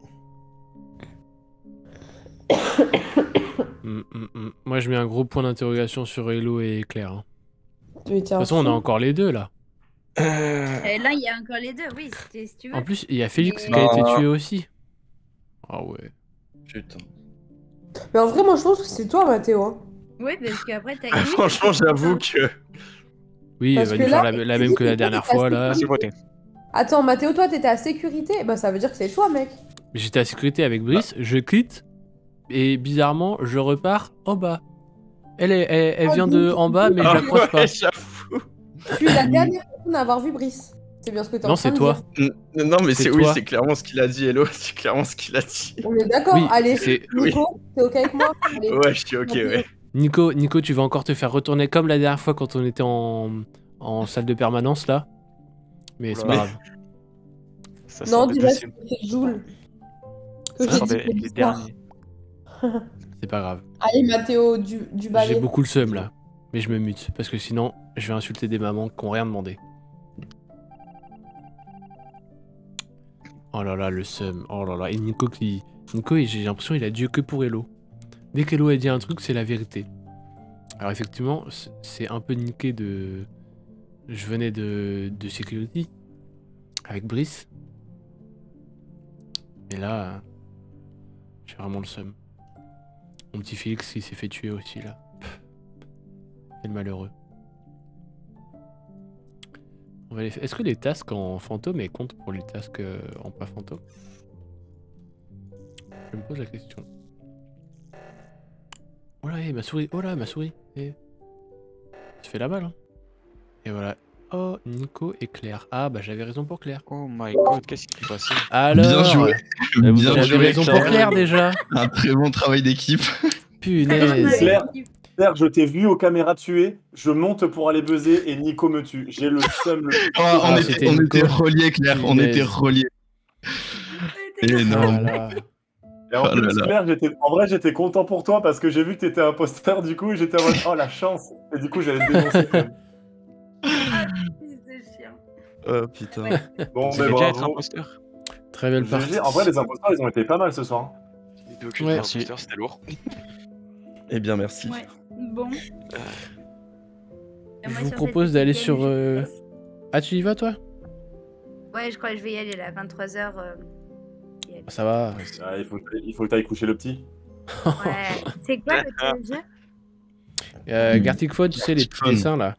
Hum, hum, hum. Moi, je mets un gros point d'interrogation sur Hello et Claire. hein. Mais De t'es toute un façon, on a fou. encore les deux là. Et là, il y a encore les deux, oui, si, si tu veux. En plus, il y a Félix Mais- qui a été Non. tué aussi. Ah ouais. Putain. Mais en vrai, moi je pense que c'est toi, Mathéo. hein. Oui, parce qu'après, t'as Ah, franchement, j'avoue que. Oui, Parce elle va que nous là, faire la, la tu même dis que la que dernière toi, t'es fois là. assez Merci voté. Attends, Mathéo, toi t'étais à sécurité, bah ça veut dire que c'est toi, mec. J'étais à sécurité avec Brice, je quitte et bizarrement, je repars en bas. Elle, est- elle, elle Oh, vient de donc, en bas, mais je la croise pas. Ouais, j'avoue. Tu es la dernière personne à avoir vu Brice. C'est bien ce que t'es en Non, train c'est de toi. dire. N- Non, mais C'est c'est oui, toi. c'est clairement ce qu'il a dit, Hello. C'est clairement ce qu'il a dit. On est d'accord. Oui, Allez, c'est- Nico, t'es ok avec moi? Allez. Ouais, je suis ok, ouais. Nico, Nico, tu vas encore te faire retourner comme la dernière fois quand on était en, en salle de permanence là. Mais c'est pas Oula. grave. Ça Non, sort des dis-moi, deuxièmes. c'est Joule. Que Ça j'ai sort dit des pour les l'histoire. derniers. C'est pas grave. Allez, Mathéo, du, du J'ai balai. beaucoup le seum là. Mais je me mute parce que sinon, je vais insulter des mamans qui ont rien demandé. Oh là là, le seum. Oh là là. Et Nico qui. Nico, il- j'ai l'impression qu'il a Dieu que pour Hello. Dès qu'Hello a dit un truc, c'est la vérité. Alors effectivement, c- c'est un peu niqué de. je venais de, de Security avec Brice. Et là, euh, j'ai vraiment le seum. Mon petit Félix, il s'est fait tuer aussi là. Pff, quel malheureux. On va les fa- Est-ce que les tasks en fantôme elles comptent pour les tasks euh, en pas fantôme? Je me pose la question. Oh là, eh, ma souris, oh là, ma souris. Eh. Tu fais la balle, hein. Et voilà. Oh, Nico et Claire. Ah, bah j'avais raison pour Claire. Oh my god, qu'est-ce qui s'est passé? Alors, Bien joué. euh, Bien j'avais joué, raison pour Claire déjà. Un très bon travail d'équipe. Punaise. Claire, Claire, je t'ai vu aux caméras tuer, je monte pour aller buzzer et Nico me tue. J'ai le seum. Le... Oh, on Ah, était, c'était on Nico. était reliés, Claire. On Punaise. était reliés. Énorme. Voilà. Et en Oh plus, là là. Claire, j'étais- en vrai, j'étais content pour toi parce que j'ai vu que t'étais imposteur du coup et j'étais en mode oh la chance. Et du coup, j'allais te dénoncer quand même. Fils de chien. Oh putain. Bon, Vous mais aimez bien être bravo. imposteur? Très belle G partie. G, en vrai, les imposteurs, ils ont été pas mal ce soir. Les deux que Ouais. j'ai imposteur, c'était lourd. Eh bien, merci. Ouais. Bon. Je vous propose d'aller sur. euh, Ah, tu y vas toi? Ouais, je crois que je vais y aller là, vingt-trois heures. Ça va. Ah, il faut, il faut que t'ailles coucher le petit. Ouais. C'est quoi le jeu? Euh, Gartic Phone, tu sais, les petits Phone. dessins là.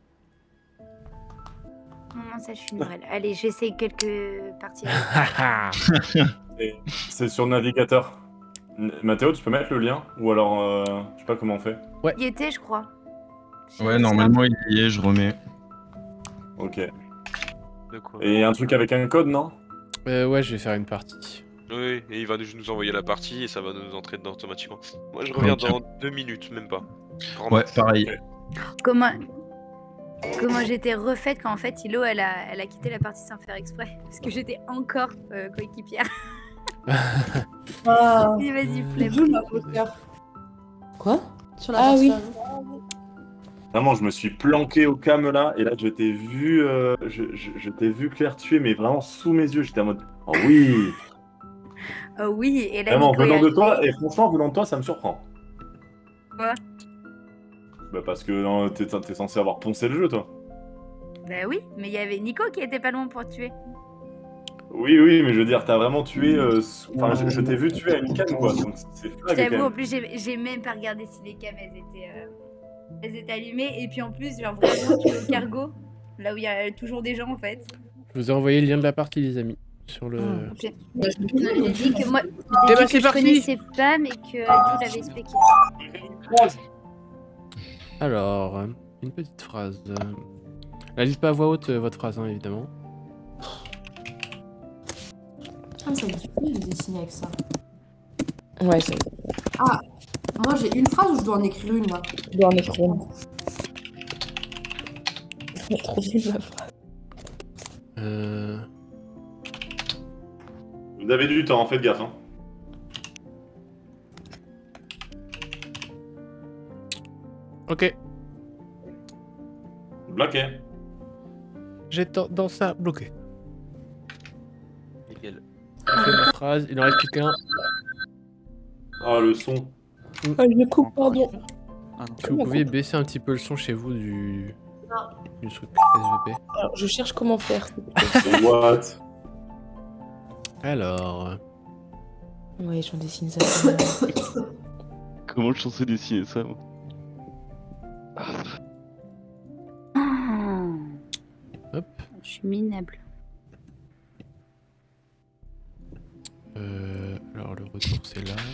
Non, non, ça, je suis nouvelle. Allez, j'essaie quelques parties. Et C'est sur le navigateur. N- Mathéo, tu peux mettre le lien? Ou alors, euh, je sais pas comment on fait. Il y était, je crois. Ouais, normalement, il y est, je remets. Ok. De quoi? Et un truc avec un code, non? Euh, ouais, je vais faire une partie. Oui, et il va nous nous envoyer la partie et ça va nous entrer dedans automatiquement. Moi, je reviens Ok. dans deux minutes, même pas. Grand Ouais, max. pareil. Comment comment j'étais refaite quand en fait Ilo elle a, elle a quitté la partie sans faire exprès parce que j'étais encore euh, coéquipière. Ah, Si, vas-y, c'est flemme. jeu, l'imposteur. Quoi? Sur la Ah oui. personne. Vraiment, je me suis planqué au cam là, et là, je t'ai vu, euh, je, je, je t'ai vu Claire tuer, mais vraiment sous mes yeux. J'étais en mode, oh oui! Oh oui, et là Vraiment, Nico est venant de arrivé. toi, et franchement, venant de toi, ça me surprend. Quoi? Bah, parce que euh, t'es, t'es censé avoir poncé le jeu, toi. Bah oui, mais il y avait Nico qui était pas loin pour tuer. Oui, oui, mais je veux dire, t'as vraiment tué. euh, sous- Enfin, je, je t'ai vu tuer à une cam, quoi. Donc, c'est Je flag, quand t'avoue, en même. plus, j'ai j'ai même pas regardé si les cams elles étaient, euh, elles étaient allumées. Et puis en plus, genre vraiment, tu es au cargo, là où il y a toujours des gens en fait. Je vous ai envoyé le lien de la partie, les amis. Sur le. Ok. J'ai dit que moi, Eh j'ai ben, dit c'est que je parti. connaissais pas, mais que Adou l'avait expliqué. Alors, euh, une petite phrase. Euh... Là, dites pas à voix haute euh, votre phrase, hein, évidemment. Ah, ça me fait plaisir de dessiner avec ça. Ouais, ça. Ah, moi j'ai une phrase ou je dois en écrire une là? Je dois en écrire une. Trop bien la phrase. Euh... Vous avez du temps, faites gaffe. Hein. Ok. Bloqué. J'ai tendance à bloquer. Nickel. J'ai fait ma phrase, il en reste plus qu'un. Ah, le son. Ah, je coupe, pardon. Ah non. Si vous pouviez baisser un petit peu le son chez vous du. du truc S V P. Alors, je cherche comment faire. What? Alors. Ouais, j'en dessine ça. Comment je suis censé dessiner ça, moi? Hop. Je suis minable. Euh, alors le retour c'est là.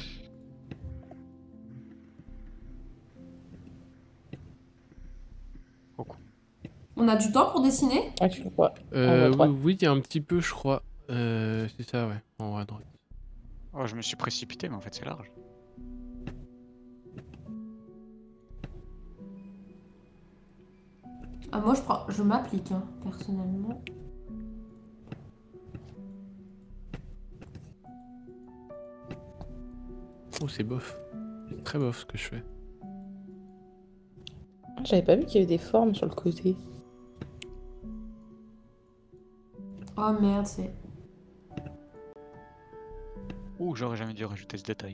On a du temps pour dessiner? Ah, tu vois. Euh, En haut à droite. oui, oui, il y a un petit peu, je crois. Euh, c'est ça, ouais, en haut à droite. Oh, je me suis précipité, mais en fait, c'est large. Ah, moi je prends, je m'applique hein, personnellement. Oh, c'est bof. C'est très bof ce que je fais. Ah, j'avais pas vu qu'il y avait des formes sur le côté. Oh merde, c'est. Ouh, j'aurais jamais dû rajouter ce détail.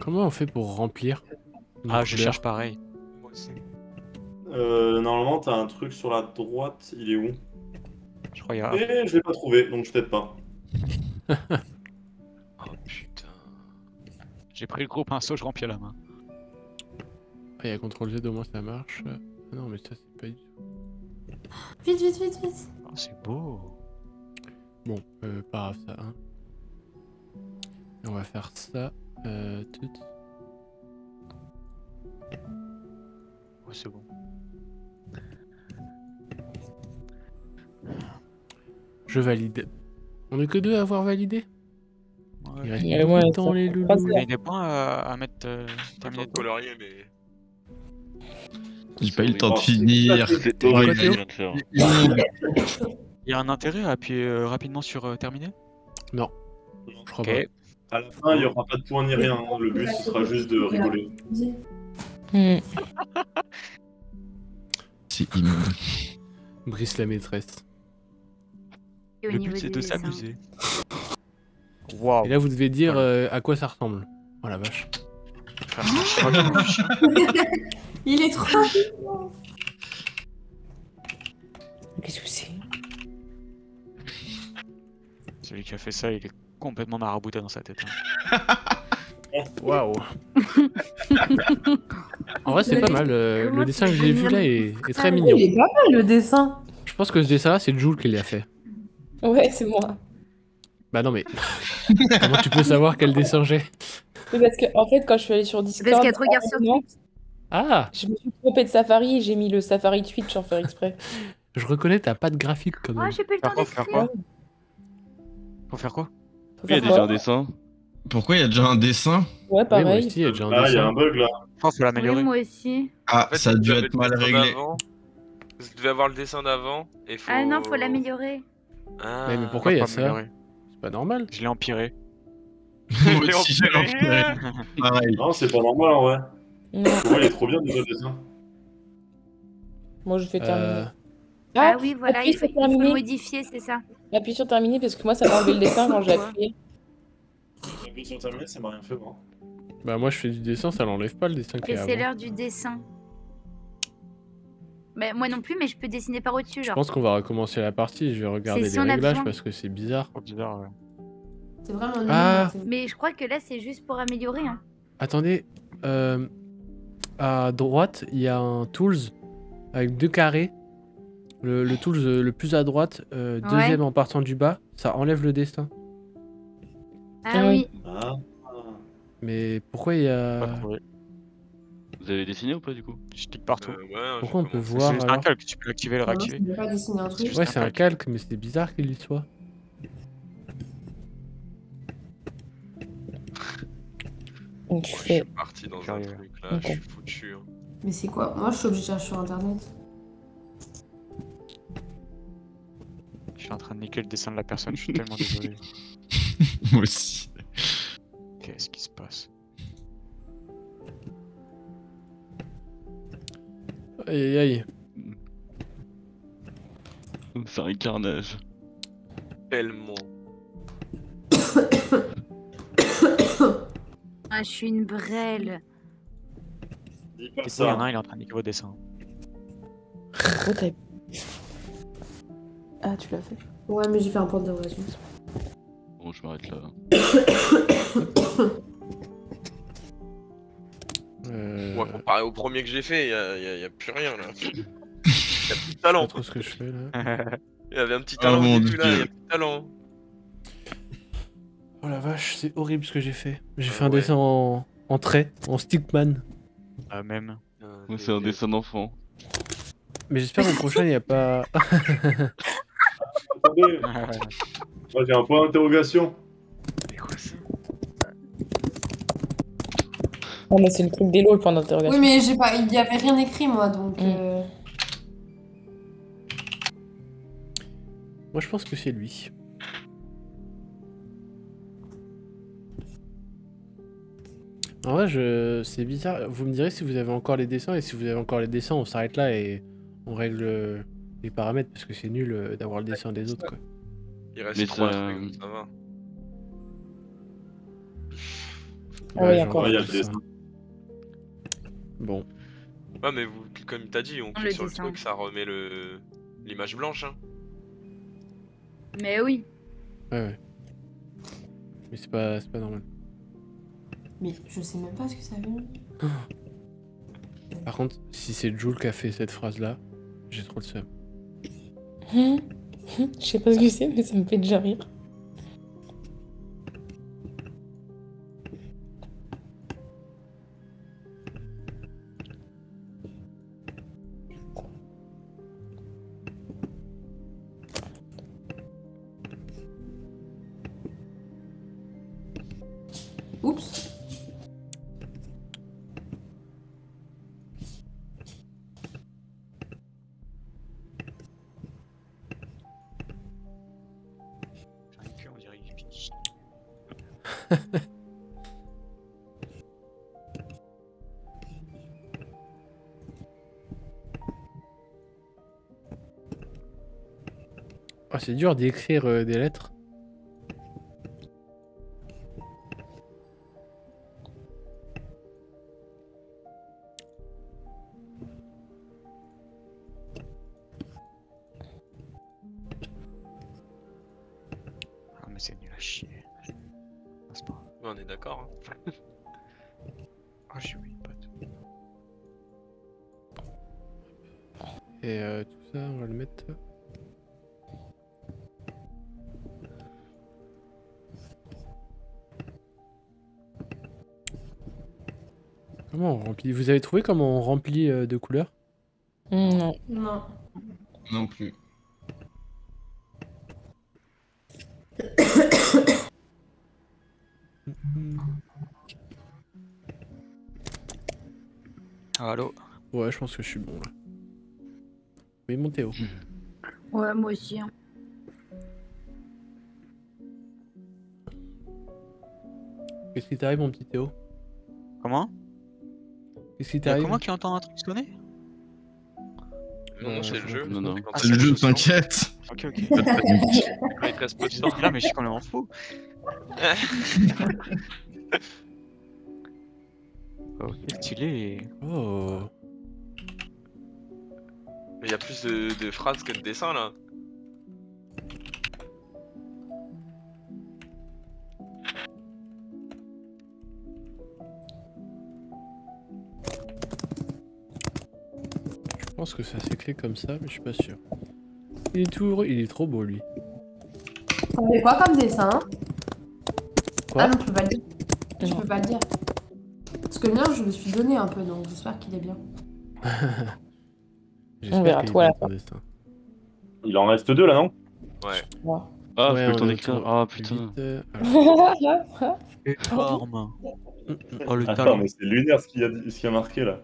Comment on fait pour remplir nos Ah, je couleurs? cherche pareil. Moi aussi. Euh, normalement, t'as un truc sur la droite, il est où? Je crois qu'il y a. Mais je l'ai pas trouvé, donc je t'aide pas. Oh putain. J'ai pris le gros pinceau, je remplis à la main. Ah, il y a contrôle Z, au moins ça marche. Ah non, mais ça, c'est pas du tout. Vite, vite, vite, vite. Oh, c'est beau. Bon, euh, pas grave ça. Hein. Et on va faire ça. Euh, tout. Oh, c'est bon. Je valide. On est que deux à avoir validé. Ouais. Il reste Ouais, beaucoup ouais, de temps, ça les fait loulous. pas Il y a des points à, à mettre. Euh, Attends terminé de colorier, mais. J'ai pas eu le temps de Oh, finir. c'est C'est Quoi, horrible ce Théo? que je viens de faire. Il y a un intérêt à appuyer euh, rapidement sur euh, terminer? Non, je crois Ok. À la fin, il y aura pas de points ni rien. hein. Le but, ce sera juste de rigoler. Hmm. C'est immonde. pas. Brice la maîtresse. Et au Le niveau but c'est des de dessins. s'amuser. Waouh. Et là, vous devez dire Voilà. euh, à quoi ça ressemble. Oh la vache. Frère, je crois que- Il est trop. Qu'est-ce que c'est? Celui qui a fait ça, il est complètement marabouté dans sa tête. hein. Waouh. En vrai, c'est pas mal. euh, Comment le tu dessin que peux j'ai vu venir là me est, faire est ça, très le mignon. Il est pas mal le dessin. Je pense que ce dessin-là, c'est Jules qui l'a fait. Ouais, c'est moi. Bah non, mais comment tu peux savoir quel dessin j'ai? Mais parce que, en fait, quand je suis allée sur Discord, Parce qu'elle te regarde sur heureusement, Twitch. Ah, je me suis trompée de Safari et j'ai mis le Safari Twitch sans faire exprès. je reconnais, t'as pas de graphique quand Oh, même. j'ai pas eu le Faire temps quoi, faire d'écrire. quoi Faut faire quoi? Faut Il y a faire déjà quoi? un dessin. Pourquoi il y a déjà un dessin? Ouais, Oui, moi pareil. aussi, il y a déjà un Là, il y a dessin. un bug là. Je pense qu'il faut Oui, l'améliorer. moi aussi. Ah, En fait, ça a vous dû avez être le mal dessin réglé. d'avant. Vous devez avoir le dessin d'avant et faut. Ah non, faut l'améliorer. Ah. Mais, mais pourquoi il y a Pas ça? améliorer. C'est pas normal. Je l'ai empiré. Moi Léon aussi, j'ai Perret. l'empiré. Pareil. Non, c'est pas normal en vrai. Non, Tu vois, il est trop bien déjà le dessin. moi je fais Euh, terminer. Ah oui, voilà, appuie il faut, sur il faut le terminer. modifier, c'est ça. Appuie sur terminer parce que moi ça m'a enlevé le dessin quand j'ai appuyé. J'ai sur terminé, ça m'a rien fait moi. Bah moi je fais du dessin, ça l'enlève pas le dessin qu'il Et y a c'est avant. l'heure du dessin. Mais moi non plus, mais je peux dessiner par au-dessus, Je genre. pense qu'on va recommencer la partie, je vais regarder si les on a réglages besoin. parce que c'est bizarre. Trop bizarre, ouais. C'est vraiment Ah. nul. Mais je crois que là, c'est juste pour améliorer. Hein. Attendez, euh, à droite, il y a un tools avec deux carrés. Le, le tools euh, le plus à droite, euh, Ouais. deuxième en partant du bas, ça enlève le dessin. Ah Ah oui. Ah. Mais pourquoi il y Pas a... trouvé. Vous avez dessiné ou pas du coup? Je clique partout. Euh, ouais, Pourquoi on je peut commence. voir C'est juste un alors? calque, tu peux l'activer et le Moi, réactiver. je ne pas dessiner un truc. juste Ouais, un c'est un calque. calque, mais c'est bizarre qu'il y soit. Donc je Oh, je fais. suis parti dans un Curieux. truc là, Ok. je suis foutu. hein. Mais c'est quoi? Moi, je suis obligée de chercher sur internet. Je suis en train de niquer le dessin de la personne, je suis tellement désolé. Moi aussi. Qu'est-ce qui se passe? Aïe aïe aïe. C'est un carnage. Tellement. Ah, je suis une brêle. Dis pas Du coup, il y en a ça. un, il est en train de niquer vos dessins. Gros, t'as- Ah, tu l'as fait. Ouais, mais j'ai fait un point de relation. Bon, je m'arrête là. Euh... Ouais, comparé au premier que j'ai fait, il y a, y a- y a plus rien là. Il y a plus de Je sais talent. pas trop ce que je fais là. Il y avait un petit Oh talent mon au début là, Dieu. il y a plus de talent. Oh la vache, c'est horrible ce que j'ai fait. J'ai fait Ah un ouais. dessin en, en trait, en stickman. Ah, même. Euh, Moi, des- c'est un des- dessin d'enfant. Mais j'espère qu'au prochain il n'y a pas... Attendez, moi j'ai un point d'interrogation. Mais quoi ça? Oh, mais c'est le truc d'élo, le point d'interrogation. Oui, mais j'ai pas... il y avait rien écrit, moi, donc... Mm. euh, Moi je pense que c'est lui. En vrai, je... c'est bizarre. Vous me direz si vous avez encore les dessins, et si vous avez encore les dessins, on s'arrête là et on règle euh, les paramètres parce que c'est nul euh, d'avoir le dessin des autres quoi. Il reste Mais trois ça- trucs, ça va. Ah oui, j'ai encore. Ouais, il y a envie le de ça. dessin. Bon. Ouais, mais vous, comme t'as dit, on Le clique sur le dessin. truc, ça remet le l'image blanche. Hein. Mais oui. Ouais, ouais. Mais c'est pas, c'est pas normal. Mais je sais même pas ce que ça veut. Par contre, si c'est Jules qui a fait cette phrase-là, j'ai trop le seum. Hum. Je sais pas ce que c'est, mais ça me fait déjà rire. Oups. On dirait une piche. Oh, c'est dur d'écrire euh, des lettres. Ah, mais c'est nul à chier. Ah, c'est pas grave. Ouais, on est d'accord. Hein. Ah, j'ai oublié pas tout. Et euh, tout ça, on va le mettre. Comment on remplit? Vous avez trouvé comment on remplit euh, de couleurs? Non. Non. Non plus. Allô? Ouais, je pense que je suis bon là. Oui, mon Théo. Ouais, moi aussi. Hein. Qu'est-ce qui t'arrive, mon petit Théo? Comment? Qu'est-ce qui Y'a t'arrive? que moi qui entend un truc sonner? Non, non, c'est le jeu. Non, non. Quand C'est le jeu, t'inquiète. Ok, ok. Quand il te reste peu de temps. Là, mais je suis quand même en fou. Ok, stylé. Oh. Mais il y a plus de, de phrases que de dessins là. Je pense que ça s'écrit comme ça, mais je suis pas sûr. Il est, tout... il est trop beau, lui. Ça fait quoi comme dessin? Quoi? Ah non, je peux pas le dire. Je Non. peux pas le dire. Parce que le mien, je me suis donné un peu, donc j'espère qu'il est bien. J'espère On verra qu'il est tout à la bien, ton destin. Il en reste deux là, non? Ouais. Ouais. Ah, Ouais, j'ai pas eu le on temps est d'écrire. autour Ah du putain. huit, euh, alors. Énorme. Oh, le Attends, talent. mais c'est lunaire ce qu'il y a, ce qu'il y a marqué là.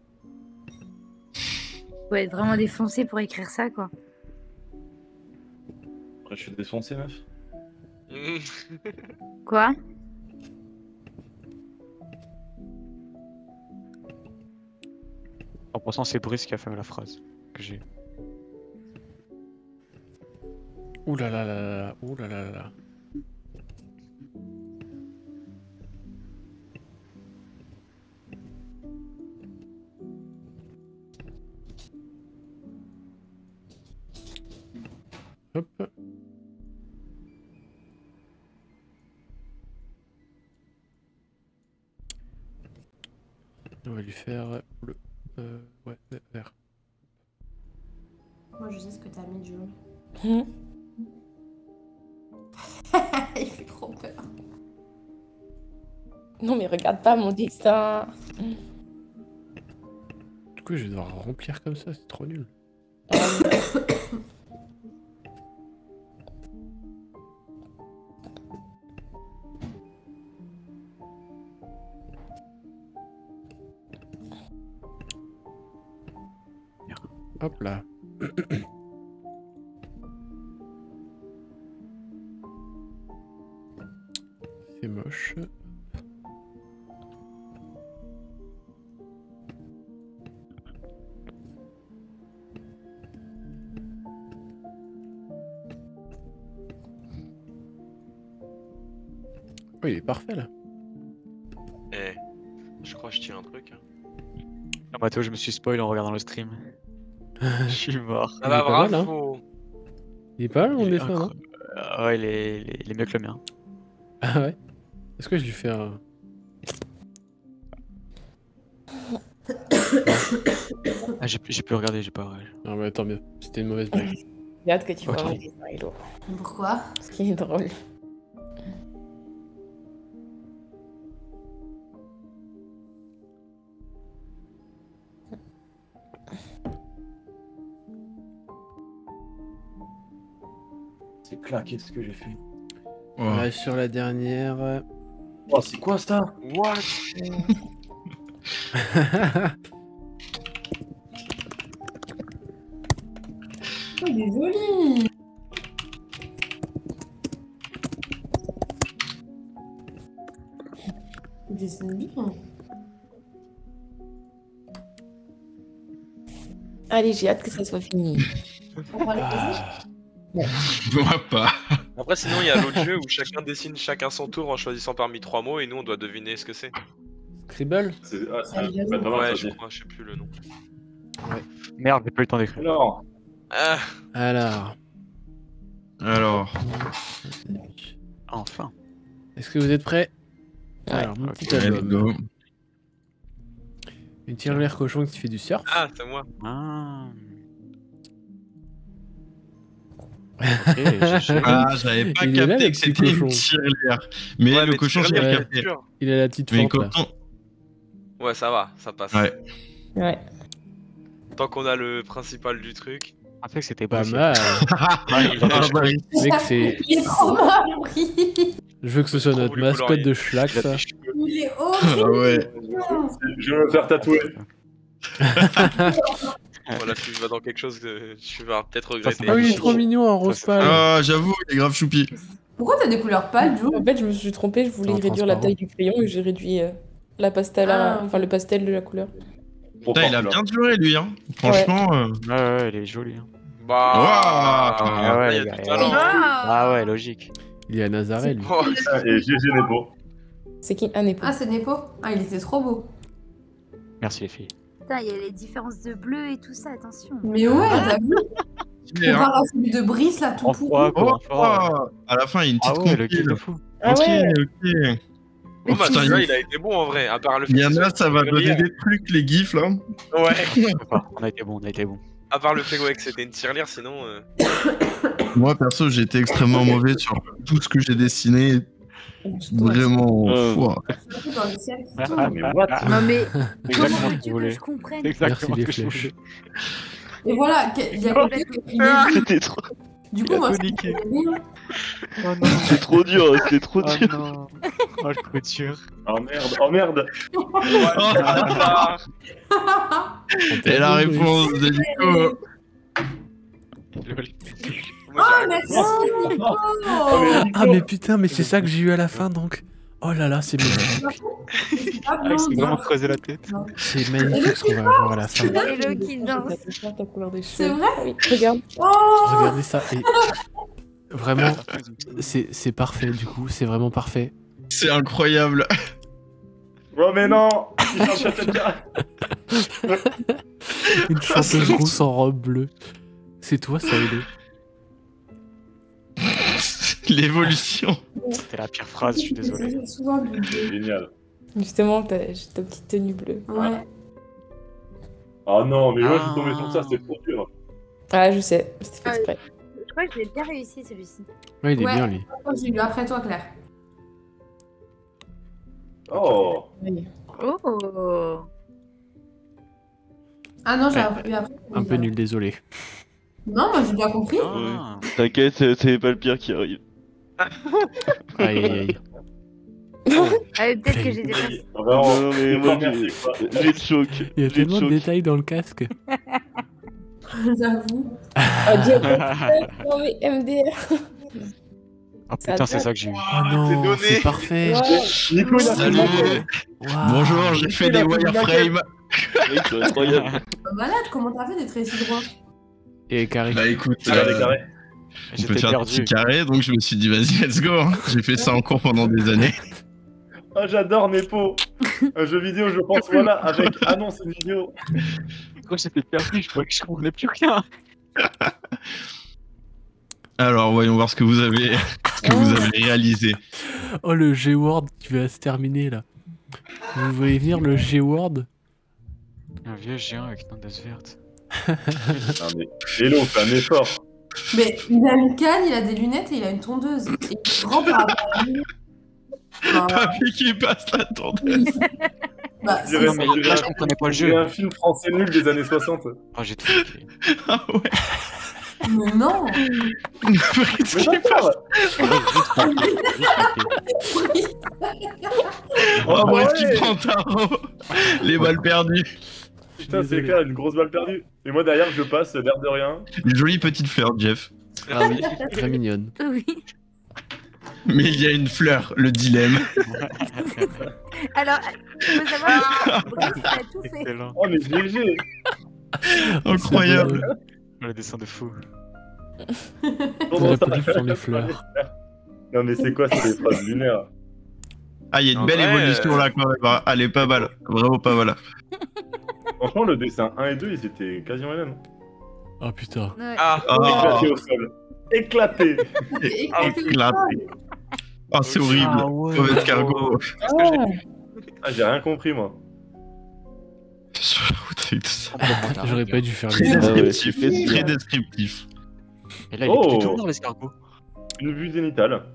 Faut être vraiment défoncé pour écrire ça, quoi. Après, je suis défoncé, meuf. Quoi? En passant, c'est Brice qui a fait la phrase que j'ai. Ouh là là là là là, ouh là là là là. Hop. On va lui faire bleu. Euh, ouais, vert. Moi, je sais ce que t'as mis, Jules. Hum. Il fait trop peur. Non, mais regarde pas mon dessin. Du coup, je vais devoir remplir comme ça, c'est trop nul. Hop là. C'est moche. Oh, il est parfait là. chacun. Ah, Mathéo, je me suis spoil en regardant le stream. Je suis mort. Ah bah Il est pas mal, hein. bravo. Il est pas mal mon Il est dessin, non? incroyable. Ah ouais, il est, il est- il est mieux que le mien. Ah ouais? Est-ce que je lui fais un... Ah, j'ai j'ai pu regarder, j'ai pas. Ouais. Ah bah tant mieux, c'était une mauvaise blague. J'ai hâte que tu vois Ok. mon dessin, Hello. Pourquoi? Parce qu'il est drôle. C'est claqué ce que j'ai fait. Oh. Ouais, sur la dernière... euh, Oh, c'est quoi ça? What? Oh, il est joli. Il dessine bien. Allez, j'ai hâte que ça soit fini. On va le poser. Moi pas. Après, sinon, il y a l'autre jeu où chacun dessine chacun son tour en choisissant parmi trois mots et nous on doit deviner ce que c'est. Scribble? C'est ah, c'est Ah, un- j'avoue. bah, pas mal, Ouais, ça, je c'est- crois, je sais plus le nom. Merde, j'ai pas eu le temps d'écrire. Alors, Ah, Alors... Alors, Enfin. Est-ce que vous êtes prêts? Ouais. Alors, mon Ok, petit let's album. go. Une tirelire cochon qui fait du surf. ah c'est moi. Ah. Ok, j'ai- j'ai- Ah, j'avais pas Il est là, capté le que petit c'était une cochon. tirelire. Mais Ouais, le mais cochon, tirelire, j'ai ouais. capté. dur. Il a la petite Mais fente là. quand on... Ouais, ça va, ça passe. Ouais. Ouais. Tant qu'on a le principal du truc. En fait, c'était Pas pas mal. Ah, bah, Mec, c'est... Il est trop mal pris. Je veux que ce soit Trop notre voulu mascotte colorier. de Schlack, Il a ça. des cheveux. Il est Ah horrible. ouais. je vais me faire tatouer. Voilà, tu vas dans quelque chose que tu vas peut-être regretter. Ah oui, il est trop mignon en rose pâle. Ah, j'avoue, il est grave choupi. Pourquoi t'as des couleurs pâles, Joe? En fait, je me suis trompée, je voulais En réduire la transparent. taille du crayon et j'ai réduit euh, la pastel, à- Ah, ok. enfin le pastel de la couleur. Trop Putain, il a fort, bien duré, lui, hein. Franchement. euh, Ouais, ouais, il est joli. Hein. Bah. Ah là, ouais, il y a il y a- du talent. Ah ouais, logique. Il est à Nazareth, lui. Oh, là. Et G G Nepo. C'est qui un épaule? Ah, c'est Nepo? Ah, il était trop beau. Merci les filles. Putain, il y a les différences de bleu et tout ça, attention. Mais ouais, t'as vu? stylé, hein. Comparé à celui de Brice, là, tout En pourri. froid, quoi, Oh, en froid. à la fin, il y a une Ah petite ouais, le kill compile. de fou. Ah Ok, ouais. ok. Oh bah Putain, celui-là, il- il a été bon en vrai, à part le fait Il y que en ce a, soit ça va une donner tirelire. des trucs, les gifs, là. Ouais, On a été bon, on a été bon. à part le fait ouais, que c'était une tirelire, sinon. euh, Moi, perso, j'ai été extrêmement mauvais sur tout ce que j'ai dessiné. Vraiment. Euh. Ouah. Surtout dans le ciel. Ah, mais what? Non mais Exactement comment ce que veux-tu vous que voulez. je comprenne? Exactement Merci ce les que je flèches. voulais. Et voilà, que- il y a quelqu'un qui l'a vu. C'était trop... Du Il coup, a moi, tout je niqué. comprends bien. Oh non. c'était trop dur, c'était trop Oh dur. non. Oh le coup dur. Oh merde, oh merde. Ah, Et la réponse de Nico. Lol. moi, Ah, j'ai merci, Oh, Nico. mais Ah mais putain, mais c'est ça que j'ai eu à la fin donc. Oh là là, c'est magnifique. Ah, Ah, il s'est non, vraiment non. creusé la tête. C'est magnifique ce qu'on va avoir à la fin. Hello qui danse. Ta couleur des cheveux. C'est vrai? Oui, regarde. Oh, Regardez ça. Et... Vraiment, c'est c'est parfait du coup, c'est vraiment parfait. C'est incroyable. Oh mais non. Il cherche à te dire. Une chanteuse rousse en robe bleue. C'est toi ça, Hello. L'évolution. C'était la pire phrase, je suis désolé. C'est souvent du bleu. Génial. Justement, t'as j'ai ta petite tenue bleue. Ouais. Oh non, mais moi je Ah. suis tombé sur ça, c'est trop dur. Ah, je sais, c'était fait Ah, exprès. Je crois que j'ai bien réussi celui-ci. Ouais, il est Ouais. bien lui. Moi, j'ai eu après toi, Claire. Oh. Oui. Oh. Ah non, j'ai Ouais. appris après. Un peu nul, désolé. Non, moi j'ai bien compris. Ah. T'inquiète, c'est c'est pas le pire qui arrive. Aïe aïe aïe. Ah, mais peut-être que j'ai dépassé. Vraiment, Non, mais c'est moi pas merci, j'ai quoi. j'ai le choc. Il y a J'ai le tellement de choc. détails dans le casque. J'avoue. Ah, diable. Non mais M D R. Oh putain, c'est ça que j'ai eu. Oh c'est non, donné. c'est parfait. Ouais. Nico, il a fait Salut. le Waouh. Bonjour, j'ai fait des wireframes. Mec, c'est incroyable. Malade, comment t'as fait d'être si droit? Et Carré. Bah écoute, Regarde les euh, carrés. on peut J'étais faire des perdu. petits carrés, donc je me suis dit vas-y, let's go. hein. J'ai fait ça en cours pendant des années. Oh, j'adore Nepo. Un jeu vidéo, je pense, voilà, avec annonce une vidéo. Quand j'étais perdu, je croyais que je comprenais plus rien. Alors, voyons voir ce que vous avez, ce que vous avez réalisé. Oh, le G-Word qui va se terminer là. Vous voyez venir le G-Word? Un vieux géant avec une ondasse verte. Non mais, Hello, fais un effort. Mais il a une canne, il a des lunettes et il a une tondeuse. Et il est grand par rapport à lui. Enfin, Papy qui passe la tondeuse. bah, Je c'est dirais- ça. mais je dirais- là, je comprenais pas le je dirais jeu. un film français nul des années soixante. Oh, j'ai tout fait. Ah ouais. Mais non. Mais d'accord. Oh, Ah bref, ouais. tu prends Taro. Les balles perdues. Putain, c'est Désolé. clair, une grosse balle perdue. Et moi derrière, je passe, l'air de rien. Une jolie petite fleur, Jeff. Ah oui, très mignonne. Oui. Mais il y a une fleur, le dilemme. Alors, il faut savoir que Brice a tout fait. Excellent. Oh, mais G G. Incroyable. Le dessin de fou. Comment ça pas dû faire les fleurs. Non, mais c'est quoi ces phrases lunaires? Ah, il y a une En belle vrai, évolution euh, là quand même. hein. Elle est pas mal. Vraiment pas mal. Franchement, le dessin un et deux, ils étaient quasiment les mêmes. Oh putain. Ouais. Ah, Éclaté au sol. Éclaté. Éclaté. Oh, c'est horrible. Ah ouais. Mauvais cargo. Ah, j'ai rien compris, moi. Sur la route avec tout ça. J'aurais pas dû faire Très les Ah ouais, descriptif. c'est fait, Très ça. descriptif. Et là, il est Oh. plutôt lourd, l'escargot. Une vue zénitale.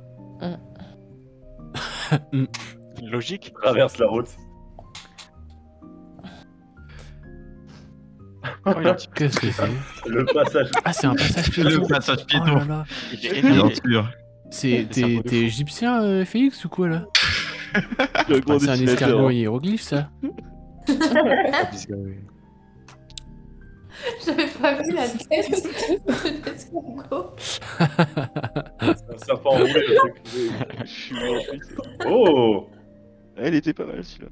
Logique. Traverse la route. Oh, il a un petit- Qu'est-ce que c'est? Le passage. Ah, c'est un passage piéton. Le passage Oh piéton. là là. il est Bien énorme. sûr. C'est C'est un t'es peu de t'es fou. égyptien, euh, Félix, ou quoi là? Le gros Ah, c'est un dessinateur. escargot hiéroglyphe ça. J'avais pas vu la tête de l'escargot. C'est un serpent enroulé, le truc. Je suis mort, putain. Oh. Elle était pas mal celui-là.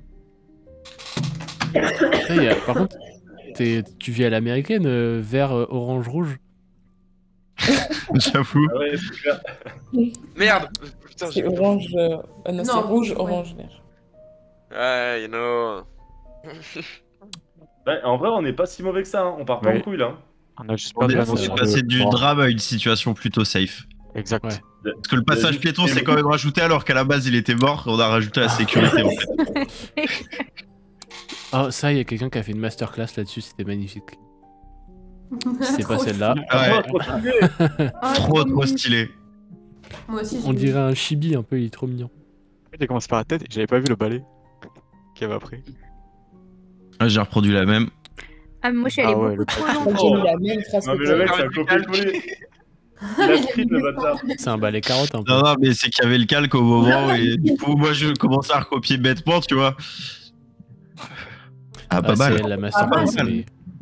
Ça, y a- Par contre, t'es- tu vis à l'américaine, euh, vert, euh, orange, rouge. J'avoue. Ah ouais, c'est clair. merde. Putain, j'ai. C'est orange. euh, ah non, c'est Non, rouge, ouais. orange, vert. Ouais, you know. Ouais, en vrai, on n'est pas si mauvais que ça. Hein. On part pas Ouais. en couille là. On a juste On perdu est la ça, on notion est va. de- passé du Oh, drame à une situation plutôt safe. Exact. Ouais. Parce que le passage piéton c'est quand même rajouté alors qu'à la base il était mort. On a rajouté la sécurité en fait. Oh, ça, il y a quelqu'un qui a fait une masterclass là-dessus, c'était magnifique. C'est pas Trop celle-là. Ah ouais. Oh, trop stylé. Oh, Trop trop stylé. Moi aussi, j'ai On vu. dirait un chibi un peu, il est trop mignon. J'ai commencé par la tête et j'avais pas vu le balai qu'il y avait après. Ah, j'ai reproduit la même. Ah, mais moi, je suis allée Ah ouais, beaucoup trop J'ai loin. mis la même phrase Non, que mais le mec, toi. c'est un copier-coller. Il a screen, le bâtard. C'est un balai carotte un peu. Non non mais c'est qu'il y avait le calque au moment et du coup moi je commençais à recopier bêtement tu vois. Ah pas Ah, mal. c'est elle, la masterclass. Pas mal. mais-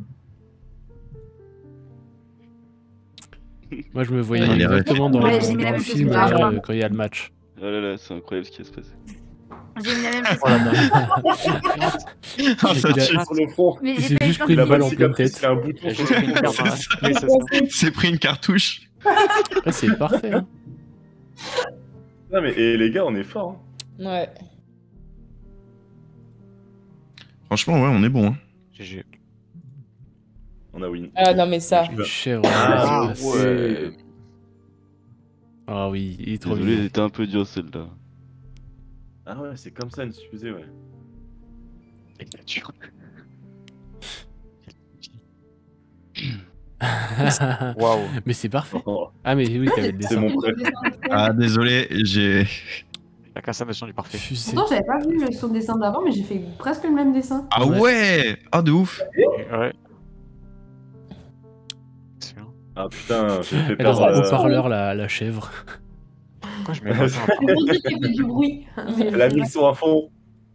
Moi, je me voyais Il est exactement dans, Ouais, le- j'ai mis la dans le même film chose que euh, toi. quand il y a le match. Oh là là, c'est incroyable ce qui va se passer. J'ai mis la même chose. Oh là là. Ah, ça Il a- tue. Sur le front. Mais Il j'ai s'est pas eu le juste temps pris de une balle en dire. pleine tête. C'est un bouton Il a sur juste pris le une front. carte. C'est ça. Oui, c'est ça. C'est pris une cartouche. Ouais, c'est parfait. Hein. Non, mais et les gars, on est forts. Hein. Ouais. Franchement ouais on est bon. Hein. G G. On a win. Ah non, mais ça. Une chèvre. Ah, c'est- ouais. Ah oui, il est trop Désolé, elle mignon. était un peu dur celle-là. Ah ouais, c'est comme ça une suffusée, ouais. Et la dure. Waouh. Mais c'est parfait. Oh, Ah mais oui, t'avais le c'est dessin. mon préf. Ah désolé j'ai. La consommation du parfait. Fusée. Pourtant, j'avais pas vu son dessin d'avant, mais j'ai fait presque le même dessin. Ah ouais. Ah de ouf. Ouais. Excellent. Ah putain, j'ai fait Elle perdre. aura euh, haut-parleur la, la chèvre. Pourquoi je mets pas ça en On dirait qu'il y avait du bruit. Elle a mis le son à fond.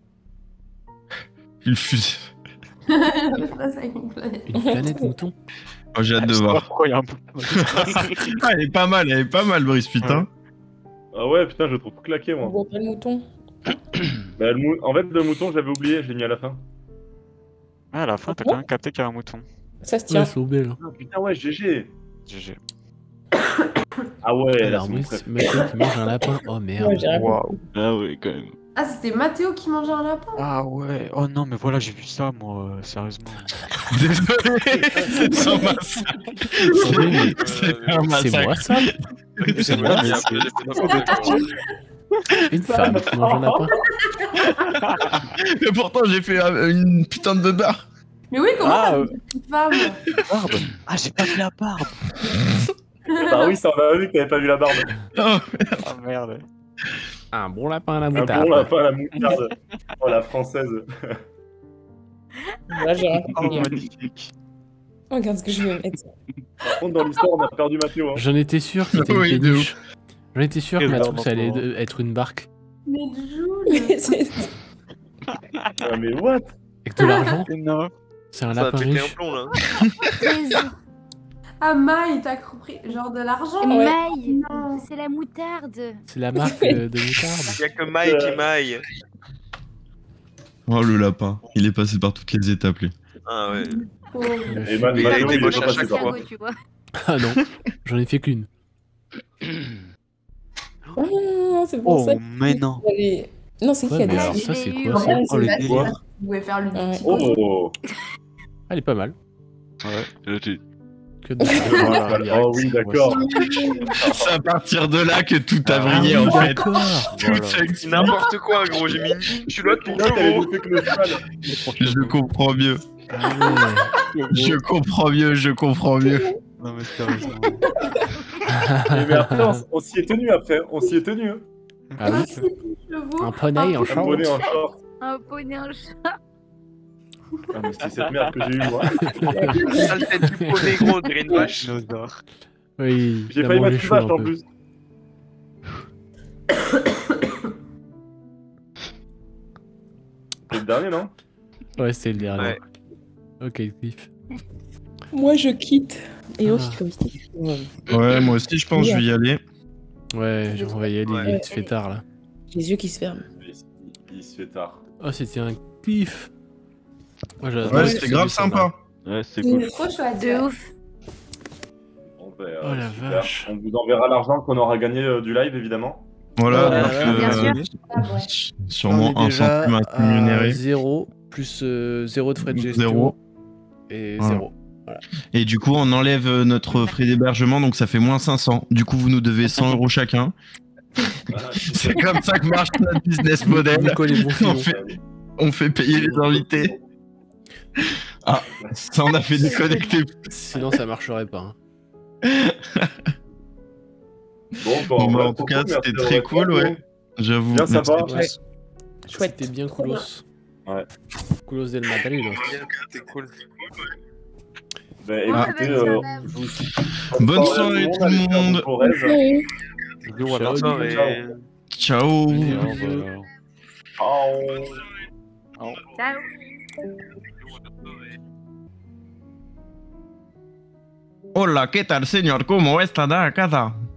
Il fuse. Face à une planète. Une planète mouton. Oh, j'ai hâte de Je sais pas voir. pourquoi il y a un peu. Ah, elle est pas mal, elle est pas mal Brice putain. Ah ouais, putain, je le trouve claqué, On moi. voit pas le mouton. Bah, le mou- En fait, le mouton, j'avais oublié, je l'ai mis à la fin. Ah, à la fin, t'as quand même capté qu'il y avait un mouton. Ça se Ouais, tient. elles sont belles. Ah putain, ouais, G G. G G. Ah ouais, là, Alors, c'est mon Brice, préf. Michael qui mange un lapin. Oh Ouais, merde. j'ai rien Waouh. Ah ouais, quand même. Ah, c'était Mathéo qui mangeait un lapin. Ah ouais, oh non, mais voilà, j'ai vu ça, moi, euh, sérieusement. Désolé, c'est un massacre. Oui, C'est un C'est massacre. moi ça C'est moi qui ai un peu laissé ma part. Une femme qui mange un lapin. Et pourtant, j'ai fait euh, une putain de barre. Mais oui, comment Ah, t'as euh. vu cette femme? Barbe. Ah, j'ai pas vu la barbe. Bah oui, ça on a vu que t'avais pas vu la barbe. Oh, Ah merde. Un bon lapin à la Un moutarde. bon lapin à la moutarde. Oh, la française. Là, j'ai rien Oh, compris. magnifique. Regarde ce que je vais mettre. Par contre, dans l'histoire, on a perdu Mathéo. Hein. J'en étais sûr que c'était Oui, une de péniche. J'en étais sûr que Quel ma barbe troupe ça allait encore. de- être une barque. Mais Jules. C'est Ah, mais what? Avec de l'argent. Non. C'est un Ça a lapin pété un riche. plomb là. Ah, Maï, t'as compris. Genre de l'argent. Ouais. Maille, Non. c'est la moutarde. C'est la marque euh, de moutarde. Il y a que Mike qui maille. Oh, le lapin. Il est passé par toutes les étapes, lui. Ah ouais. Oh. Et Man- Il a Mathéo, été il est moche pas à passé chaque par fois. quoi. Tu vois. Ah non, j'en ai fait qu'une. Ah, c'est pour ça. Oh, mais non. Allez. Non, c'est qui Ouais, a mais dit alors je ça, l'ai c'est eu. quoi ça Ouais, Oh, le c'est facile, délire. Vous pouvez faire le Ouais. petit Oh. Elle est pas mal. Ouais, je t'ai- Que de... Voilà, Oh oui, d'accord. C'est à partir de là que tout a Ah, brillé, oui, en fait. d'accord. Tout Voilà. s'explique. N'importe quoi, gros. J'ai mis une culotte pour Là, t'avais chevaux. fait que le cheval. Je comprends mieux. Ah ouais. Je comprends mieux, je comprends mieux. Non, mais sérieusement. Mais mais après, on, on s'y est tenu après. On s'y est tenu. Hein. Ah oui. chevaux. Un poney en Un short. bonnet en short. Un poney, un chat. Ah, mais c'est cette merde que j'ai eue, moi. Sale tête du poney, gros, on dirait une vache. Dinosaure. Oui. J'ai il a failli mangé mettre une chaud vache un en peu. plus. C'est le dernier, non? Ouais, c'était le dernier. Ouais. Ok, Cliff. Moi, je quitte. Et Ah. aussi, comme ici. Ouais, moi aussi, je pense que je vais y aller. Ouais, on va y aller, Ouais. il se fait tard là. Les yeux qui se ferment. Il, il se fait tard. Oh, c'était un kiff. Moi, j'adore. Ouais, les c'était trucs grave de ça, sympa. Ouais, c'est cool. C'est trop chouette. De ouf. Bon, ben, euh, Oh la super. vache. On vous enverra l'argent qu'on aura gagné euh, du live, évidemment. Voilà, Ouais, donc, ouais, euh, bien sûr. Ah, ouais. sûrement On est un déjà centime à à rémunérer. zéro, plus euh, zéro de frais de gestion. Zéro. Et Voilà. zéro. Et du coup, on enlève euh, notre frais d'hébergement, donc ça fait moins cinq cents. Du coup, vous nous devez cent euros chacun. Voilà. C'est comme ça que marche notre business model. Nico, les bons On filons. fait, on fait payer les invités. Ah, ça on a fait déconnecter. Sinon, ça marcherait pas. hein. Bon, bon, Bon, bah, ouais, en tout trop cas, cool, c'était merci très d'avoir cool, été. ouais. J'avoue. Bien merci sympa. à tous. Ouais. Chouette. C'était bien coolos. Ouais. Coolos del Madrid. C'était cool. Ben, Ah, écoutez, bah, euh, ça va. je vous souhaite Bonne soirée tout allez le faire monde. vos forêts. Ouais. Bisous, voilà. Ciao. Bonsoir et... Ciao. Et au revoir. Ciao. Ciao. Hola, ¿qué tal, señor? ¿Cómo está la casa?